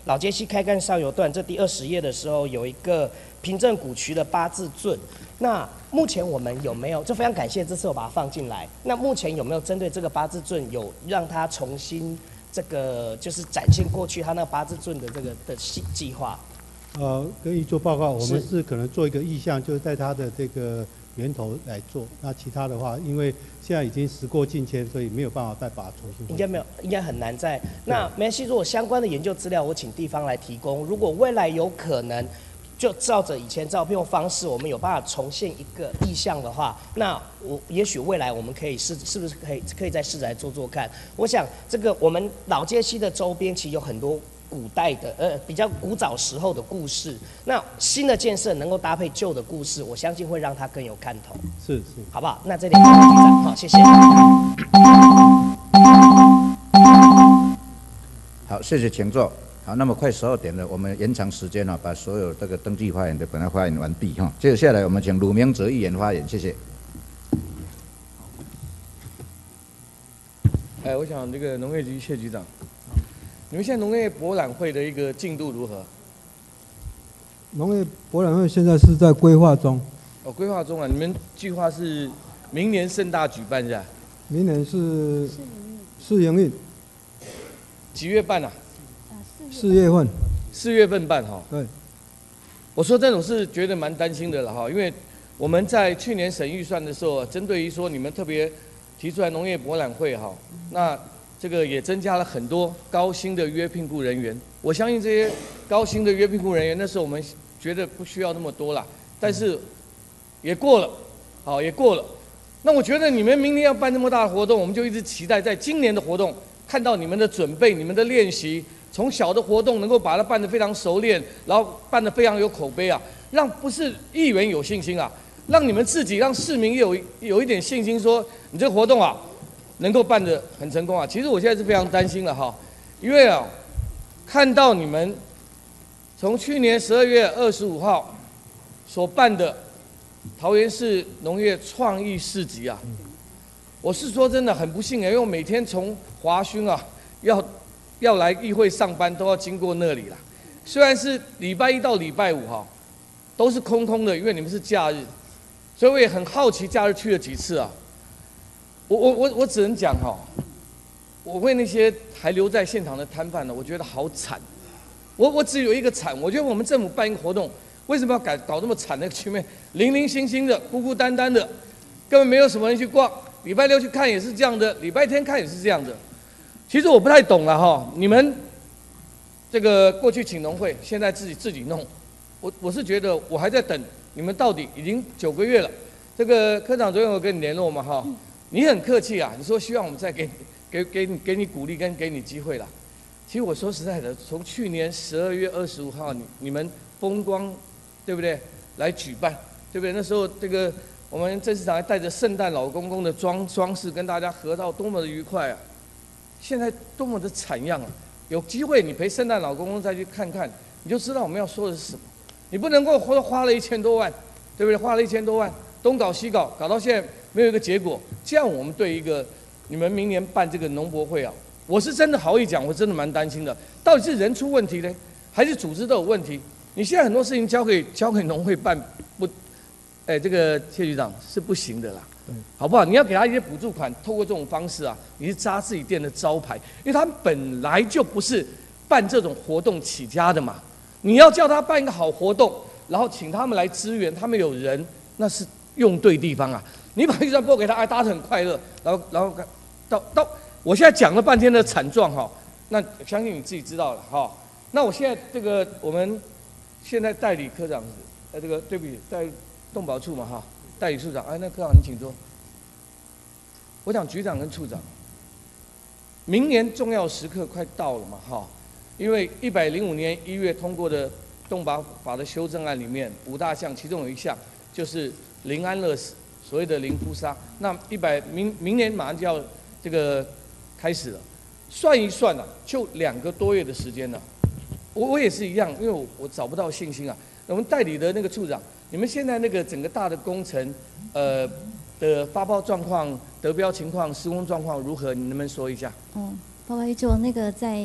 老街溪开干上游段这第20页的时候，有一个平镇古渠的8字圳。那目前我们有没有？就非常感谢这次我把它放进来。那目前有没有针对这个8字圳有让它重新这个就是展现过去它那个8字圳的这个的计划？ 跟议做报告，我们是可能做一个意向，就是在它的这个源头来做。那其他的话，因为现在已经时过境迁，所以没有办法再把它重新。 应该没有，应该很难在。那没关系，如果相关的研究资料，我请地方来提供。如果未来有可能，就照着以前照片方式，我们有办法重现一个意象的话，那也许未来我们可以是不是可以再试着来做看。我想这个我们老街溪的周边其实有很多古代的比较古早时候的故事，那新的建设能够搭配旧的故事，我相信会让它更有看头。 是， 好不好？那这里局长，好，谢谢。 好，谢谢，请坐。好，那么快12点了，我们延长时间把所有这个登记发言的本来发言完毕哈。接下来我们请鲁明哲议员发言，谢谢。 我想这个农业局谢局长，你们现在农业博览会的一个进度如何？ 农业博览会现在是在规划中。 规划中啊，你们计划是明年盛大举办是吧？ 明年是试营运。 几月办啊 ？4月份。 4月份办哈。 对。 我说这种是觉得蛮担心的了哈，因为我们在去年审预算的时候，针对于说你们特别提出来农业博览会哈，那这个也增加了很多高薪的约聘雇人员。我相信这些高薪的约聘雇人员，那时候我们觉得不需要那么多啦，但是也过了，好也过了。那我觉得你们明年要办这么大的活动，我们就一直期待在今年的活动看到你们的准备、你们的练习，从小的活动能够把它办得非常熟练，然后办得非常有口碑啊，让不是议员有信心啊，让你们自己、让市民有一点信心，说你这个活动啊能够办得很成功啊。其实我现在是非常担心了哈，因为啊看到你们从去年12月25号所办的桃园市农业创意市集啊，我是说真的很不幸因为我每天从华勋啊要来议会上班都要经过那里啦。虽然是礼拜1到礼拜5哈都是空空的，因为你们是假日，所以我也很好奇假日去了几次啊。我只能讲哈，我为那些还留在现场的摊贩呢，我觉得好惨。我只有一个惨，我觉得我们政府办一个活动，为什么要搞这么惨？那个局面零零星星的、孤孤单单的，根本没有什么人去逛。礼拜6去看也是这样的，礼拜天看也是这样的。其实我不太懂了哈，你们这个过去请农会，现在自己弄，我是觉得我还在等你们到底已经9个月了。这个科长昨天有跟你联络嘛哈，你很客气啊，你说希望我们再给你鼓励跟给你机会啦。其实我说实在的，从去年12月25号你们风光，对不对？来举办，对不对？那时候这个我们郑市长还带着圣诞老公公的装饰跟大家合照，多么的愉快啊！现在多么的惨样啊！有机会你陪圣诞老公公再去看看，你就知道我们要说的是什么。你不能够花了1000多万，对不对？花了1000多万，东搞西搞，搞到现在没有一个结果。这样我们对一个你们明年办这个农博会啊，我是真的好意讲，我真的蛮担心的。到底是人出问题呢，还是组织都有问题？你现在很多事情交给农会办不，这个谢局长是不行的啦，好不好？你要给他一些补助款，透过这种方式啊，你是扎自己店的招牌，因为他们本来就不是办这种活动起家的嘛。你要叫他办一个好活动，然后请他们来支援，他们有人，那是用对地方啊。你把预算拨给他，大家很快乐，然后到我现在讲了半天的惨状哈，那相信你自己知道了哈。那我现在这个我们现在代理科长这个对不起，在动保处嘛哈，代理处长，那科长你请坐。我讲局长跟处长，明年重要时刻快到了嘛哈，因为105年1月通过的动保法的修正案里面5大项，其中有一项就是零安乐死，所谓的零扑杀。那明年马上就要这个开始了，算一算啊，就2个多月的时间了。我也是一样，因为我找不到信心啊。我们代理的那个处长，你们现在那个整个大的工程，的发包状况、得标情况、施工状况如何？你能不能说一下？ 报告一做那个在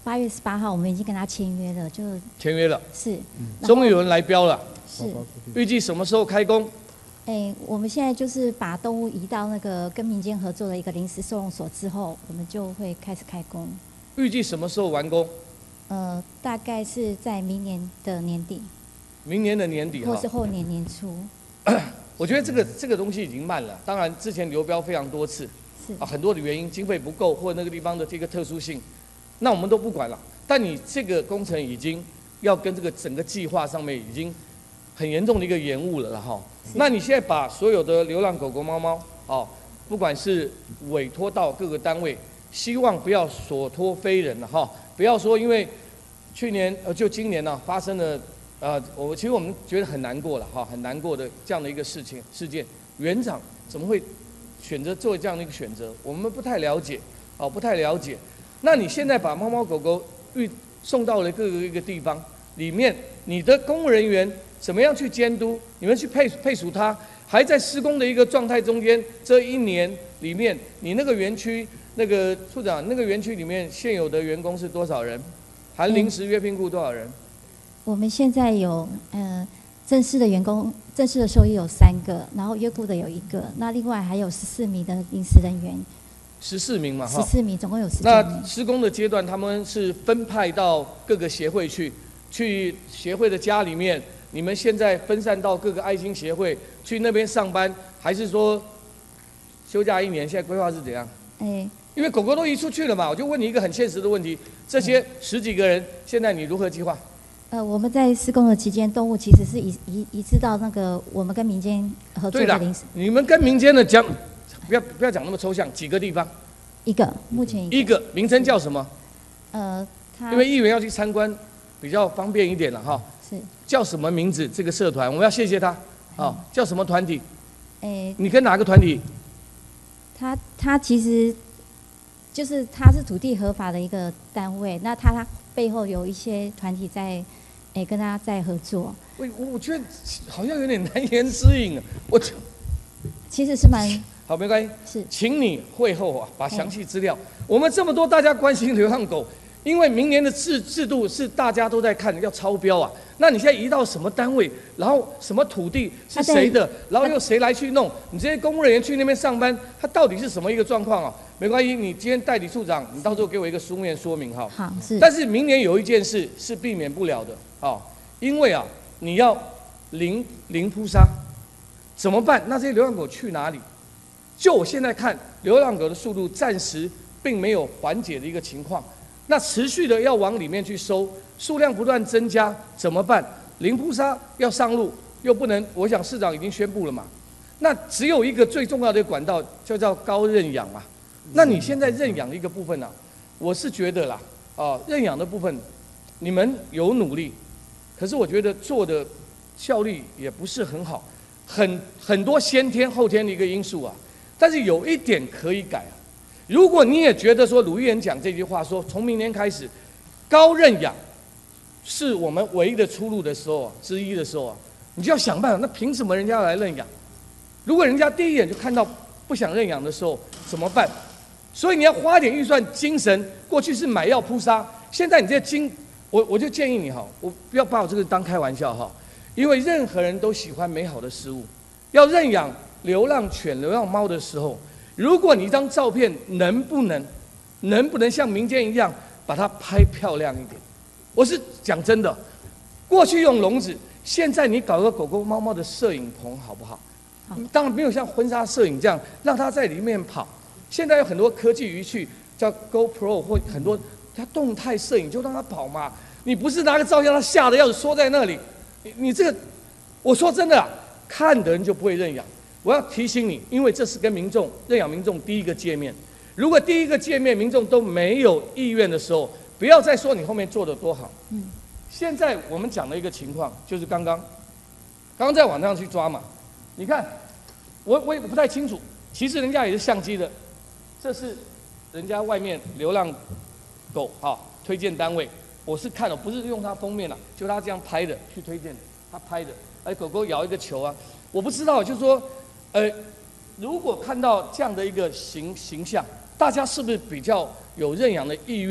8月18号我们已经跟他签约了，就签约了， 是， 终于有人来标了， 是， 预计什么时候开工？ 我们现在就是把动物移到那个跟民间合作的一个临时收容所之后，我们就会开始开工。 预计什么时候完工？ 大概是在明年的年底。 明年的年底或是后年年初。 我觉得这个东西已经慢了，当然之前流标非常多次，很多的原因，经费不够或那个地方的这个特殊性，那我们都不管了。但你这个工程已经要跟这个整个计划上面已经很严重的一个延误了哈。那你现在把所有的流浪狗狗、猫猫，不管是委托到各个单位，希望不要所托非人了哈，不要说因为去年就今年呢发生了。其实我们觉得很难过了哈，很难过的这样的一个事件，园长怎么会选择做这样的一个选择？我们不太了解，不太了解。那你现在把猫猫狗狗送到了各个一个地方里面，你的公务人员怎么样去监督？你们去配属他，还在施工的一个状态中间，这1年里面，你那个园区那个处长，那个园区里面现有的员工是多少人？含临时约聘雇多少人？ 我们现在有正式的员工，正式的兽医有3个，然后约雇的有1个，那另外还有14名的临时人员。 14名嘛，哈。 14名，总共有19名。 那施工的阶段，他们是分派到各个协会去协会的家里面。你们现在分散到各个爱心协会去那边上班，还是说休假1年？现在规划是怎样？因为狗狗都移出去了嘛，我就问你一个很现实的问题：这些10几个人，现在你如何计划？ 我们在施工的期间，动物其实是移植到那个我们跟民间合作的临时。 你们跟民间的讲，不要讲那么抽象，几个地方 ？1个，目前一个，名称叫什么？ 他因为议员要去参观，比较方便一点了哈。 是。 叫什么名字？这个社团，我们要谢谢他。叫什么团体？你跟哪个团体？ 他其实就是他是土地合法的一个单位，那他背后有一些团体在。跟他在合作。 我觉得好像有点难言之隐啊。 其实是蛮好，没关系。 是， 请你会后把详细资料。我们这么多大家关心流浪狗，因为明年的制度是大家都在看，要超标啊。那你现在移到什么单位，然后什么土地是谁的，然后又谁来去弄？你这些公务人员去那边上班，他到底是什么一个状况啊？没关系，你今天代理处长，你到时候给我一个书面说明哈。 好，是。 但是明年有一件事是避免不了的。因为你要零扑杀，怎么办？那这些流浪狗去哪里？就我现在看，流浪狗的速度暂时并没有缓解的一个情况。那持续的要往里面去收，数量不断增加，怎么办？零扑杀要上路，又不能，我想市长已经宣布了嘛。那只有一个最重要的管道，就叫高认养嘛。那你现在认养的一个部分呢，我是觉得啦，认养的部分，你们有努力。可是我觉得做的效率也不是很好，很多先天后天的一个因素啊。但是有一点可以改啊，如果你也觉得说鲁议员讲这句话说，从明年开始，高认养是我们唯一的出路的时候之一的时候你就要想办法。那凭什么人家要来认养？如果人家第一眼就看到不想认养的时候怎么办？所以你要花点预算精神。过去是买药扑杀，现在你这我就建议你我不要把我这个当开玩笑因为任何人都喜欢美好的事物。要认养流浪犬、流浪猫的时候，如果你一张照片能不能像民间一样把它拍漂亮一点？我是讲真的，过去用笼子，现在你搞个狗狗、猫猫的摄影棚好不好？当然没有像婚纱摄影这样让它在里面跑。现在有很多科技仪器，叫 GoPro 或很多。它动态摄影就让它跑嘛，你不是拿个照片，它吓得要死缩在那里。你这个，我说真的看的人就不会认养。我要提醒你，因为这是跟认养民众第一个见面。如果第一个见面民众都没有意愿的时候，不要再说你后面做得多好。现在我们讲的一个情况就是刚刚在网上去抓嘛，你看我也不太清楚，其实人家也是相机的，这是人家外面流浪狗推荐单位，我是看了，不是用它封面了，就他这样拍的去推荐的，他拍的，狗狗咬一个球啊，我不知道，就是说，如果看到这样的一个形象，大家是不是比较有认养的意愿？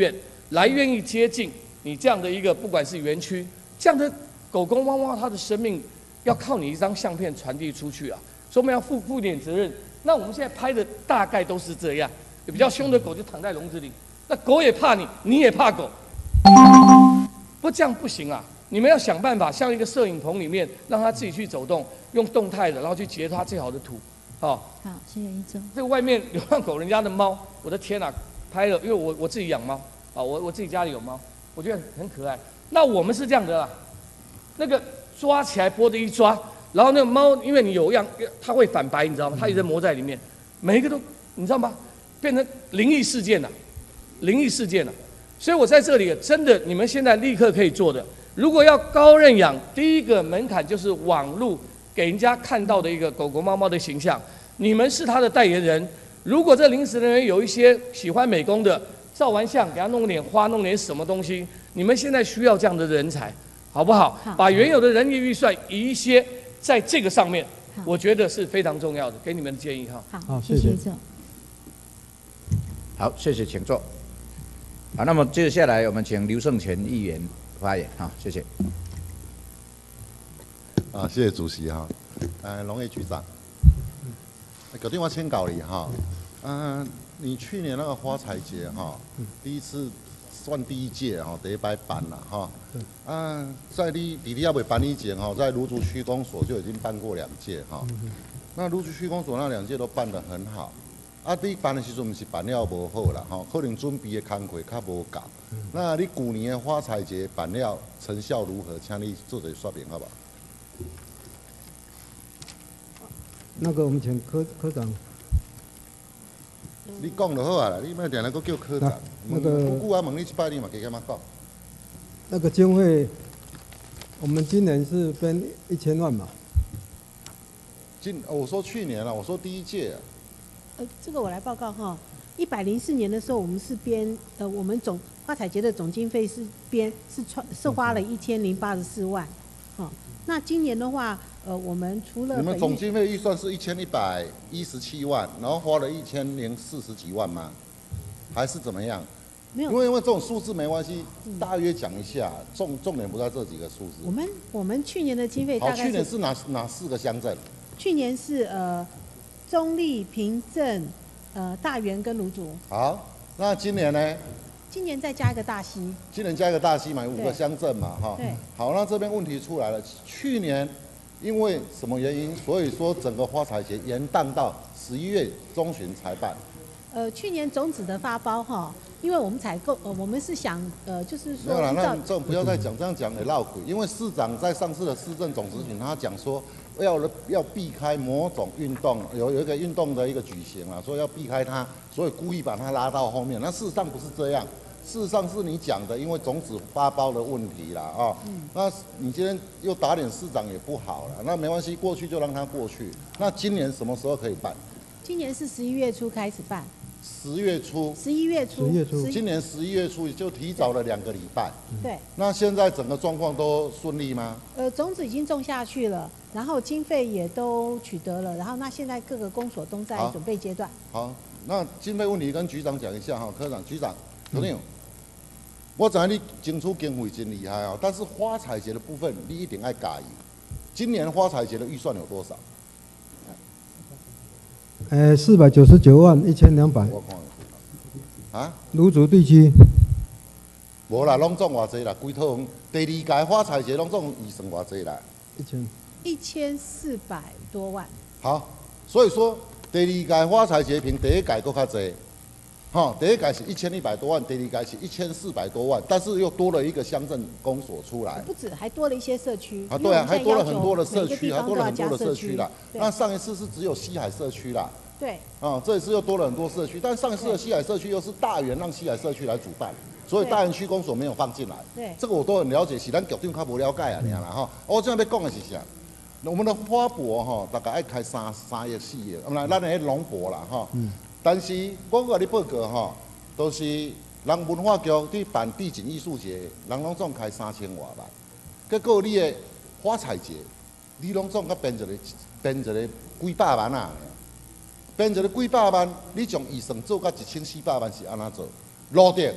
来愿意接近你这样的一个不管是园区，这样的狗狗猫猫它的生命要靠你一张相片传递出去啊，所以我们要负一点责任。那我们现在拍的大概都是这样，比较凶的狗就躺在笼子里，那狗也怕你，你也怕狗，不这样不行啊！你们要想办法，像一个摄影棚里面，让它自己去走动，用动态的，然后去截它最好的图，好， 谢谢一中。 这个外面流浪狗人家的猫，我的天啊，拍了，因为我自己养猫啊，我自己家里有猫，我觉得很可爱。那我们是这样的啦，那个抓起来脖子一抓，然后那个猫，因为你有样，它会反白，你知道吗？它一直磨在里面，每一个都，你知道吗？变成灵异事件了，灵异事件了。所以我在这里真的，你们现在立刻可以做的，如果要高认养，第一个门槛就是网路给人家看到的一个狗狗猫猫的形象，你们是他的代言人。如果这临时人员有一些喜欢美工的，照完相给他弄点花，弄点什么东西，你们现在需要这样的人才，好不好？把原有的人力预算移一些在这个上面，我觉得是非常重要的，给你们的建议哈。 好，谢谢。 好，谢谢，请坐。好，那么接下来我们请刘胜全议员发言，好，谢谢。 谢谢主席哈，农业局长，隔天我请教你哈，你去年那个花彩节哈，第一次算第一届哈，第一摆办了哈，在你还没办以前哈，在芦竹区公所就已经办过2届哈，那芦竹区公所那2届都办得很好。你办的时阵，不是办了无好啦，可能准备的工课较无够。那你去年的花彩节办了成效如何？请你做点说明好不好？ 那个我们请科长。 你讲就好啊啦，你莫定来搁叫科长。 那个不顾啊，问你一摆，你嘛加减嘛讲。 那个经费，我们今年是编1000万嘛。 我说去年了，我说第一届。 这个我来报告哈。104年的时候，我们是编我们总花彩节的总经费是花了1084万，那今年的话，我们除了你们总经费预算是1117万，然后花了1040几万吗？还是怎么样？ 没有， 因为这种数字没关系，大约讲一下，重点不在这几个数字。 我们去年的经费大概好，去年是哪4个乡镇？ 去年是中坜、平镇、大园跟芦竹。 好，那今年呢？ 今年再加一个大溪。 今年加一个大溪嘛，有5个乡镇嘛，哈。 对。 好，那这边问题出来了，去年因为什么原因，所以说整个花彩节延宕到11月中旬才办。 去年种子的发包哈，因为我们采购，我们是想就是说。 没有啦，那这种不要再讲，这样讲也绕口。因为市长在上次的市政总咨询，他讲说。要避开某种运动，有一个运动的一个举行啊，所以要避开它，所以故意把它拉到后面。那事实上不是这样，事实上是你讲的，因为种子发包的问题啦啊。那你今天又打脸市长也不好了，那没关系，过去就让它过去。那今年什么时候可以办？ 今年是11月初开始办。 10月初。 11月初。 今年11月初就提早了2个礼拜。 对。 那现在整个状况都顺利吗？ 种子已经种下去了。然后经费也都取得了，然后那现在各个公所都在准备阶段。 好，那经费问题跟局长讲一下哈，科长、局长，科长，我知道你争取经费真厉害啊，但是花彩节的部分你一定要加油。今年花彩节的预算有多少 ？499万1200。 我看啊， 芦竹地区。 无啦，拢总偌济啦，规套第2届花彩节拢总预算偌济啦 ？1400多万。 好，所以说第2届花彩节比第1届搁较济，第1届是1100多万，第2届是1400多万，但是又多了一个乡镇公所出来。 不止，还多了一些社区。 对啊，还多了很多的社区，还多了很多的社区啦。那上一次是只有西海社区啦。 对。 这一次又多了很多社区，但上一次的西海社区又是大园让西海社区来主办。所以大园区公所没有放进来， 对， 这个我都很了解，是咱局长较无了解啊，啦哈。我现在要讲的是啥？我们的花博哈，大概爱开3亿4亿，咱的农博啦哈。但是我甲你报告哈，都是人文化局去办地景艺术节，人拢总开3000多万，结果你的花彩节，你拢总甲编一个几百万啊，编一个几百万，你从预算做到1400万是安怎做？路点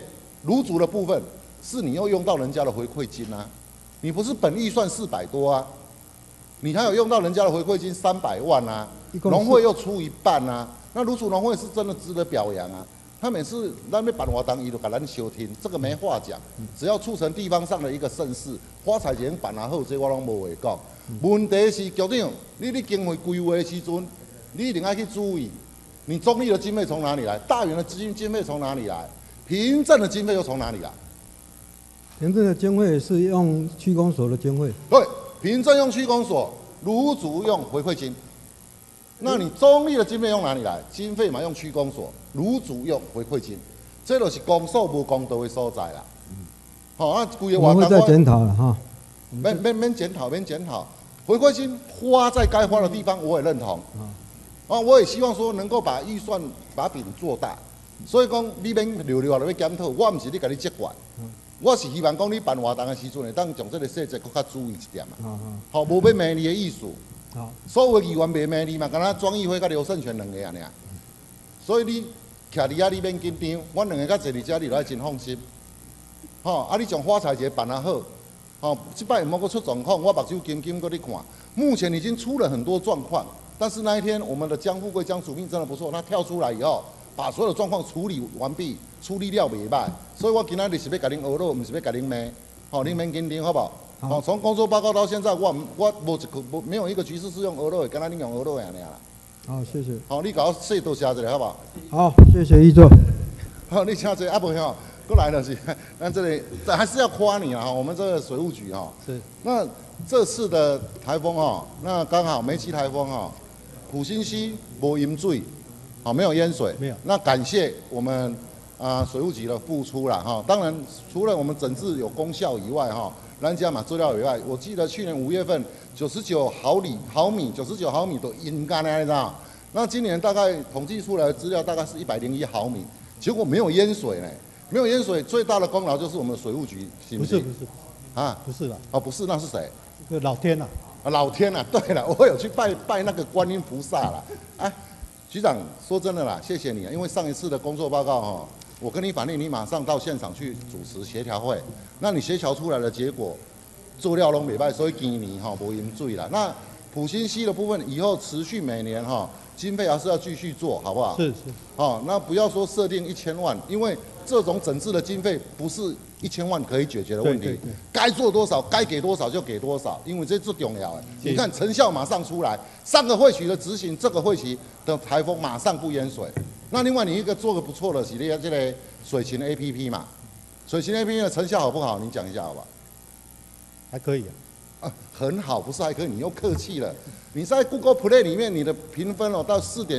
炉主的部分是你又用到人家的回馈金啊，你不是本预算400多啊，你还有用到人家的回馈金300万啊，农会又出一半啊，那炉主农会是真的值得表扬啊。他每次咱要办活动，伊就给咱收听，这个没话讲。只要促成地方上的一个盛事，花彩节办啊好，这我拢无话讲。问题是局长，你经费规划的时阵，你一定要去注意，你中立的经费从哪里来？大园的经费从哪里来？平镇的经费又从哪里来？ 平镇的经费是用区公所的经费。 对，平镇用区公所，炉主用回馈金。那你中立的经费用哪里来？经费嘛用区公所，炉主用回馈金，这就是公所无公道的所在啦。好，那规个我们会再检讨了哈。 免检讨，免检讨。回馈金花在该花的地方，我也认同。啊，我也希望说能够把预算把饼做大。所以讲，你免溜溜就要检讨，我唔是你甲你责怪，我是希望讲你办活动的时阵会当从这个细节更较注意一点嘛。好，无要骂你的意思。 好， 所有的议员袂骂你嘛，敢若庄议会甲刘胜全两个尔。所以你徛伫遐，你免紧张，阮两个较坐伫遮，你就爱真放心。吼，啊，你将花彩节办啊好，吼，即摆莫阁出状况，我目睭金金搁咧看。目前已经出了很多状况，但是那一天我们的江富贵江主任真的不错，他跳出来以后，把所有的状况处理完毕，处理了袂歹。所以我今仔日是要甲恁学乐，唔是要甲恁骂。吼，恁免紧张，好不好？好，从工作报告到现在，我没有一个局势是用俄罗，跟他你用俄罗样啦。 好，谢谢。 好，你搞细多下子好不好？ 好，谢谢议座。 好，你请坐，啊不吼，过来了是，那这里还是要夸你啊！我们这个水务局哈， 是。 那这次的台风哈，那刚好梅西台风哈，普兴溪无淹水，好没有淹水， 没有。 那感谢我们水务局的付出啦哈。当然，除了我们整治有功效以外哈。咱家嘛资料以外，我记得去年5月份99毫米99毫米都阴干了，你知道？那今年大概统计出来的资料大概是101毫米，结果没有淹水呢。没有淹水，最大的功劳就是我们的水务局，是不是？ 不是， 啊， 不是了。 哦，不是，那是谁？ 老天呐！ 老天呐！对了，我有去拜那个观音菩萨了。哎，局长，说真的啦，谢谢你，因为上一次的工作报告哈。我跟你反映，你马上到现场去主持协调会，那你协调出来的结果，做料拢袂歹，所以今年哈无淹水啦。那普兴溪的部分，以后持续每年哈经费还是要继续做，好不好？ 是。 哦，那不要说设定1000万，因为这种整治的经费不是1000万可以解决的问题。对。该做多少，该给多少就给多少，因为这最重要的。你看成效马上出来，上个会期的执行，这个会期的台风马上不淹水。那另外你一个做的不错的是你这个水情 APP 嘛，水情 APP 的成效好不好？你讲一下好吧？ 还可以啊，很好，不是还可以，你又客气了。你在 Google Play 里面你的评分到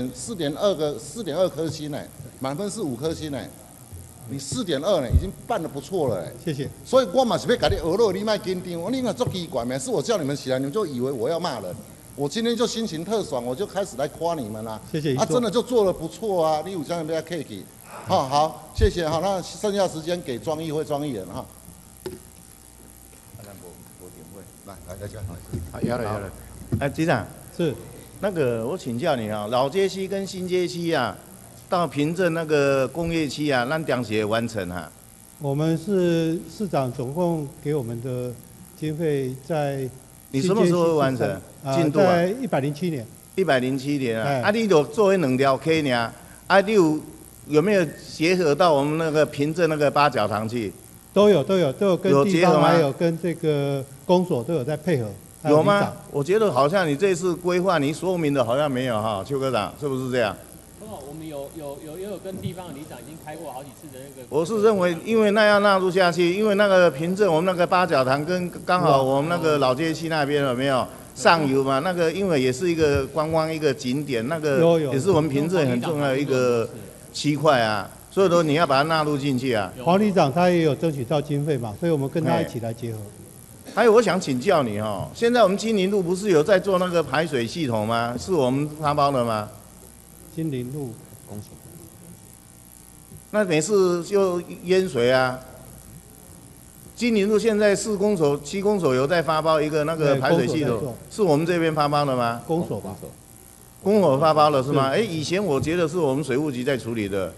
4.2颗星呢，满分是5颗星呢，你4.2呢，已经办得不错了。 谢谢。 所以我嘛是要给你学乐，你莫紧张，你那做奇怪，每次我叫你们起来，你们就以为我要骂人。我今天就心情特爽，我就开始来夸你们啦。 谢谢。 真的就做得不错啊！你有这样被他 cake。好，谢谢哈。那剩下时间给庄议会庄议员哈。来，大家好，要了。哎，局长是那个，我请教你啊，老街区跟新街区啊，到平镇那个工业区啊，咱当时也完成哈。 我们是市长总共给我们的经费在。 你什么时候会完成？进度啊？ 在107年。 107年啊！啊，你就作为2条 K 呢？啊，你有没有结合到我们那个平镇那个八角堂去？ 都有跟地方还有跟这个公所都有在配合。 有吗？我觉得好像你这次规划你说明的好像没有哈，邱科长是不是这样？ 我们有跟地方的里长已经开过好几次的那个。 我是认为，因为那要纳入下去，因为那个平镇我们那个八角堂跟刚好我们那个老街区那边有没有上游嘛？那个因为也是一个观光一个景点，那个也是我们平镇很重要的一个区块啊，所以说你要把它纳入进去啊。 黄里长他也有争取到经费嘛，所以我们跟他一起来结合。 还有，我想请教你哦，现在我们金陵路不是有在做那个排水系统吗？是我们发包的吗？ 金陵路。 公所，那每次就淹水啊。金陵路现在市公所、区公所有在发包一个那个排水系统，是我们这边发包的吗？ 公所吧。 公所发包了是吗？哎，以前我觉得是我们水务局在处理的，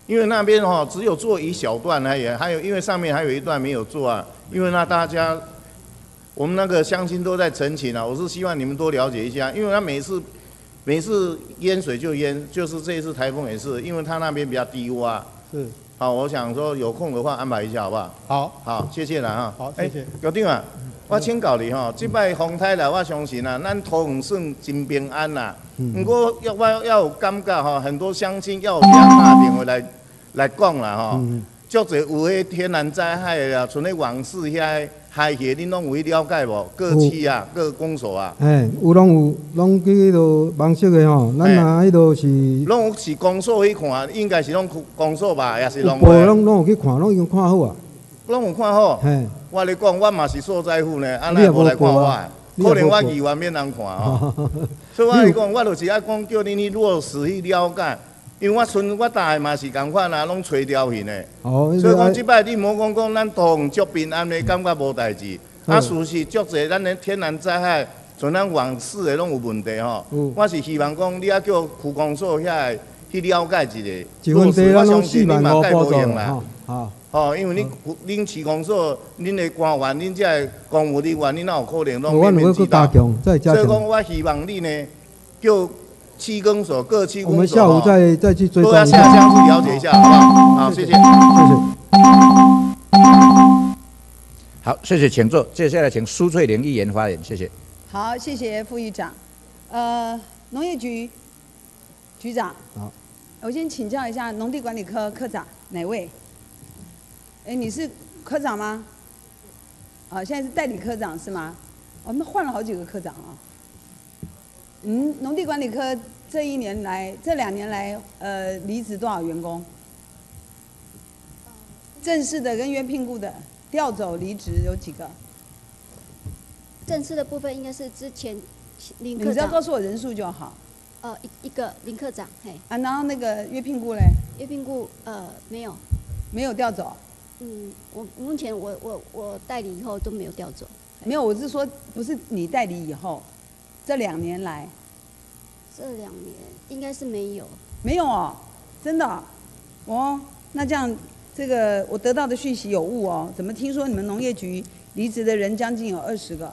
因为那边只有做一小段而已，还有因为上面还有一段没有做啊。因为那大家我们那个乡亲都在澄清啊，我是希望你们多了解一下，因为他每次淹水就淹，就是这一次台风也是，因为他那边比较低洼。 是。 好，我想说有空的话安排一下好不好？好，谢谢啦哈。 好，谢谢。 局长啊，我请教你这摆风台来，我相信啊，咱桃园算真平安啦。不过我要有感觉很多乡亲要有打电话来讲啦足侪有迄天然灾害的啊，像迄往事遐海蟹，恁拢有去了解无？各区啊，各公所啊。 拢去迄落网色的咱若迄落是。 拢有去公所去看，应该是拢公所吧，也是拢。 拢有去看，拢已经看好啊。 拢有看好。我咧讲，我嘛是所在户呢，安尼无来看我，可能我议员免人看所以我来讲，我就是爱讲叫恁去落实去了解。因为我大概嘛是共款啊，拢吹调去呢。所以讲即摆你莫讲咱桃园足平安的，感觉无代志。事实足侪咱的天然灾害，像咱往事的拢有问题我是希望讲你啊叫区公所遐去了解一下。落实我相信你嘛该无用啦。因为恁区公所、恁的官员、恁这公务人员，恁哪有可能拢面面俱到？所以讲我希望你呢叫。区公所各区公所， 我们下午再去追踪， 都要下乡去了解一下，好不好？好，谢谢。 好，谢谢，请坐。接下来请苏翠玲议员发言，谢谢。 好，谢谢副议长。农业局局长， 好， 我先请教一下农地管理科科长哪位？你是科长吗？现在是代理科长是吗？我们换了好几个科长啊。农地管理科这2年来，离职多少员工？正式的跟约聘雇的调走离职有几个？ 正式的部分应该是之前林科长。 你只要告诉我人数就好。 一个林科长，嘿。 然后那个约聘雇嘞？ 约聘雇没有。 没有调走？ 我目前我代理以后都没有调走。 没有，我是说不是你代理以后。这2年来， 这2年应该是没有。 没有哦，真的哦。那这样，这个我得到的讯息有误哦。怎么听说你们农业局离职的人将近有20个？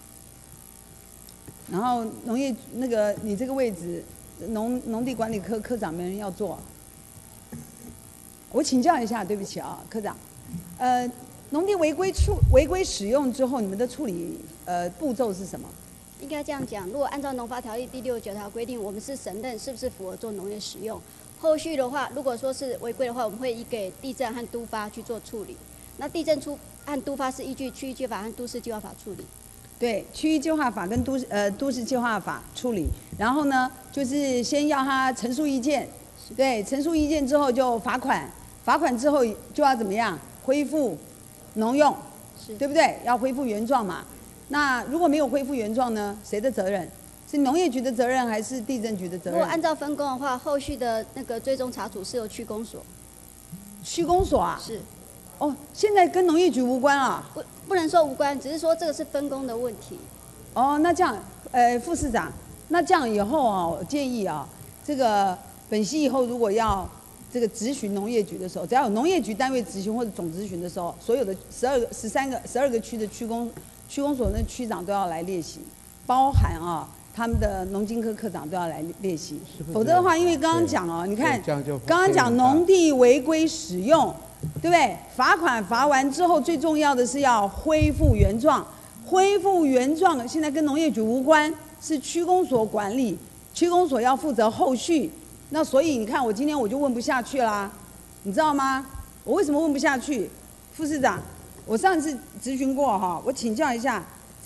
然后农业那个你这个位置，农地管理科科长没人要做。我请教一下，对不起啊，科长，农地违规使用之后，你们的处理步骤是什么？ 应该这样讲，如果按照农法条例第69条规定，我们是审认是不是符合做农业使用。后续的话，如果说是违规的话，我们会移给地政和都发去做处理。那地政和都发是依据区域计划和都市计划法处理。 对，区域计划法跟都市计划法处理。然后呢，就是先要他陈述意见，对，陈述意见之后就罚款，罚款之后就要怎么样？恢复农用，对不对？要恢复原状嘛。那如果没有恢复原状呢？谁的责任？是农业局的责任还是地政局的责任？ 如果按照分工的话，后续的那个追踪查处是由区公所。 区公所啊？ 是。 哦，现在跟农业局无关啊？ 不能说无关，只是说这个是分工的问题。 哦，那这样，副市长，那这样以后啊，我建议啊，这个本溪以后如果要这个质询农业局的时候，只要有农业局单位质询或者总质询的时候，所有的12个区的区公所那区长都要来列席，包含啊他们的农经科科长都要来列席，否则的话，因为刚刚讲哦，你看刚刚讲农地违规使用，对不对？罚款罚完之后，最重要的是要恢复原状，恢复原状现在跟农业局无关，是区公所管理，区公所要负责后续。那所以你看，我今天我就问不下去啦，你知道吗？我为什么问不下去？副市长。我上次质询过哈，我请教一下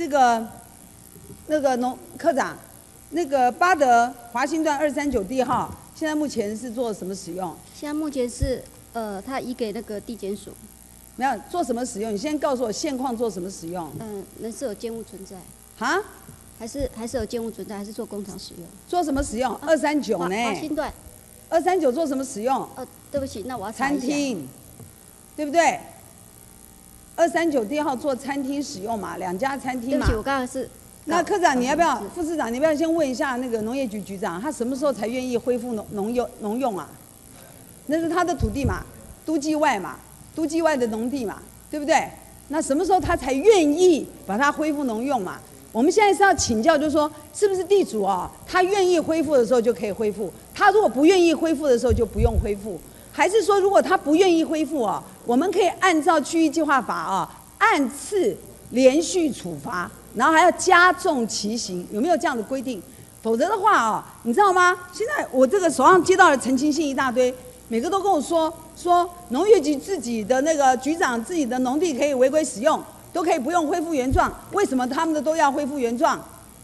那个科长，那个巴德华兴段239地号，现在目前是做什么使用？ 现在目前是他移给那个地检署。 没有做什么使用？你先告诉我现况做什么使用？ 人是有建物存在。 哈？ 还是有建物存在，还是做工厂使用？ 做什么使用？239呢？ 华兴段。 239做什么使用？ 对不起，那我要查一下。 餐厅，对不对？239地号做餐厅使用嘛，2家餐厅嘛。 对不起，我刚才是。 那科长，你要不要？副市长，你要不要先问一下那个农业局局长，他什么时候才愿意恢复农用啊？ 那是他的土地嘛，都计外嘛，都计外的农地嘛，对不对？那什么时候他才愿意把它恢复农用嘛？我们现在是要请教，就是说，是不是地主啊，他愿意恢复的时候就可以恢复，他如果不愿意恢复的时候就不用恢复？还是说，如果他不愿意恢复啊，我们可以按照区域计划法啊，按次连续处罚，然后还要加重其刑，有没有这样的规定？否则的话啊，你知道吗？现在我这个手上接到了澄清信一大堆，每个都跟我说农业局自己的那个局长自己的农地可以违规使用，都可以不用恢复原状，为什么他们的都要恢复原状？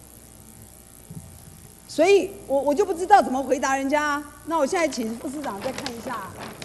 所以我就不知道怎么回答人家啊。那我现在请副市长再看一下。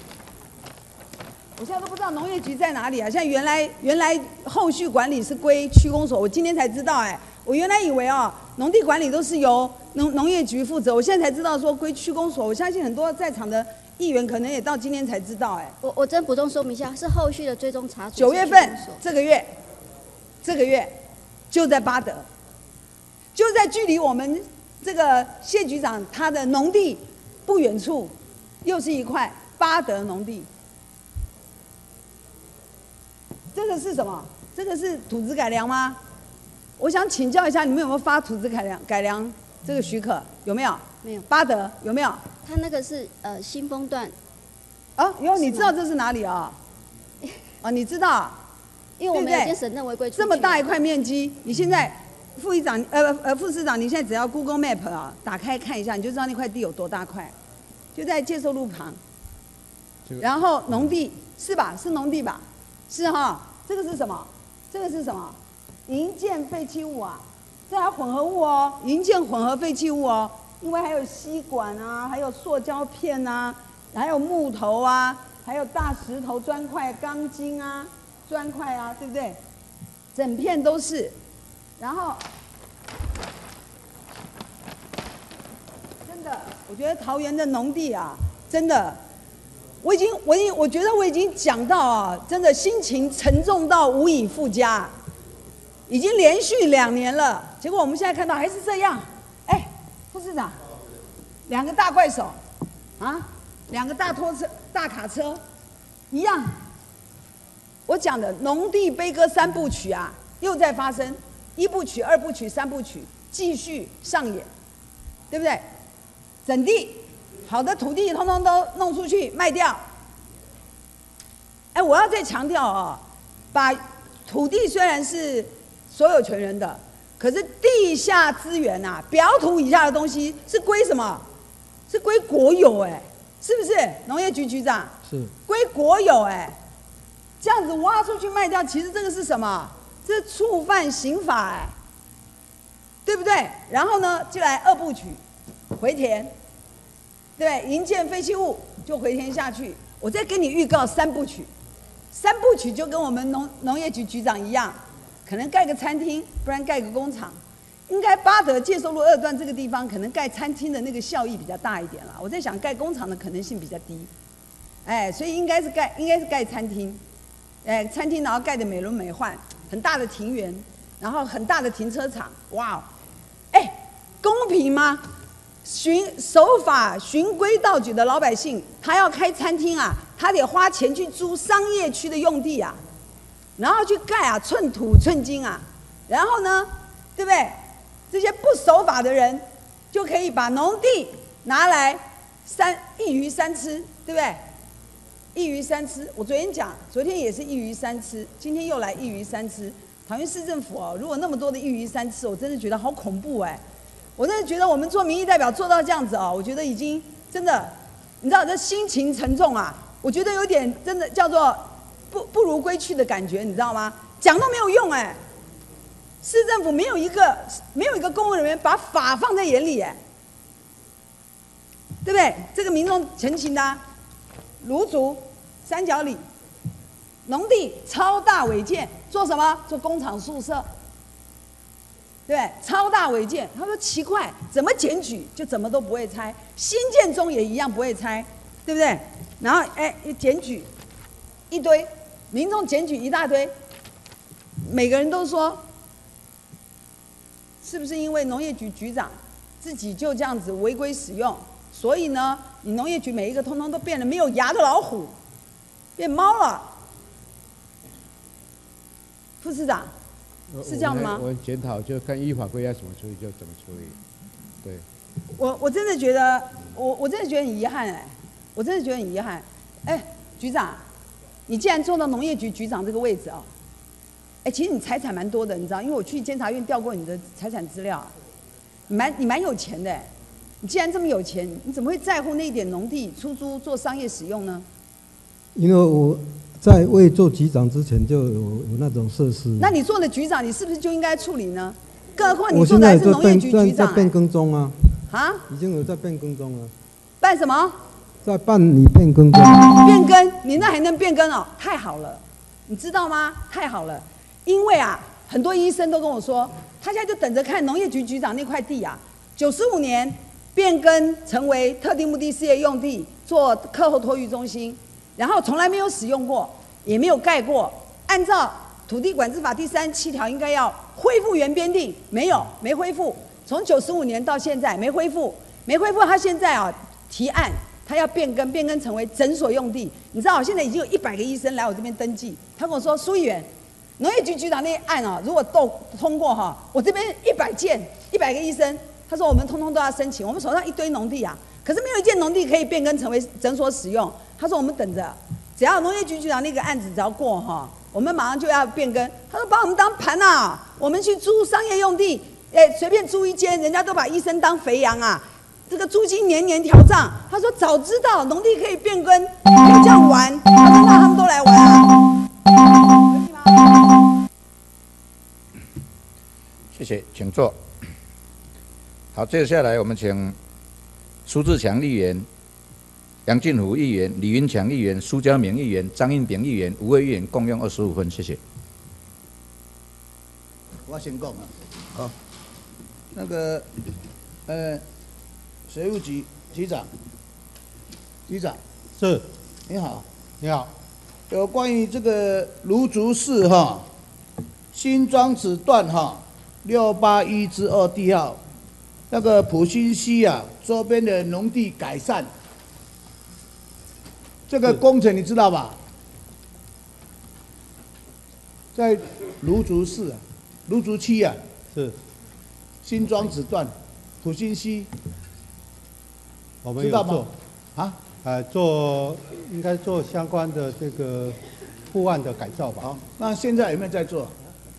我现在都不知道农业局在哪里啊！现在原来后续管理是归区公所，我今天才知道哎，我原来以为哦，农地管理都是由农业局负责，我现在才知道说归区公所。我相信很多在场的议员可能也到今天才知道哎。 我真补充说明一下，是后续的追踪查处。 9月份这个月就在八德，就在距离我们这个谢局长他的农地不远处，又是一块八德农地。这个是什么？这个是土质改良吗？我想请教一下，你们有没有发土质改良这个许可？有没有？ 没有。 八德有没有？ 他那个是新丰段。 啊，你知道这是哪里啊？啊，你知道？ 因为我们已经审认违规。 这么大一块面积，你现在副市长，你现在只要 Google Map 啊，打开看一下，你就知道那块地有多大块，就在介寿路旁。然后农地是吧？是农地吧？是哈，这个是什么？这个是什么？营建废弃物啊，这还混合物哦，营建混合废弃物哦，因为还有吸管啊，还有塑胶片啊，还有木头啊，还有大石头、砖块、钢筋啊、砖块啊，对不对？整片都是。然后，真的，我觉得桃园的农地啊，真的。我觉得我已经讲到啊，真的心情沉重到无以复加，已经连续2年了，结果我们现在看到还是这样。哎，副市长，2个大怪手，啊，2个大拖车、大卡车，一样。我讲的农地悲歌3部曲啊，又在发生，1部曲、2部曲、3部曲继续上演，对不对？整地。好的土地通通都弄出去卖掉。哎，我要再强调啊，把土地虽然是所有权人的，可是地下资源啊，表土以下的东西是归什么？是归国有哎，是不是？农业局局长是归国有哎，这样子挖出去卖掉，其实这个是什么？这是触犯刑法哎，对不对？然后呢，就来2部曲，回填。对，营建废弃物就回填下去。我再跟你预告3部曲，3部曲就跟我们农业局局长一样，可能盖个餐厅，不然盖个工厂。应该八德介寿路2段这个地方，可能盖餐厅的那个效益比较大一点了。我在想盖工厂的可能性比较低，哎，所以应该是盖餐厅，哎，餐厅然后盖的美轮美奂，很大的庭园，然后很大的停车场，哇，哎，公平吗？守法循规蹈矩的老百姓，他要开餐厅啊，他得花钱去租商业区的用地啊，然后去盖啊，寸土寸金啊，然后呢，对不对？这些不守法的人就可以把农地拿来一鱼三吃，对不对？一鱼三吃，我昨天也是一鱼三吃，今天又来一鱼三吃。桃园市政府哦，如果那么多的一鱼三吃，我真的觉得好恐怖哎。我真的觉得我们做民意代表做到这样子哦，我觉得已经真的，你知道这心情沉重啊，我觉得有点真的叫做不如归去的感觉，你知道吗？讲都没有用哎，市政府没有一个公务人员把法放在眼里哎，对不对？这个民众澄清的芦竹、三角里农地超大违建，做什么？做工厂宿舍。对，超大违建，他说奇怪，怎么检举就怎么都不会拆，新建中也一样不会拆，对不对？然后哎，检举一堆，民众检举一大堆，每个人都说，是不是因为农业局局长自己就这样子违规使用， 所以呢，你农业局每一个通通都变得没有牙的老虎，变猫了。副市长，是这样吗？ 我检讨就看依法规要怎么处理就怎么处理。对。 我真的觉得，我真的觉得很遗憾哎，我真的觉得很遗憾。哎，局长，你既然做到农业局局长这个位置啊，哎，其实你财产蛮多的，你知道，因为我去监察院调过你的财产资料，你蛮有钱的。你既然这么有钱，你怎么会在乎那一点农地出租做商业使用呢？ 因为我在未做局长之前就有那种设施。 那你做了局长，你是不是就应该处理呢？更何况你做的还是农业局局长。 在变更中啊。 啊？ 已经有在变更中了。 办什么？ 在办理变更中。 变更？你那还能变更哦？太好了，你知道吗？太好了，因为啊，很多医生都跟我说，他现在就等着看农业局局长那块地啊，95年。变更成为特定目的事业用地，做课后托育中心，然后从来没有使用过，也没有盖过。按照土地管制法第37条，应该要恢复原编定，没恢复。从95年到现在没恢复。他现在啊提案，他要变更成为诊所用地。你知道，现在已经有100个医生来我这边登记。他跟我说，苏议员，农业局局长那案啊，如果都通过哈，我这边100个医生。他说：“我们通通都要申请，我们手上一堆农地啊，可是没有一件农地可以变更成为诊所使用。”他说：“我们等着，只要农业局局长那个案子只要过哈，我们马上就要变更。”他说：“把我们当盘啊，我们去租商业用地，随便租一间，人家都把医生当肥羊啊，这个租金年年调涨。”他说：“早知道农地可以变更，可以这样玩。”他说：“那他们都来玩啊。”可以吗？ 谢谢，请坐。好，接下来我们请苏志强议员、杨俊虎议员、李云强议员、苏嘉明议员、张应炳议员、吴卫议员共用25分，谢谢。 我先讲啊，好，那个水务局局长， 是， 你好， 你好， 有关于这个芦竹市哈新庄子段哈681-2地号。那个普新溪啊，周边的农地改善，这个工程你知道吧？在芦竹市啊，芦竹区啊， 是新庄子段，普新溪， 我们有做啊，应该做相关的这个护岸的改造吧。 好，那现在有没有在做？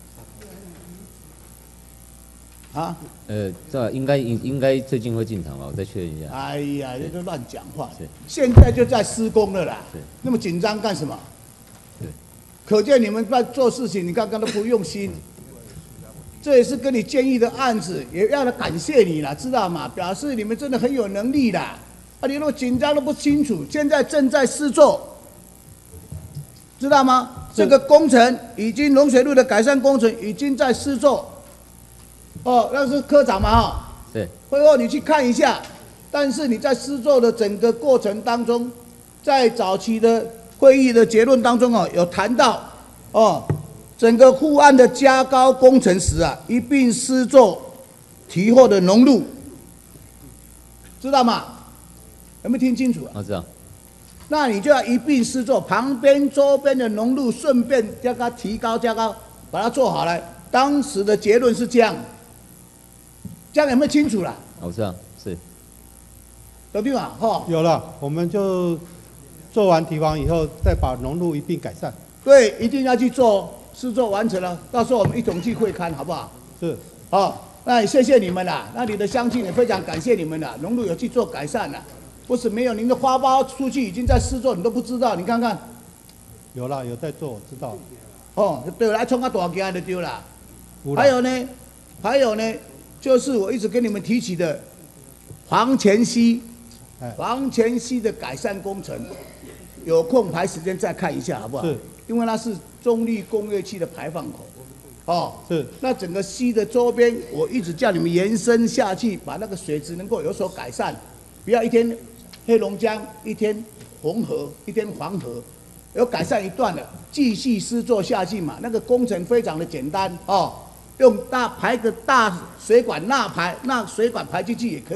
啊？ 这应该最近会进场吧？我再确认一下。 哎呀，你都乱讲话！现在就在施工了啦，那么紧张干什么？可见你们在做事情，你刚刚都不用心。这也是跟你建议的案子，也要来感谢你啦，知道吗？表示你们真的很有能力啦。啊，你如果紧张都不清楚，现在正在施作，知道吗？这个工程已经龙水路的改善工程已经在施作。哦，那是科长嘛哈， 对， 会后你去看一下。但是你在施作的整个过程当中，在早期的会议的结论当中哦，有谈到哦，整个护岸的加高工程时啊，一并施作提后的农路，知道吗？有没有听清楚啊？ 我知道。 那你就要一并施作，旁边周边的农路顺便加它提高，把它做好来。当时的结论是这样。这样有没有清楚了？ 我知道，是。 有对吗？哈， 有了，我们就做完堤防以后，再把农路一并改善。 对，一定要去做，施作完成了，到时候我们一同去会勘，好不好？ 是。 好，那也谢谢你们啦。那你的乡亲也非常感谢你们啦，农路有去做改善了，不是没有，您的花苞出去已经在施作，你都不知道，你看看。 有了，有在做，我知道。 哦，对了，冲个大件就对了。还有呢。就是我一直跟你们提起的黄泉溪的改善工程，有空排时间再看一下好不好？是，因为那是中立工业区的排放口，哦，是。那整个溪的周边，我一直叫你们延伸下去，把那个水质能够有所改善，不要一天黑龙江，一天红河，一天黄河，有改善一段了，继续施作下去嘛。那个工程非常的简单哦。用排个大水管那水管排进去也可以，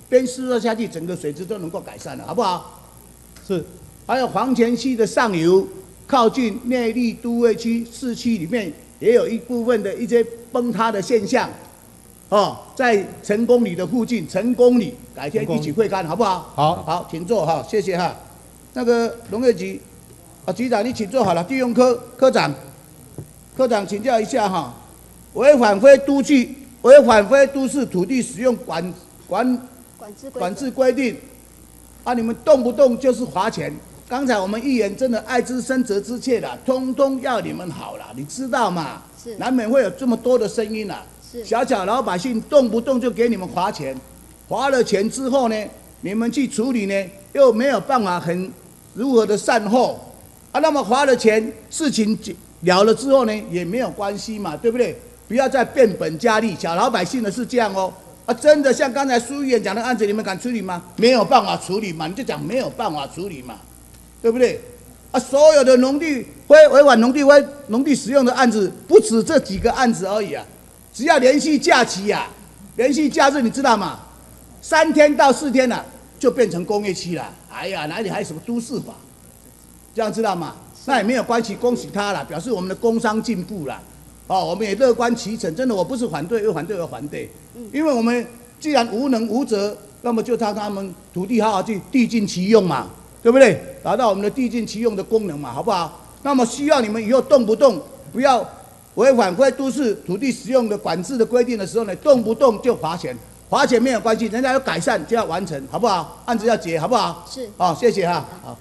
边施作下去，整个水质都能够改善了，好不好？ 是。 还有黄泉溪的上游，靠近内坜都会区市区里面，也有一部分的一些崩塌的现象。哦，在成功里的附近，成功里改天一起会勘，好不好？ 好， 好，请坐哈，谢谢哈。那个农业局局长你请坐好了，地用科长请教一下哈，违反非都市土地使用管制规定，你们动不动就是罚钱。刚才我们议员真的爱之深责之切了，通通要你们好了，你知道吗？是，难免会有这么多的声音了。小老百姓动不动就给你们罚钱，罚了钱之后呢，你们去处理呢，又没有办法如何的善后那么罚了钱，事情了了之后呢，也没有关系嘛，对不对？不要再变本加厉，小老百姓的是这样哦。真的像刚才苏议员讲的案子，你们敢处理吗？没有办法处理嘛，你就讲没有办法处理嘛，对不对？所有的农地违反农地使用的案子，不止这几个案子而已啊。只要连续假期连续假日，你知道吗？3天到4天就变成工业区了。哎呀，哪里还有什么都市法？这样知道吗？那也没有关系，恭喜他了，表示我们的工商进步了。我们也乐观其成。真的，我不是反对，又反对，因为我们既然无能无责，那么就让他们土地好好去地尽其用嘛，对不对？达到我们的地尽其用的功能嘛，好不好？那么需要你们以后动不动不要违反非都市土地使用的管制的规定的时候呢，动不动就罚钱，罚钱没有关系，人家有改善就要完成，好不好？案子要结，好不好？是。好，谢谢哈。好。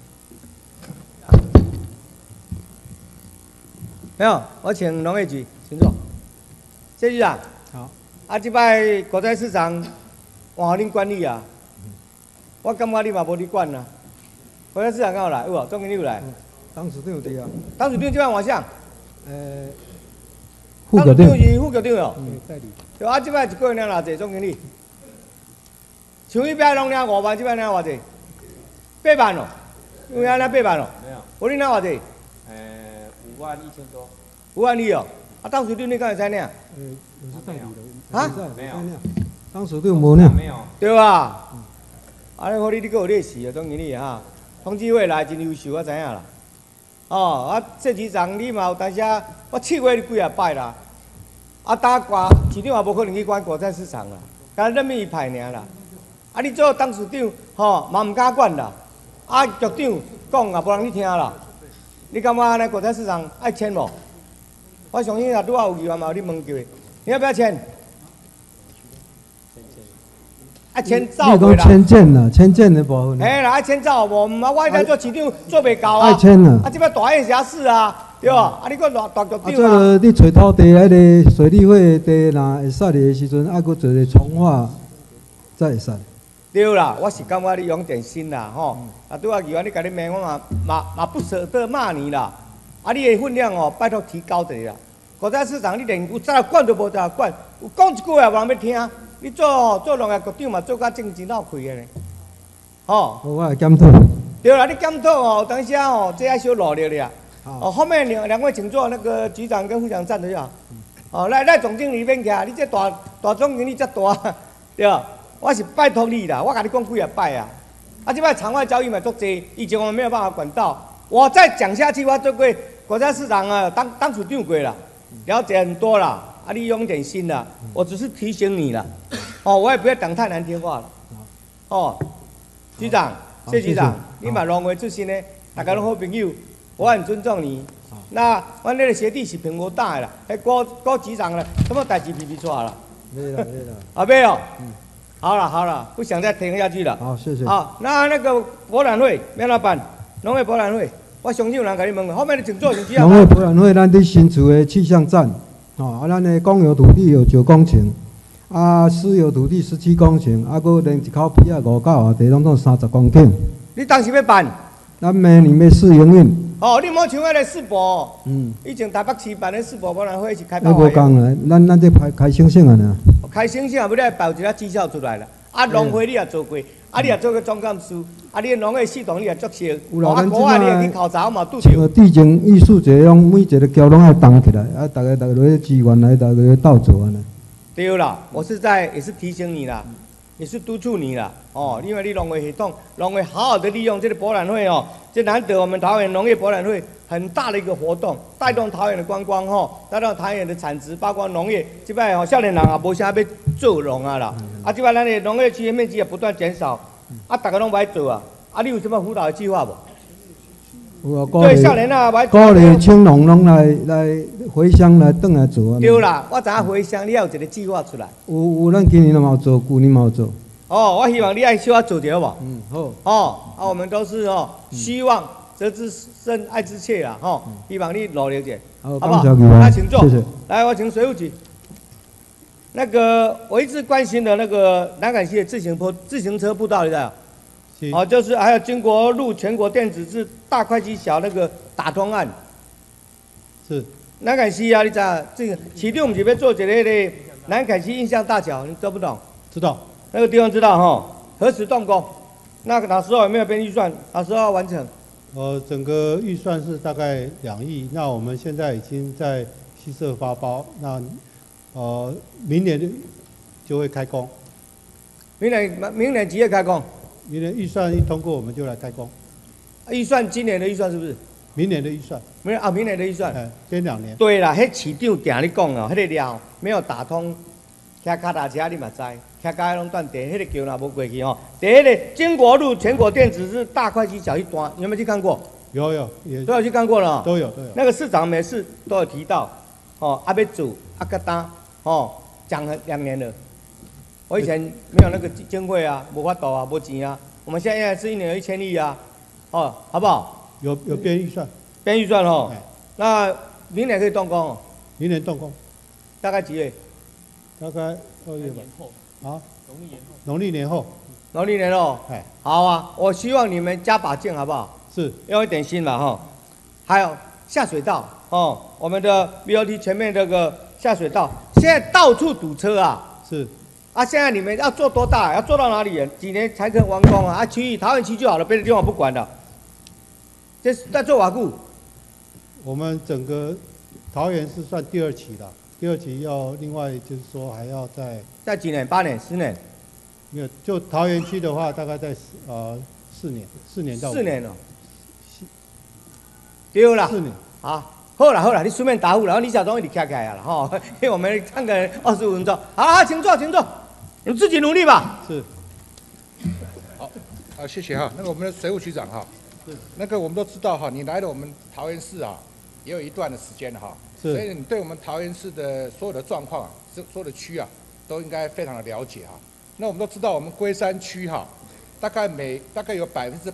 没有，我请农业局，请坐。谢局长。好。这摆果菜市场换恁管理啊，我感觉你嘛无你管啊。果菜市场敢有来？有无？总经理有来？ 当时都有对啊。 当时长这摆换啥？ 副局长是副局长哦。对这摆一个月领偌济？总经理？像迄边拢领5万，这摆领偌济？8万哦。有领8万哦？没有。我领偌济？5万1千多。5万2哦。当时长你敢会使领？ 没有。当时长无领。 没有。对吧？好你阁有历史啊，总经理哈。通知会来真优秀，我知影啦。谢局长，你嘛有当时我7月几啊摆啦，打挂市长也无可能去管果菜市场啦，甲任命伊派尔啦。你做董事长嘛唔敢管啦。局长讲也无人去听啦。你感觉安尼果菜市场爱签无？我相信拄好有议员嘛，有你问过，你要不要签？签走袂啦。你讲签件的部分。 嘿啦，签走无？唔我来做市长做袂到爱签啦。 这摆大县城市啊，对吧？你讲大局长这个你找土地，迄个水利会地若会使的时阵，搁做个重划，才会使。 对啦，我是感觉你用点心啦，吼。拄啊，议员你甲你骂我嘛不舍得骂你啦。你的分量拜托提高一下啦。果菜市场你连有早管都无早管，有讲一句话无人要听。你做农业局长嘛，做甲正真闹亏的呢， 我来检讨。 对啦，你检讨等一下这要小努力了。后面两位请坐，那个局长跟副局长站着就好。来总经理免起，你这大总经理这大，对吧？我是拜托你啦，我甲你讲几啊摆啊。这摆场外交易嘛足济，以前我们没有办法管到。我再讲下去，我做过国家市场当处长过了，了解很多啦。你用点心啦，我只是提醒你啦。我也不要讲太难听话了。局长，谢局长，你嘛农会出身呢，大家拢好朋友，我很尊重你。那我那个学弟是平无大的啦，郭局长了，什么代志批出来了？ 没了。 没有。好了，不想再听下去了。 好，谢谢。 好，那个博览会，苗老板，农业博览会，我相信有人甲你问，后面的请坐，请只要。 农业博览会，咱伫新厝的气象站。咱的公有土地有9公顷，私有土地17公顷，搁连一口皮5角地拢30公顷。 你当时要办？ 咱明年要试营运。 你莫像迄个世博。以前台北市办的世博博览会是开爆的。 无共啦，咱这开星星啊呢。 开星星啊，要来报一下绩效出来啦。农会你也做过，你也做过总干事，你的农业系统你也作熟。国外你也去考察嘛，拄着。 地景艺术节，用每一个桥拢要动起来，大家资源来，大家斗做安尼。 对啦，我也是提醒你啦。 也是督促你啦，哦，因为你农业系统，农业好好的利用这个博览会哦，这难得我们桃园农业博览会很大的一个活动，带动桃园的观光吼，带动桃园的产值，包括农业，这摆吼少年人也无啥要做农啊啦，这摆咱的农业区的面积也不断减少，大家拢不爱做啊，你有什么辅导的计划无？对少年啊，鼓励青农拢来回乡来转来做啊。 对啦，我知影回乡，你要有一个计划出来。 有咱今年嘛有做，旧年嘛有做。 哦，我希望你爱小可做着好无？好。 哦，我们都是希望责之深，爱之切啦，希望你努力点，好不好？那请坐。 谢谢。 来，我请水务局。那个我一直关心的那个南港溪的自行车步道，你知道？就是还有经国路全国电子制大会稽小那个打通案， 是南凯西啊，你知道这个起定我们这边做一个的南凯西印象大桥，你懂不懂？ 知道。 那个地方知道哈？何时动工？那个哪时候有没有编预算？哪时候要完成？ 整个预算是大概2亿，那我们现在已经在西社发包，那明年就会开工。 明年几月开工？ 明年预算一通过，我们就来开工。 预算今年的预算是不是？ 明年的预算。 明年的预算。 编2年。 对啦，迄市长定你讲哦，迄个了没有打通，骑脚踏车你嘛知，骑脚拢断电，迄个桥若无过去哦。第一个经国路全国电子是大会稽小一段，你有没有去看过？ 有， 都有去看过了。 都有。 那个市长每次都有提到，要做个单，讲了2年了。我以前没有那个经费啊，无法度啊，无钱啊。我们现在是1年有1000亿啊，好不好？ 有编预算。 编预算哦。那明年可以动工哦。 明年动工。 大概几月？ 大概2月吧。啊？ 农历年后。 农历年后。 好啊，我希望你们加把劲，好不好？ 是。 用一点心嘛哈。还有下水道我们的 BOT 前面这个下水道，现在到处堵车啊。 是。 现在你们要做多大？要做到哪里？几年才可以完工啊？区域桃园区就好了，别的地方不管了。这是在做瓦固。 我们整个桃园是算第2期的，第2期要另外就是说还要在几年？8年、10年？ 没有，就桃园区的话，大概在4年到5年。4 年了。对啦。 4年。 好啦，你书面答复，然后李小忠一直开啊啦因为我们看个25分钟。好，请坐，你们自己努力吧。 是。 好，谢谢哈。那个我们的水务局长哈，那个我们都知道哈，你来了我们桃园市啊，也有一段的时间了哈，所以你对我们桃园市的所有的状况啊，所有的区啊，都应该非常的了解哈。那我们都知道我们龟山区哈，大概有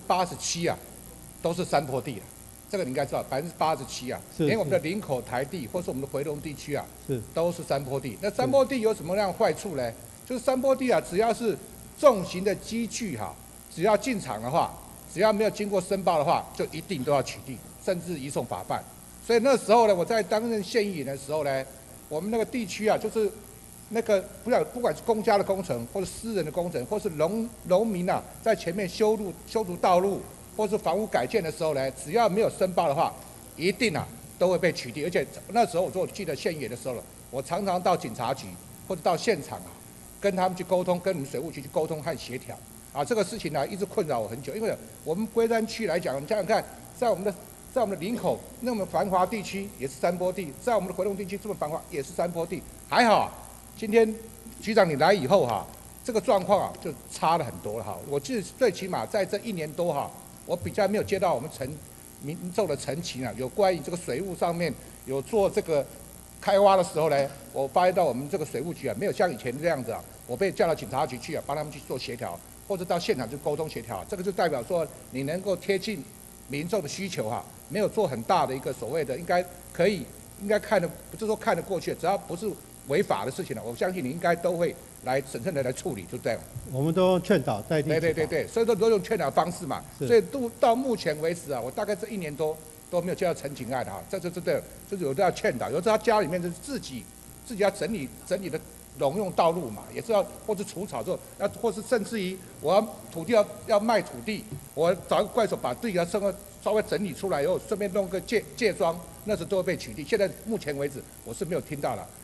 87%啊，都是山坡地了。这个你应该知道，87%啊，连我们的林口台地或是我们的回龙地区啊，都是山坡地。那山坡地有什么样的坏处呢？就是山坡地啊，只要是重型的机具哈，只要进场的话，只要没有经过申报的话，就一定都要取缔，甚至移送法办。所以那时候呢，我在担任县议员的时候呢，我们那个地区啊，就是那个不管是公家的工程，或是私人的工程，或是农民啊，在前面修筑道路。或是房屋改建的时候呢，只要没有申报的话，一定都会被取缔。而且那时候我记得县议员的时候了，我常常到警察局或者到现场跟他们去沟通，跟你们水务局去沟通和协调这个事情一直困扰我很久。因为我们龟山区来讲，你想想看，在我们的林口那么繁华地区也是山坡地，在我们的回龙地区这么繁华也是山坡地，还好今天局长你来以后这个状况就差了很多了我记得最起码在这1年多我比较没有接到我们民众的陈情有关于这个水务上面有做这个开挖的时候呢，我发现到我们这个水务局没有像以前这样子我被叫到警察局去帮他们去做协调，或者到现场去沟通协调，这个就代表说你能够贴近民众的需求没有做很大的一个所谓的应该看得不是说看得过去，只要不是违法的事情我相信你应该都会来审慎的来处理，对不对？ 我们都劝导在地。 对，所以都用劝导方式嘛。所以到目前为止我大概这1年多都没有接到陈情案的这就是有的要劝导，有的他家里面就是自己要整理的农用道路嘛，也是要或是除草之后或是甚至于我要土地要卖土地，我找一个怪手把地稍微整理出来以后，顺便弄个借庄，那时候都会被取缔。现在目前为止我是没有听到了。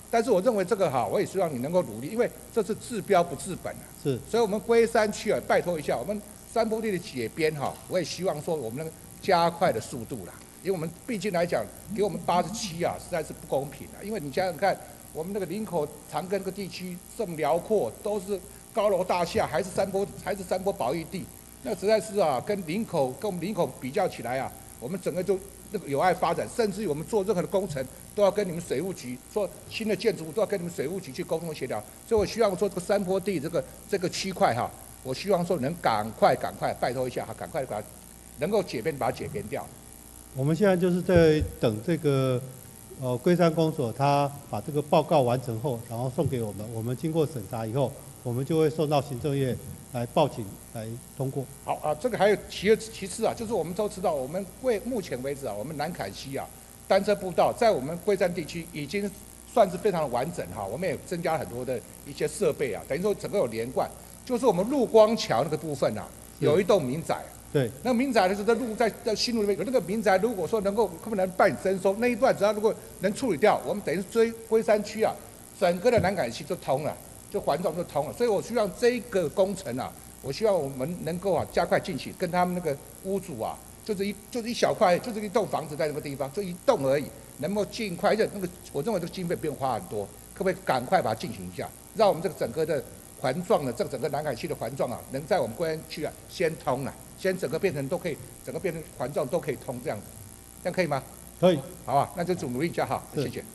但是我认为这个哈，我也希望你能够努力，因为这是治标不治本啊。 是， 所以我们龟山区啊，拜托一下，我们山坡地的解编哈，我也希望说我们能加快的速度啦。因为我们毕竟来讲，给我们87啊，实在是不公平啊。因为你想想看，我们那个林口长庚这个地区这么辽阔，都是高楼大厦，还是山坡保育地，那实在是啊，跟我们林口比较起来啊，我们整个就那个有碍发展，甚至于我们做任何的工程都要跟你们水务局做新的建筑物都要跟你们水务局去沟通协调。所以我希望说这个山坡地这个区块哈，我希望说能赶快拜托一下哈，赶快把它能够解编把它解编掉。 我们现在就是在等这个龟山公所他把这个报告完成后，然后送给我们，我们经过审查以后，我们就会送到行政院来报请来通过。 好啊，这个还有其次啊，就是我们都知道，我们目前为止啊，我们南坎溪啊单车步道在我们龟山地区已经算是非常的完整哈，我们也增加了很多的一些设备啊，等于说整个有连贯。就是我们陆光桥那个部分啊，有一栋民宅。 对， 那个民宅呢是在新路那边有那个民宅，如果说可不能办理征收，那一段只要如果能处理掉，我们等于追龟山区啊，整个的南坎溪就通了，就环状就通了。所以我希望这个工程啊，我希望我们能够啊加快进行，跟他们那个屋主啊，就是一小块，就是一栋房子在那个地方，就一栋而已，能够尽快，我认为这个经费不用花很多，可不可以赶快把它进行一下，让我们这个整个的环状的整个南坎溪的环状啊，能在我们龟山区啊先通了。先整个变成环状都可以通这样子，这样可以吗？ 可以， 好啊，那就努力一下哈，谢谢。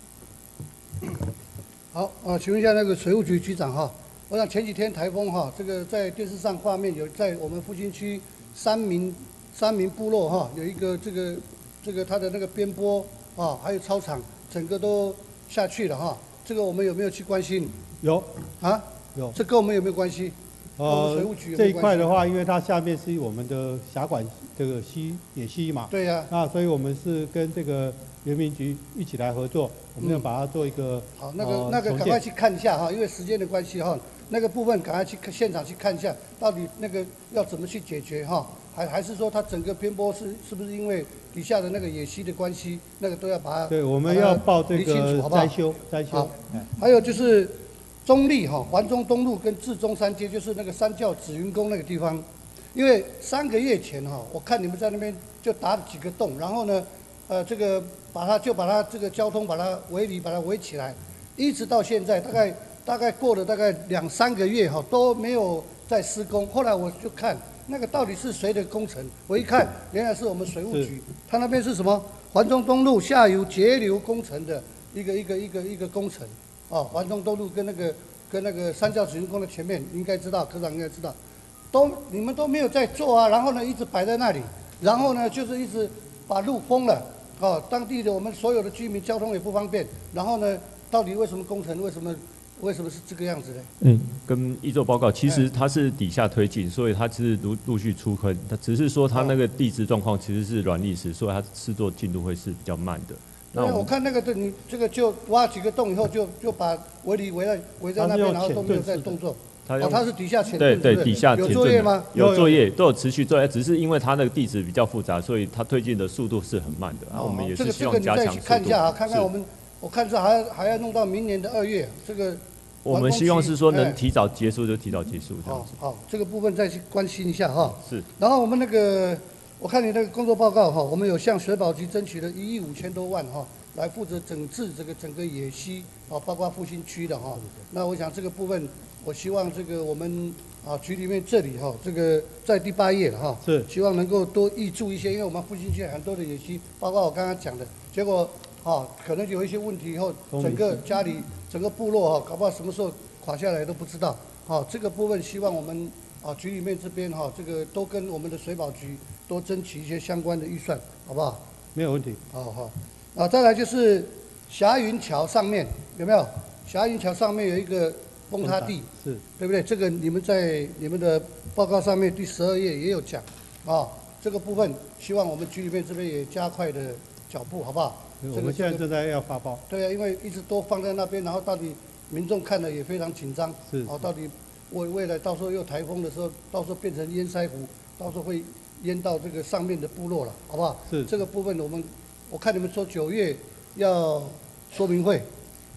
好，请问一下那个水务局局长哈，我想前几天台风哈，这个在电视上画面有在我们复兴区三民部落哈，有一个这个它的那个边坡啊，还有操场，整个都下去了哈，这个我们有没有去关心？ 有啊， 有， 这跟我们有没有关系？ 这一块的话，因为它下面是我们的辖管这个野溪嘛， 对呀， 那所以我们是跟这个原民局一起来合作，我们要把它做一个好，那个赶快去看一下哈，因为时间的关系哈，那个部分赶快去现场去看一下，到底那个要怎么去解决哈，还是说它整个偏坡是不是因为底下的那个野溪的关系，那个都要把它对，我们要报这个摘修。 好，还有就是。中立哈，环中东路跟至中三街就是那个三教紫云宫那个地方，因为3个月前哈，我看你们在那边就打了几个洞，然后呢，这个把它这个交通把它围起来，一直到现在大概过了大概2、3个月哈，都没有在施工。后来我就看那个到底是谁的工程，我一看原来是我们水务局，他那边是什么环中东路下游截流工程的一个工程。哦，环中东路跟那个三教紫云宫的前面，应该知道，科长应该知道，你们都没有在做啊，然后呢一直摆在那里，然后呢就是一直把路封了，哦，当地的我们所有的居民交通也不方便，然后呢，到底为什么工程为什么是这个样子呢？ 跟议奏报告，其实它是底下推进，所以它是陆续出坑，它只是说它那个地质状况其实是软砾石，所以它施作进度会是比较慢的。 那我看那个你这个就挖几个洞以后就把围在那边，然后都没有在动作。它是底下填对对，底下有作业吗？ 有作业，都有持续作业，只是因为它那个地质比较复杂，所以它推进的速度是很慢的。我们也是希望加强速度。这个你再去看一下啊，看看我看这还要弄到明年的2月，这个。 我们希望是说能提早结束就提早结束这样子。 好，这个部分再去关心一下哈。 是。 然后我们那个。我看你那个工作报告哈，我们有向水保局争取了1亿5千多万哈，来负责整治这个整个野溪啊，包括复兴区的哈。那我想这个部分，我希望这个我们局里面这里哈，这个在第8页了哈， 是希望能够多挹注一些，因为我们复兴区很多的野溪，包括我刚刚讲的，结果可能有一些问题以后，整个家里整个部落搞不好什么时候垮下来都不知道。这个部分希望我们局里面这边这个都跟我们的水保局。多争取一些相关的预算，好不好？ 没有问题。 好。再来就是霞云桥上面有没有？霞云桥上面有一个崩塌地， 是对不对？这个你们在你们的报告上面第12页也有讲这个部分希望我们局里面这边也加快的脚步，好不好？ 我们现在正在要发包。 对啊，因为一直都放在那边，然后到底民众看了也非常紧张。 是。 到底未来到时候又台风的时候，到时候变成淹塞湖，到时候会。淹到这个上面的部落了，好不好？ 是这个部分我看你们说9月要说明会，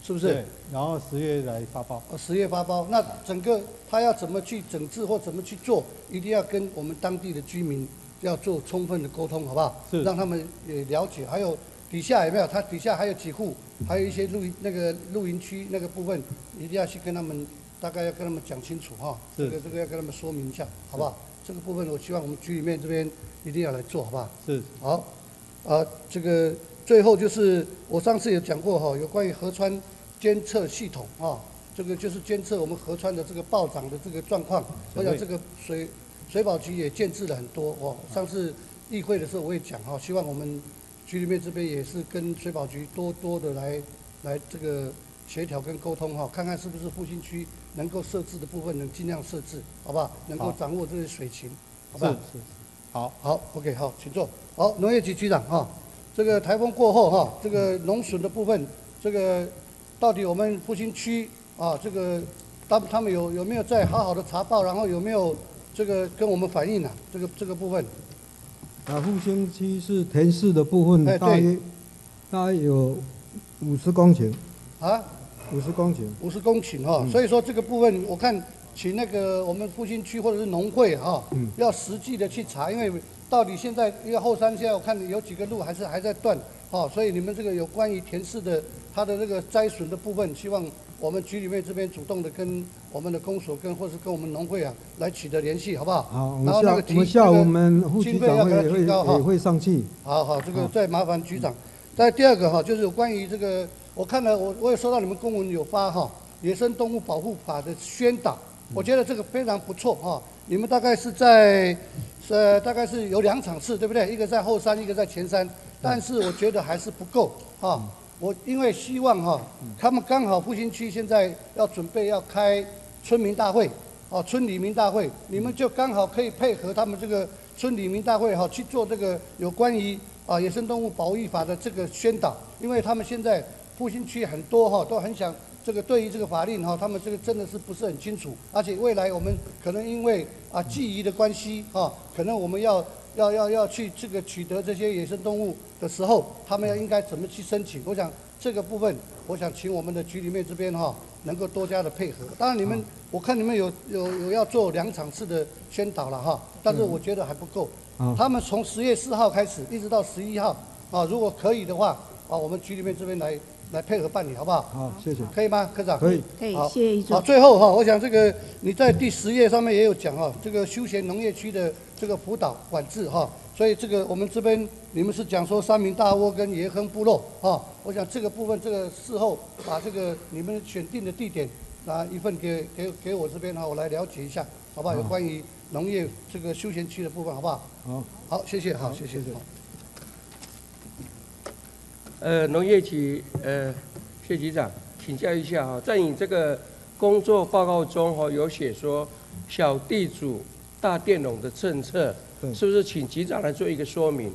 是不是？ 对，然后10月来发包。 10月发包，那整个他要怎么去整治或怎么去做，一定要跟我们当地的居民要做充分的沟通，好不好？ 是， 让他们也了解。还有底下有没有？它底下还有几户，还有一些露营区那个部分，一定要去跟他们，大概要跟他们讲清楚哈。这个要跟他们说明一下，好不好？这个部分我希望我们局里面这边一定要来做，好不好？ 是。 好，这个最后就是我上次也讲过哈，有关于河川监测系统啊，这个就是监测我们河川的这个暴涨的这个状况。我想这个水保局也建制了很多哦。上次议会的时候我也讲哈，希望我们局里面这边也是跟水保局多的来这个协调跟沟通哈，看看是不是复兴区能够设置的部分能尽量设置，好不好？能够掌握这些水情，好不好？ 是。 好 ，OK， 好，请坐。好，农业局局长哈，这个台风过后哈，这个农损的部分，这个到底我们复兴区啊，这个他们有没有在好好的查报，然后有没有这个跟我们反映啊？这个部分。 复兴区是田氏的部分，大约有50公顷。 啊 ？50公顷。 50公顷哈，所以说这个部分我看。请那个我们复兴区或者是农会哈，要实际的去查，因为到底现在因为后山现在我看有几个路还在断，哦，所以你们这个有关于田氏的它的这个灾损的部分，希望我们局里面这边主动的跟我们的公所或是跟我们农会啊来取得联系，好不好？ 好，我们下午我们副局长也会上去。 好，这个再麻烦局长。再第二个哈，就是有关于这个，我看了我也收到你们公文有发哈野生动物保护法的宣导。我觉得这个非常不错哈，你们大概是大概是有2场次，对不对？一个在后山，一个在前山，但是我觉得还是不够哈。我因为希望哈，他们刚好复兴区现在要准备要开村民大会，村里民大会，你们就刚好可以配合他们这个村里民大会哈去做这个有关于野生动物保育法的这个宣导，因为他们现在复兴区很多哈都很想。这个对于这个法令哈，他们这个真的是不是很清楚，而且未来我们可能因为季宜的关系可能我们要去这个取得这些野生动物的时候，他们应该怎么去申请？我想这个部分，我想请我们的局里面这边能够多加的配合。当然你们，我看你们有要做2场次的宣导了哈，但是我觉得还不够。他们从10月4号开始，一直到11号如果可以的话我们局里面这边来配合办理，好不好？ 好，谢谢。 可以吗，科长？ 可以， 好， 谢谢议长。 好，最后我想这个你在第10页上面也有讲这个休闲农业区的这个辅导管制所以这个我们这边你们是讲说三民大窝跟野坑部落我想这个部分这个事后把这个你们选定的地点拿一份给我这边我来了解一下，好不好？有关于农业这个休闲区的部分，好不好？好，谢谢，好，谢谢。 农业局谢局长，请教一下在你这个工作报告中有写说小地主大佃农的政策，是不是请局长来做一个说明？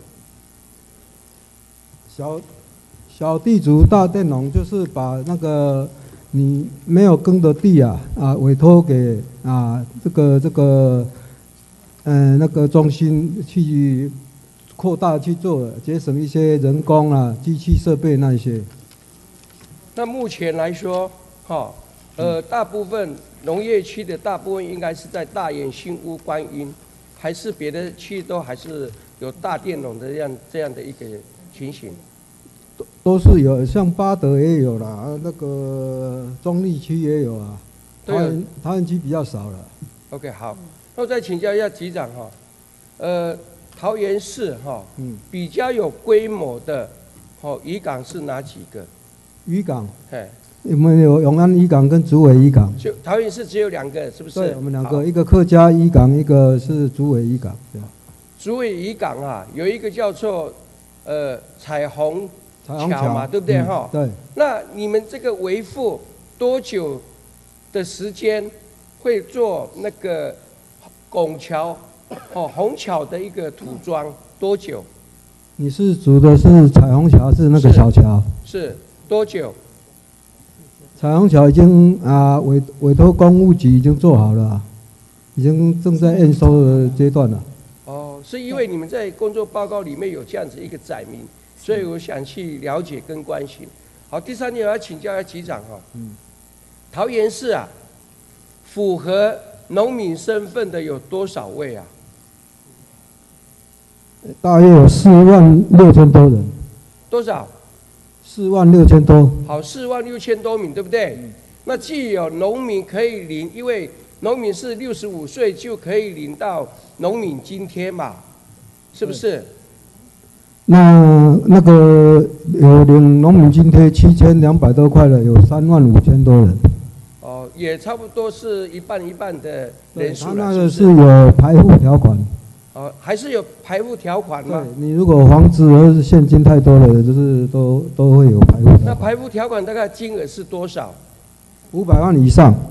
小地主大佃农就是把那个你没有耕的地委托给这个那个中心去。扩大去做，节省一些人工机器设备那一些。 那目前来说，大部分农业区的大部分应该是在大园、新屋、观音，还是别的区都还是有大佃农的这样的一个情形？ 都是有，像八德也有啦，那个中立区也有啊，桃园区比较少了。 OK， 好，那我再请教一下局长桃园市比较有规模的渔港是哪几个？ 渔港，我们有永安渔港跟竹围渔港。 就桃园市只有2个，是不是？ 对，我们2个，一个客家渔港，一个是竹围渔港。 竹围渔港有一个叫做彩虹桥嘛，对不对对。 那你们这个维护多久的时间会做那个拱桥？虹桥的一个土桩多久？ 你是指的是彩虹桥，是那个小桥？ 是多久？ 彩虹桥已经委托公务局已经做好了，已经正在验收的阶段了。 是因为你们在工作报告里面有这样子一个载明，所以我想去了解跟关心。 好，第三点我要请教一下局长哈。桃园市啊，符合农民身份的有多少位啊？ 大约有46000多人。 多少 ？46000多。 好，46000多名，对不对？那既有农民可以领，因为农民是65岁就可以领到农民津贴嘛，是不是？ 那个有领农民津贴7200多块的，有35000多人。 哦，也差不多是一半一半的人数了。 他那个是有排付条款。 哦，还是有排付条款吗？ 对，你如果房子或是现金太多了，就是都会有排付条款。 那排付条款大概金额是多少 ？500万以上。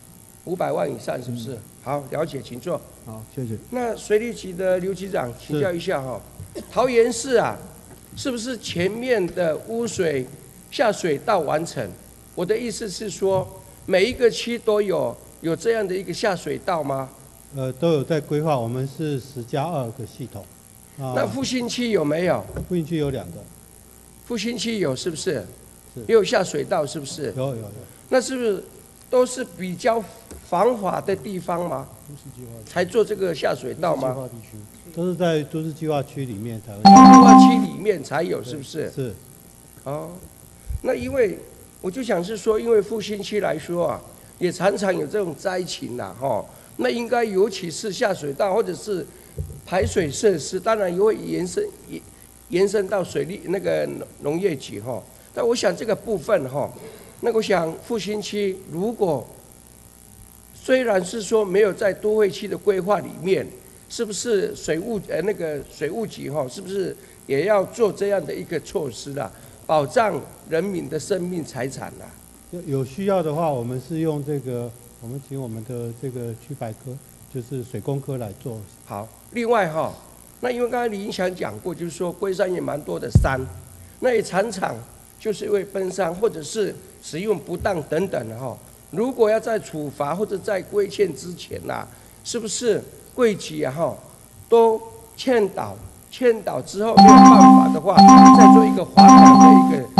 500万以上是不是？好，了解，请坐。 好，谢谢。 那水利局的刘局长，请教一下哈，桃园市啊，是不是前面的污水下水道完成？我的意思是说，每一个区都有这样的一个下水道吗？ 都有在规划，我们是10+2个系统。 那复兴区有没有？ 复兴区有2个。 复兴区有是不是？也有下水道是不是？ 有。 那是不是都是比较繁华的地方吗？才做这个下水道吗？ 都是在都市计划区里面才会。 计划区里面才有是不是？ 是。 哦，那因为我就想是说，因为复兴区来说啊，也常常有这种灾情啦，哈。那应该尤其是下水道或者是排水设施，当然也会延伸到水利那个农业局哈。但我想这个部分哈，那我想复兴区如果虽然是说没有在都会区的规划里面，是不是那个水务局哈，是不是也要做这样的一个措施啦，保障人民的生命财产啦？ 有需要的话，我们是用这个。我们请我们的这个区百科，就是水工科来做。 好，另外哈，那因为刚才李英祥讲过，就是说龟山也蛮多的山，那也常常就是因为奔山或者是使用不当等等的哈。如果要在处罚或者在规劝之前呐，是不是贵局啊哈都劝导之后没有办法的话，再做一个罚款的一个。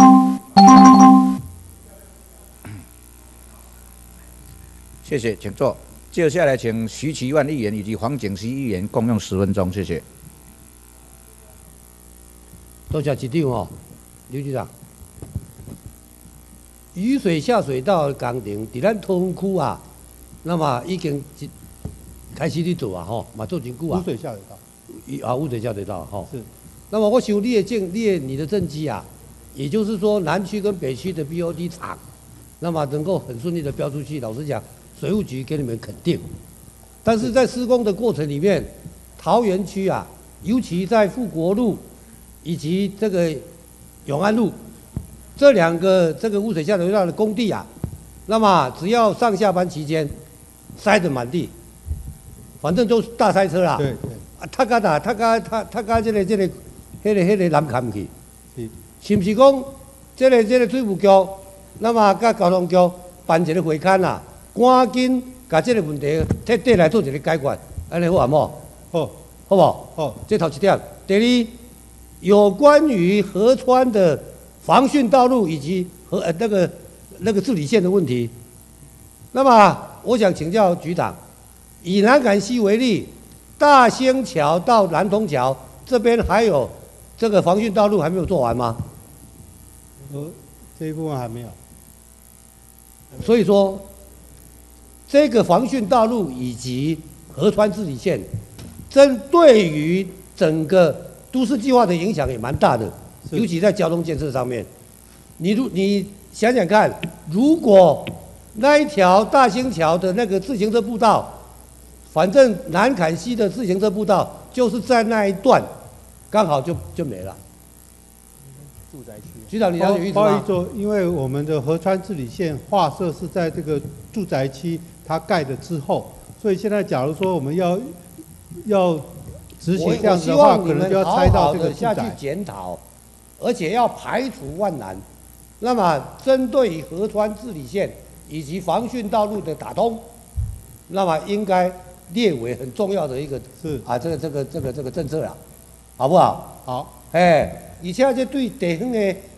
谢谢，请坐。接下来，请徐其万议员以及黄景熙议员共用10分钟，谢谢。 多谢局长哦，刘局长。雨水下水道的工程，伫咱桃园区啊，那么已经开始咧做啊，吼，嘛做真久啊。 污水下水道。 污水下水道吼。 是。 那么我想你的政绩啊，也就是说南区跟北区的 BOD 厂，那么能够很顺利的标出去。老实讲。水务局给你们肯定，但是在施工的过程里面，桃园区啊，尤其在富国路以及这个永安路这2个这个污水下水道的工地啊，那么只要上下班期间塞得满地，反正都是大塞车啦。 对。 啊，他家这个南坎去，是不是讲这个水务局，那么甲交通局办一个会刊啦？赶紧把这个问题彻底来做一个解决，安尼好唔好？ 好， 好不好？ 好， 这头一点。第二，有关于河川的防汛道路以及那个治理线的问题，那么我想请教局长，以南坎溪为例，大兴桥到南通桥这边还有这个防汛道路还没有做完吗？ 这一部分还没有。 所以说。这个防汛道路以及河川治理线，针对于整个都市计划的影响也蛮大的，尤其在交通建设上面。你想想看，如果那一条大兴桥的那个自行车步道，反正南坎溪的自行车步道就是在那一段，刚好就没了。 住宅区。 局长，你了解意思吗？ 不好意思，因为我们的河川治理线划设是在这个住宅区。它盖的之后，所以现在假如说我们要执行这样子的话，可能就要拆到这个住宅。 下去检讨，而且要排除万难。那么针对于河川治理线以及防汛道路的打通，那么应该列为很重要的一个这个政策啦，好不好？ 好。 而且这对地方的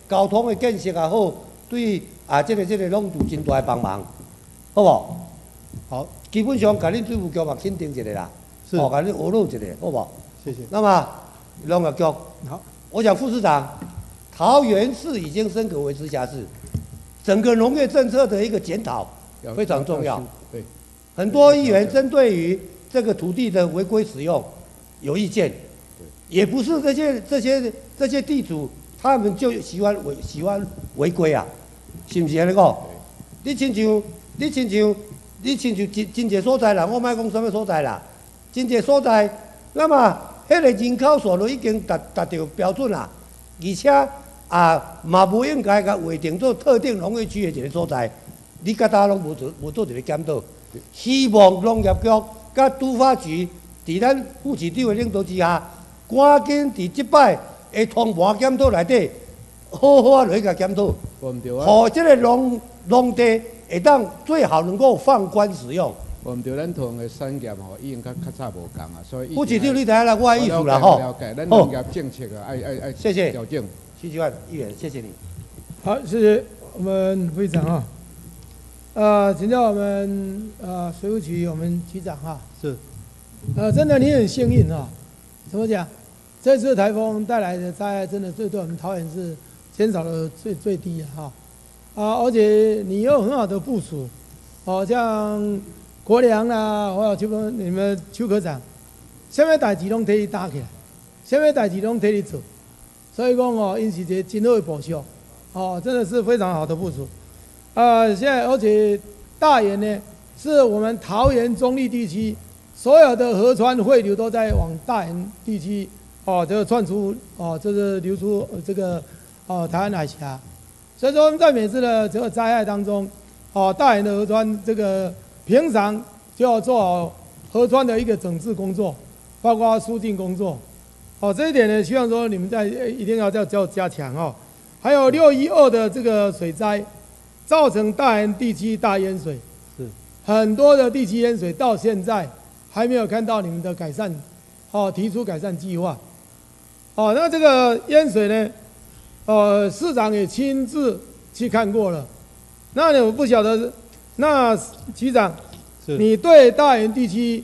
交通的建设也好，对这个拢有真大的帮忙，好不好？ 好， 基本上甲恁水务局嘛肯定一个啦， 是， 甲恁学录一个，好不好？ 谢谢。 那么农业局，好，我想副市长，桃园市已经升格为直辖市，整个农业政策的一个检讨非常重要。 对， 很多议员针对于这个土地的违规使用有意见，也不是这些地主他们就喜欢违规啊，是不是安尼讲？你亲像真济所在啦，我莫讲什么所在啦，真济所在，那么迄个人口数都已经达到标准啦，而且嘛无应该甲划定做特定农业区的一个所在，你甲大拢无做一个检讨，希望农业局甲都发局伫咱副市长的领导之下，赶紧伫即摆的通盘检讨内底，好好来甲检讨，互即个农地会当最好能够放宽使用。 我们对咱同的产业吼，已经较早无共啊，所以。 副市长你知影啦，我的意思啦吼。 了解，咱农业政策啊，爱谢谢调整。 徐局长议员，谢谢你。 好，谢谢我们会长啊。请教我们水务局我们局长哈。 是。 真的你很幸运啊，怎么讲？这次台风带来的灾害真的对我们桃园是减少了最低哈。而且你有很好的部署，像国良啦，或者你们邱科长，什么代志拢替你打起来，什么代志拢替你做，所以讲因是一个真好的部署，真的是非常好的部署。现在而且大园呢，是我们桃园中立地区所有的河川汇流都在往大园地区，这个窜出，就是流出这个台湾海峡。所以说，我们在每次的这个灾害当中，大园的河川这个平常就要做好河川的一个整治工作，包括疏浚工作。这一点呢，希望说你们一定要加强还有612的这个水灾，造成大园地区大淹水， 是很多的地区淹水，到现在还没有看到你们的改善，提出改善计划。那这个淹水呢？市长也亲自去看过了，那我不晓得，那局长，你对大园地区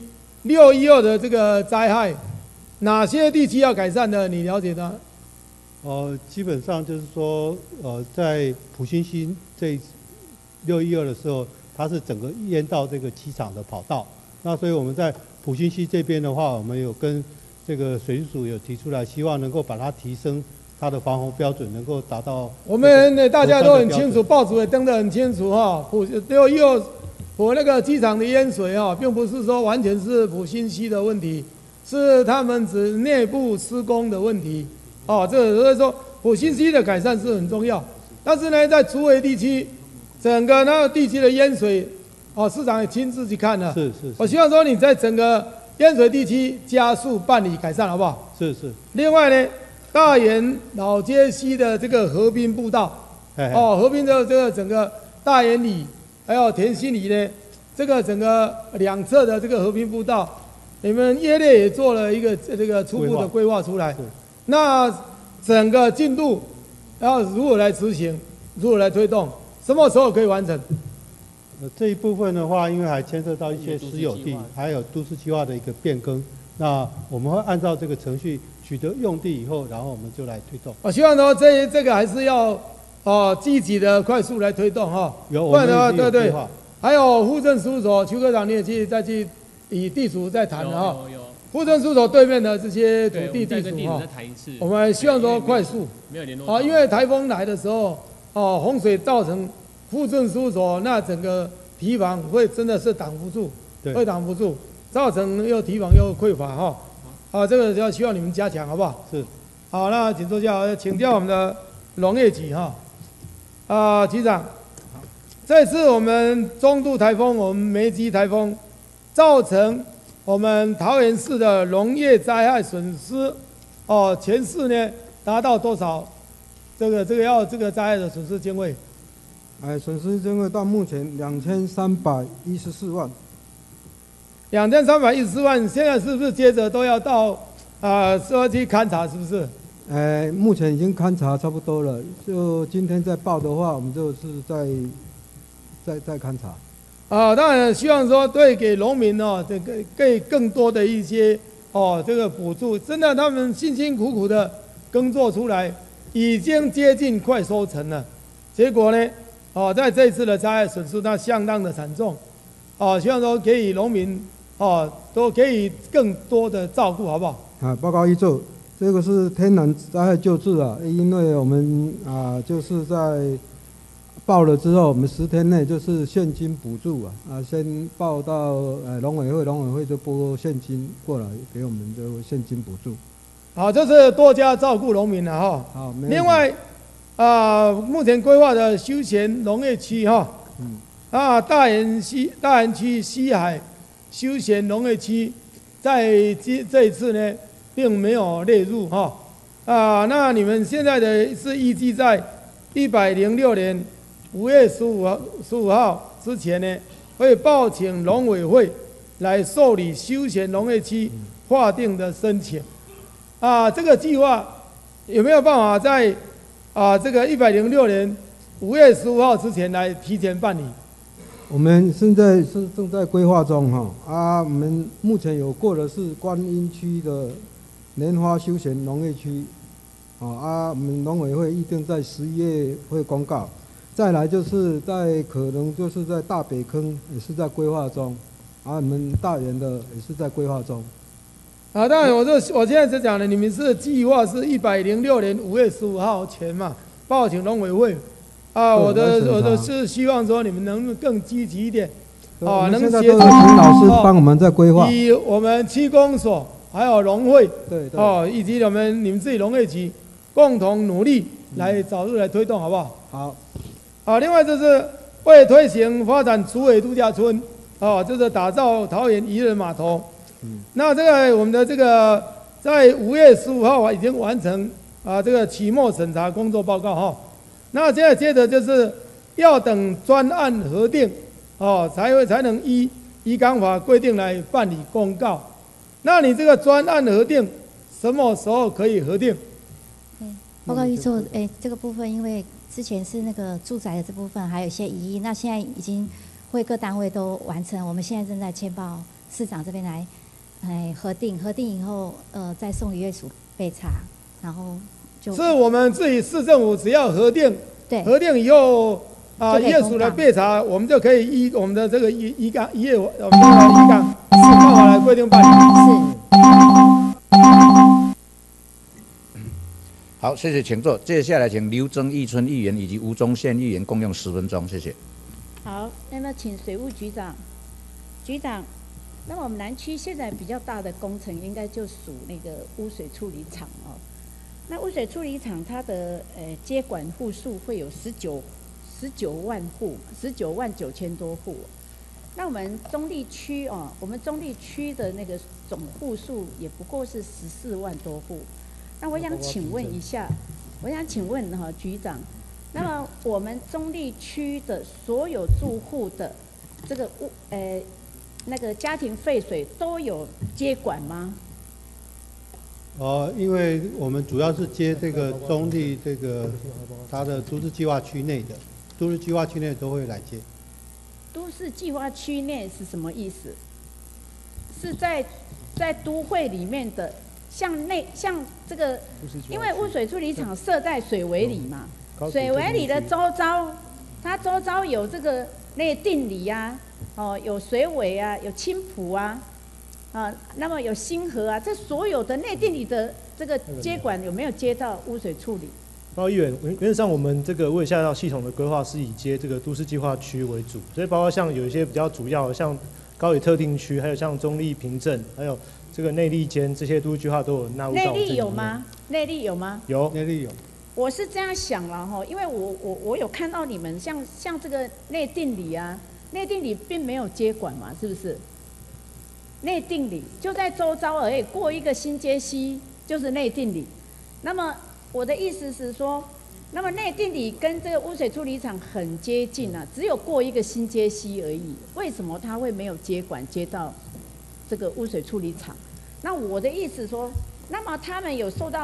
612的这个灾害，哪些地区要改善的？你了解的？ 基本上就是说，在埔心溪这612的时候，它是整个淹到这个机场的跑道，那所以我们在埔心溪这边的话，我们有跟这个水利署有提出来，希望能够把它提升。它的防洪标准能够达到， 我们大家都很清楚，报纸也登得很清楚612埔那个机场的淹水并不是说完全是埔心溪的问题，是他们指内部施工的问题这所以说埔心溪的改善是很重要。但是呢，在竹围地区，整个那个地区的淹水，市长也亲自去看了。 是。 我希望说你在整个淹水地区加速办理改善，好不好？ 是。 另外呢。大园老街溪的这个河滨步道，河滨的这个整个大园里还有田心里呢，这个整个两侧的这个河滨步道，你们业内也做了一个这个初步的规划出来。那整个进度要如何来执行，如何来推动，什么时候可以完成？ 这一部分的话，因为还牵涉到一些私有地，还有都市计划的一个变更，那我们会按照这个程序。取得用地以后，然后我们就来推动。 我希望说这个还是要积极的、快速来推动有， 不然的话，对，还有户政事务所，邱科长你也再去与地主再谈了有。 户政事务所对面的这些土地地主我们希望说快速。 没有联络。 因为台风来的时候，洪水造成户政事务所那整个堤防会真的是挡不住，会挡不住，造成又堤防又匮乏这个要希望你们加强，好不好？ 是。 好，那请坐下，请教我们的农业局局长，这次我们中度台风，我们梅基台风，造成我们桃园市的农业灾害损失，前市呢达到多少？这个灾害的损失经费？ 损失经费到目前2314万。 2314万，现在是不是接着都要到社区勘察？是不是？ 目前已经勘察差不多了，就今天再报的话，我们就是再勘察。 当然希望说对给农民哦，这个给更多的一些这个补助，真的他们辛辛苦苦的耕作出来，已经接近快收成了，结果呢，在这一次的灾害损失，那相当的惨重，希望说给予农民都给予更多的照顾，好不好？ 报告一作，这个是天然灾害救治啊，因为我们就是在报了之后，我们10天内就是现金补助先报到农委会，农委会就拨现金过来给我们的现金补助。 好，这是多加照顾农民了哈。 好， 另外目前规划的休闲农业区大园区西海休闲农业区，在这一次呢，并没有列入那你们现在的是预计在106年5月15号之前呢，会报请农委会来受理休闲农业区划定的申请。这个计划有没有办法在这个106年5月15号之前来提前办理？ 我们现在是正在规划中我们目前有过的是观音区的莲花休闲农业区我们农委会预定在11月会公告。再来就是可能就是在大北坑也是在规划中，我们大园的也是在规划中。 当然我现在只讲了，你们是计划是106年5月15号前嘛，报请农委会。我的是希望说你们能更积极一点，能协助请老师帮我们在规划。 以我们区公所还有农会， 对， 以及你们自己农业局共同努力来早日来推动，好不好？ 好。 另外就是为推行发展竹尾度假村，就是打造桃园渔人码头。那这个我们的这个在5月15号已经完成这个期末审查工作报告那现在接着就是要等专案核定才能依渔港法规定来办理公告。那你这个专案核定什么时候可以核定？ 报告预作，这个部分因为之前是那个住宅的这部分还有一些疑义，那现在已经会各单位都完成，我们现在正在签报市长这边来核定以后再送渔业署备查，然后就是我们自己市政府只要核定， 对， 核定以后渔业署来备查，我们就可以依我们的这个渔港我们的渔港办法来规定办理。 好，谢谢，请坐。接下来请刘曾义春议员以及吴宗宪议员共用10分钟，谢谢。 好，那么请水务局长，那么我们南区现在比较大的工程应该就属那个污水处理厂那污水处理厂它的接管户数会有19万户，19万9千多户。那我们中坜区我们中坜区的那个总户数也不过是14万多户。那我想请问一下，局长，那么我们中坜区的所有住户的这个那个家庭废水都有接管吗？ 因为我们主要是接这个中坜这个它的都市计划区内的，都市计划区内都会来接。 都市计划区内是什么意思？是在都会里面的，像这个，因为污水处理厂设在水围里嘛，水围里的周遭，它周遭有这个内定里有水尾有青埔那么有新河这所有的内定里的这个接管有没有接到污水处理？ 报告议员，原则上我们这个污水下道系统的规划是以接这个都市计划区为主，所以包括像有一些比较主要的，像高铁特定区，还有像中坜平镇，还有这个内坜间这些都市计划都有纳入到。 内坜有吗？内坜有吗？ 有， 内坜有。 我是这样想了因为我有看到你们像这个内定里内定里并没有接管嘛，是不是？内定里就在周遭而已，过一个新街溪就是内定里。那么我的意思是说，那么内定里跟这个污水处理厂很接近只有过一个新街溪而已，为什么它会没有接管接到这个污水处理厂？那我的意思说，那么他们有受到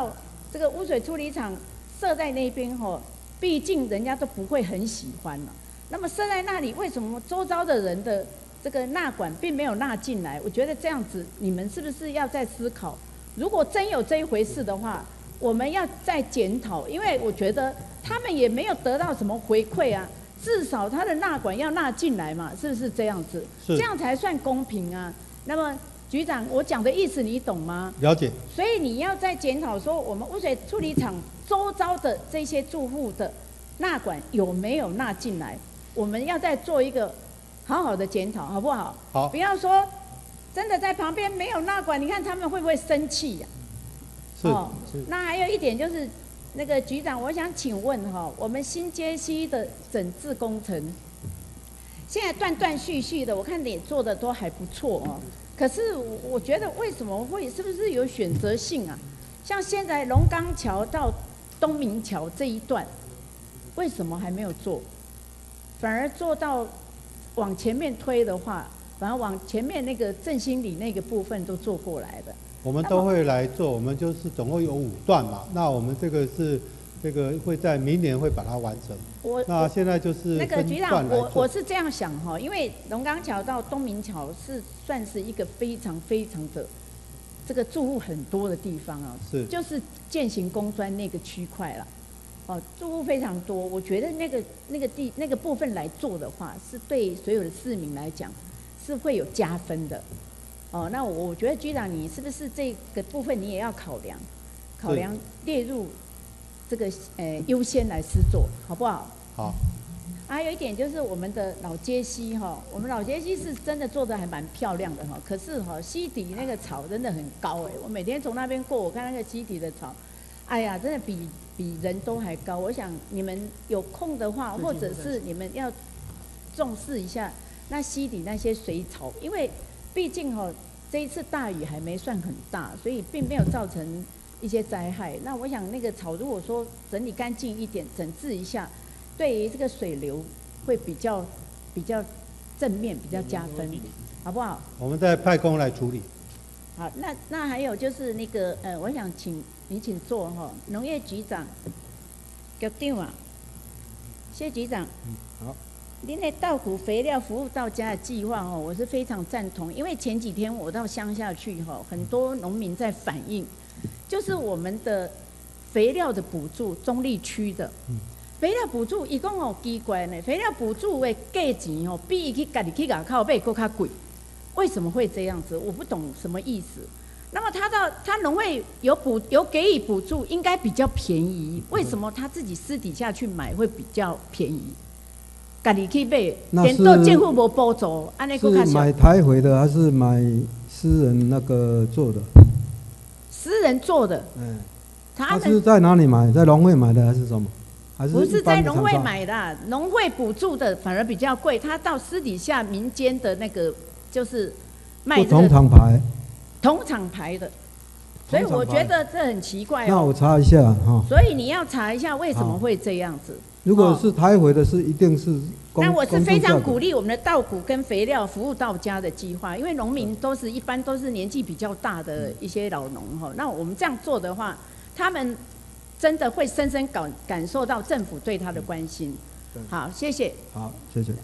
这个污水处理厂设在那边吼，毕竟人家都不会很喜欢了。那么设在那里，为什么周遭的人的这个纳管并没有纳进来？我觉得这样子，你们是不是要再思考？如果真有这一回事的话，我们要再检讨，因为我觉得他们也没有得到什么回馈啊，至少他的纳管要纳进来嘛，是不是这样子？这样才算公平啊。那么局长，我讲的意思你懂吗？ 了解。 所以你要再检讨说，我们污水处理厂周遭的这些住户的纳管有没有纳进来？我们要再做一个好好的检讨，好不好？ 好。 不要说真的在旁边没有纳管，你看他们会不会生气呀？ 是。 那还有一点就是，那个局长，我想请问哈，我们新街溪的整治工程，现在断断续续的，我看你做的都还不错哦。可是我觉得为什么会，是不是有选择性啊？像现在龙岗桥到东明桥这一段，为什么还没有做？反而做到往前面推的话，反而往前面那个振兴里那个部分都做过来的。 我们都会来做，我们就是总共有5段嘛。那我们这个会在明年会把它完成。那现在就是那个局长， 我我是这样想哈，因为龙岗桥到东明桥是算是一个非常的这个住户很多的地方啊，就是践行工专那个区块了。哦，住户非常多，我觉得那个部分来做的话，是对所有的市民来讲是会有加分的。哦，那我觉得局长你是不是这个部分你也要考量列入这个优先来施作，好不好？ 好。 还有一点就是我们的老街溪哈，我们老街溪是真的做的还蛮漂亮的哈，可是哈溪底那个草真的很高哎，我每天从那边过，我看那个溪底的草，哎呀，真的比人都还高。我想你们有空的话，或者是你们要重视一下那溪底那些水草，因为毕竟哈这一次大雨还没算很大，所以并没有造成一些灾害。那我想那个草如果说整理干净一点，整治一下，对于这个水流会比较正面，比较加分，好不好？ 我们再派工来处理。 好，那还有就是那个我想请坐哈，农业局长，局长啊，谢局长。 好。 您的稻谷肥料服务到家的计划哦，我是非常赞同。因为前几天我到乡下去哈，很多农民在反映，就是我们的肥料的补助，中立区的。肥料补助，伊讲哦奇怪呢，肥料补助的价钱哦，比伊去家己去外口买搁较贵，为什么会这样子？我不懂什么意思。那么他农会有给予补助，应该比较便宜，为什么他自己私底下去买会比较便宜？家己去买，连到政府无补助，安尼搁较少。 是买台回的还是买私人那个做的？ 私人做的。 他是在哪里买？在农会买的还是什么？还是不是在农会买的？农会补助的反而比较贵，他到私底下民间的那个就是卖这个同厂牌。 同厂牌的，所以我觉得这很奇怪哦。 那我查一下哈。 所以你要查一下为什么会这样子。 如果是台回的，是一定是。 那我是非常鼓励我们的稻谷跟肥料服务到家的计划，因为农民一般都是年纪比较大的一些老农哈。那我们这样做的话，他们真的会深深感受到政府对他的关心。好，谢谢。 好，谢谢。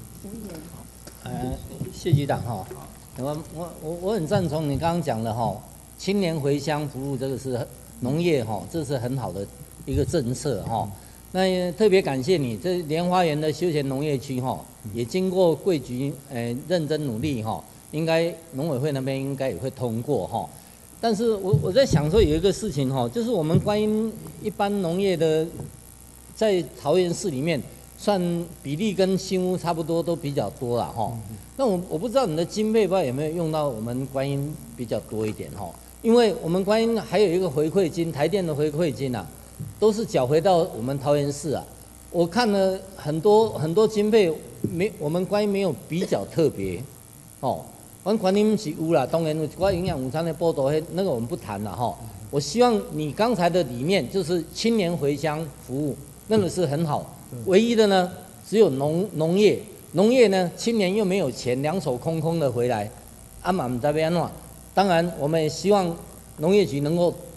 谢局长哈。我很赞同你刚刚讲的哈，青年回乡服务这个是农业哈，这是很好的一个政策哈。那特别感谢你，这莲花园的休闲农业区哈，也经过贵局认真努力哈，应该农委会那边应该也会通过哈。但是我在想说有一个事情哈，就是我们观音一般农业的在桃园市里面。算比例跟新屋差不多，都比较多啦哈。那我不知道你的经费不知道有没有用到我们观音比较多一点哈，因为我们观音还有一个回馈金，台电的回馈金啊，都是缴回到我们桃园市啊。我看了很多经费，我们观音没有比较特别哦。我们观音是有啦，当然有一寡营养午餐的报道，那个我们不谈了哈。我希望你刚才的理念就是青年回乡服务，那个是很好。唯一的呢，只有农业呢，青年又没有钱，两手空空的回来，嘛不知道要安怎。当然，我们也希望农业局能够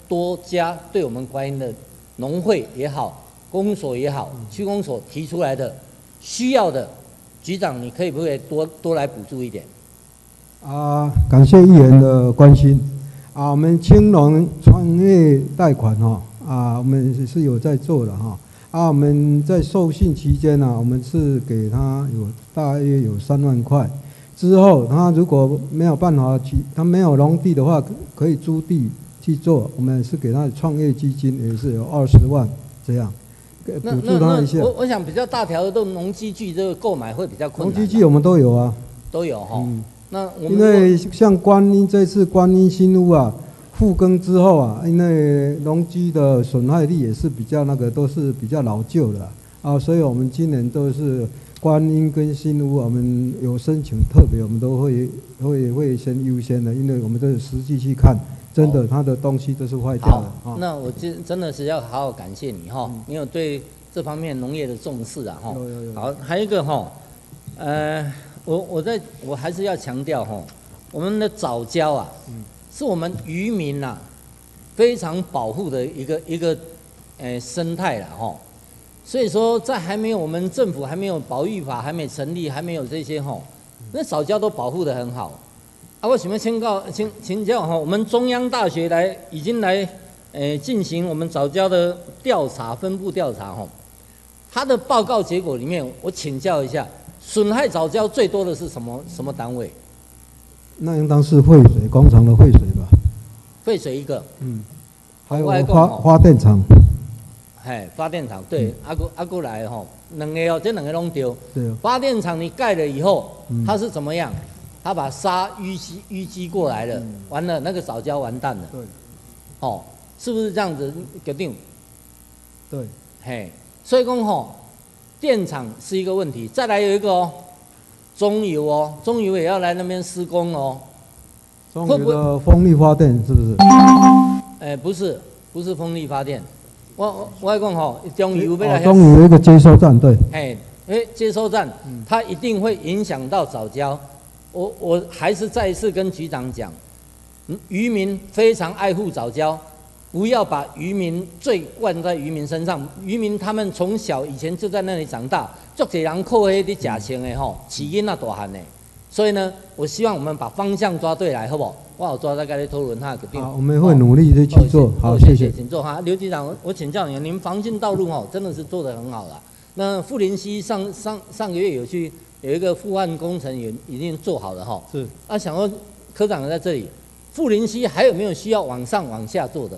多加对我们观音的农会也好、公所也好、区公所提出来的需要的，局长你可以不可以多来补助一点？ 感谢议员的关心。我们青农创业贷款我们是有在做的我们在受训期间我们是给他大约有3万块。之后他如果没有办法他没有农地的话，可以租地去做。我们是给他的创业基金，也是有20万这样，补助他一下。 我想比较大条的农机具这个购买会比较困难。 农机具我们都有啊。 都有那我们因为像这次观音新屋复耕之后因为农机的损害力也是比较都是比较老旧的所以我们今年都是观音跟新屋，我们有申请特别，我们都会先优先的，因为我们都是实际去看，真的它的东西都是坏掉的那我真的是要好好感谢你你有对这方面农业的重视有。好，还有一个我还是要强调我们的藻礁是我们渔民非常保护的一个生态所以说在还没有我们政府还没有保育法还没成立，还没有这些那藻礁都保护得很好我想要请教我们中央大学已经来进行我们藻礁的调查分布调查它的报告结果里面，我请教一下，损害藻礁最多的是什么单位？ 那应当是废水工厂的废水吧？ 废水一个， 还有发电厂。 发电厂对，过来两个这两个拢丢。 对。 发电厂你盖了以后，它是怎么样？它把沙淤积过来了，完了那个藻礁完蛋了。对。是不是这样子决定？对。所以讲电厂是一个问题，再来有一个中油中油也要来那边施工中油的风力发电是不是？ 不是风力发电。我讲中油要来。 中油有一个接收站，对。 接收站，它一定会影响到藻礁。我还是再一次跟局长讲，渔民非常爱护藻礁，不要把渔民罪灌在渔民身上。渔民他们从小以前就在那里长大，足侪人靠迄啲假钱的饲囡仔大汉的。所以呢，我希望我们把方向抓对来，好不好？我有抓在跟你讨论下决定。 我们会努力的去做。好，谢谢。 请坐刘局长，我请教你，您防汛道路真的是做得很好了。那富林溪上个月有一个复案工程也已经做好了是。 想说科长在这里，富林溪还有没有需要往上往下做的？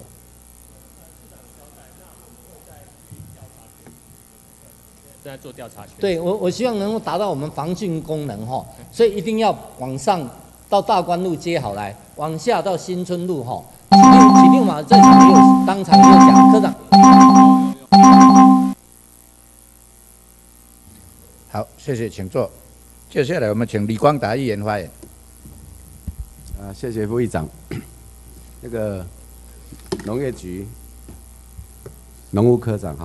正在做调查。 对，我希望能够达到我们防汛功能所以一定要往上到大关路接好来，往下到新村路起定嘛，在场也有当场也有讲，科长。 好，谢谢，请坐。接下来我们请李光达议员发言。 谢谢副议长。那个农业局农务科长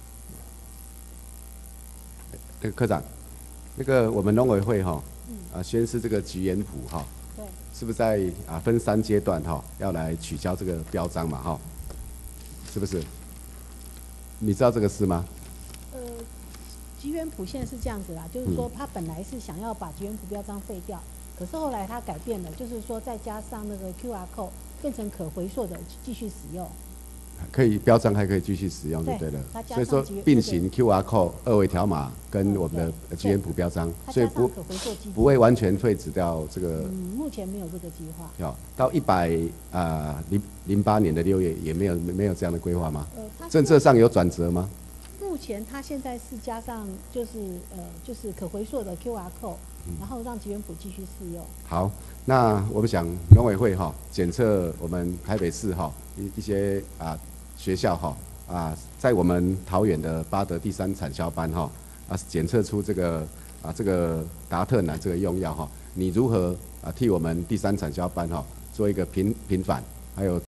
那个科长，那个我们农委会宣示这个菊园埔对，是不是在分3阶段要来取消这个标章嘛是不是？你知道这个事吗？ 菊园埔现在是这样子啦，就是说他本来是想要把菊园埔标章废掉，可是后来他改变了，就是说再加上那个 QR code 变成可回溯的继续使用。 可以标章还可以继续使用就对了，所以说并行 QR code 2维条码跟我们的菊园埔标章，所以不会完全废止掉这个。 目前没有这个计划。 到108年的6月也没有这样的规划吗？政策上有转折吗？ 目前它现在是加上就是可回溯的 QR code，然后让菊园埔继续适用。 好，那我们想农委会检测我们台北市一些学校在我们桃园的八德第3产销班检测出这个达特南这个用药你如何替我们第3产销班做一个平反，还有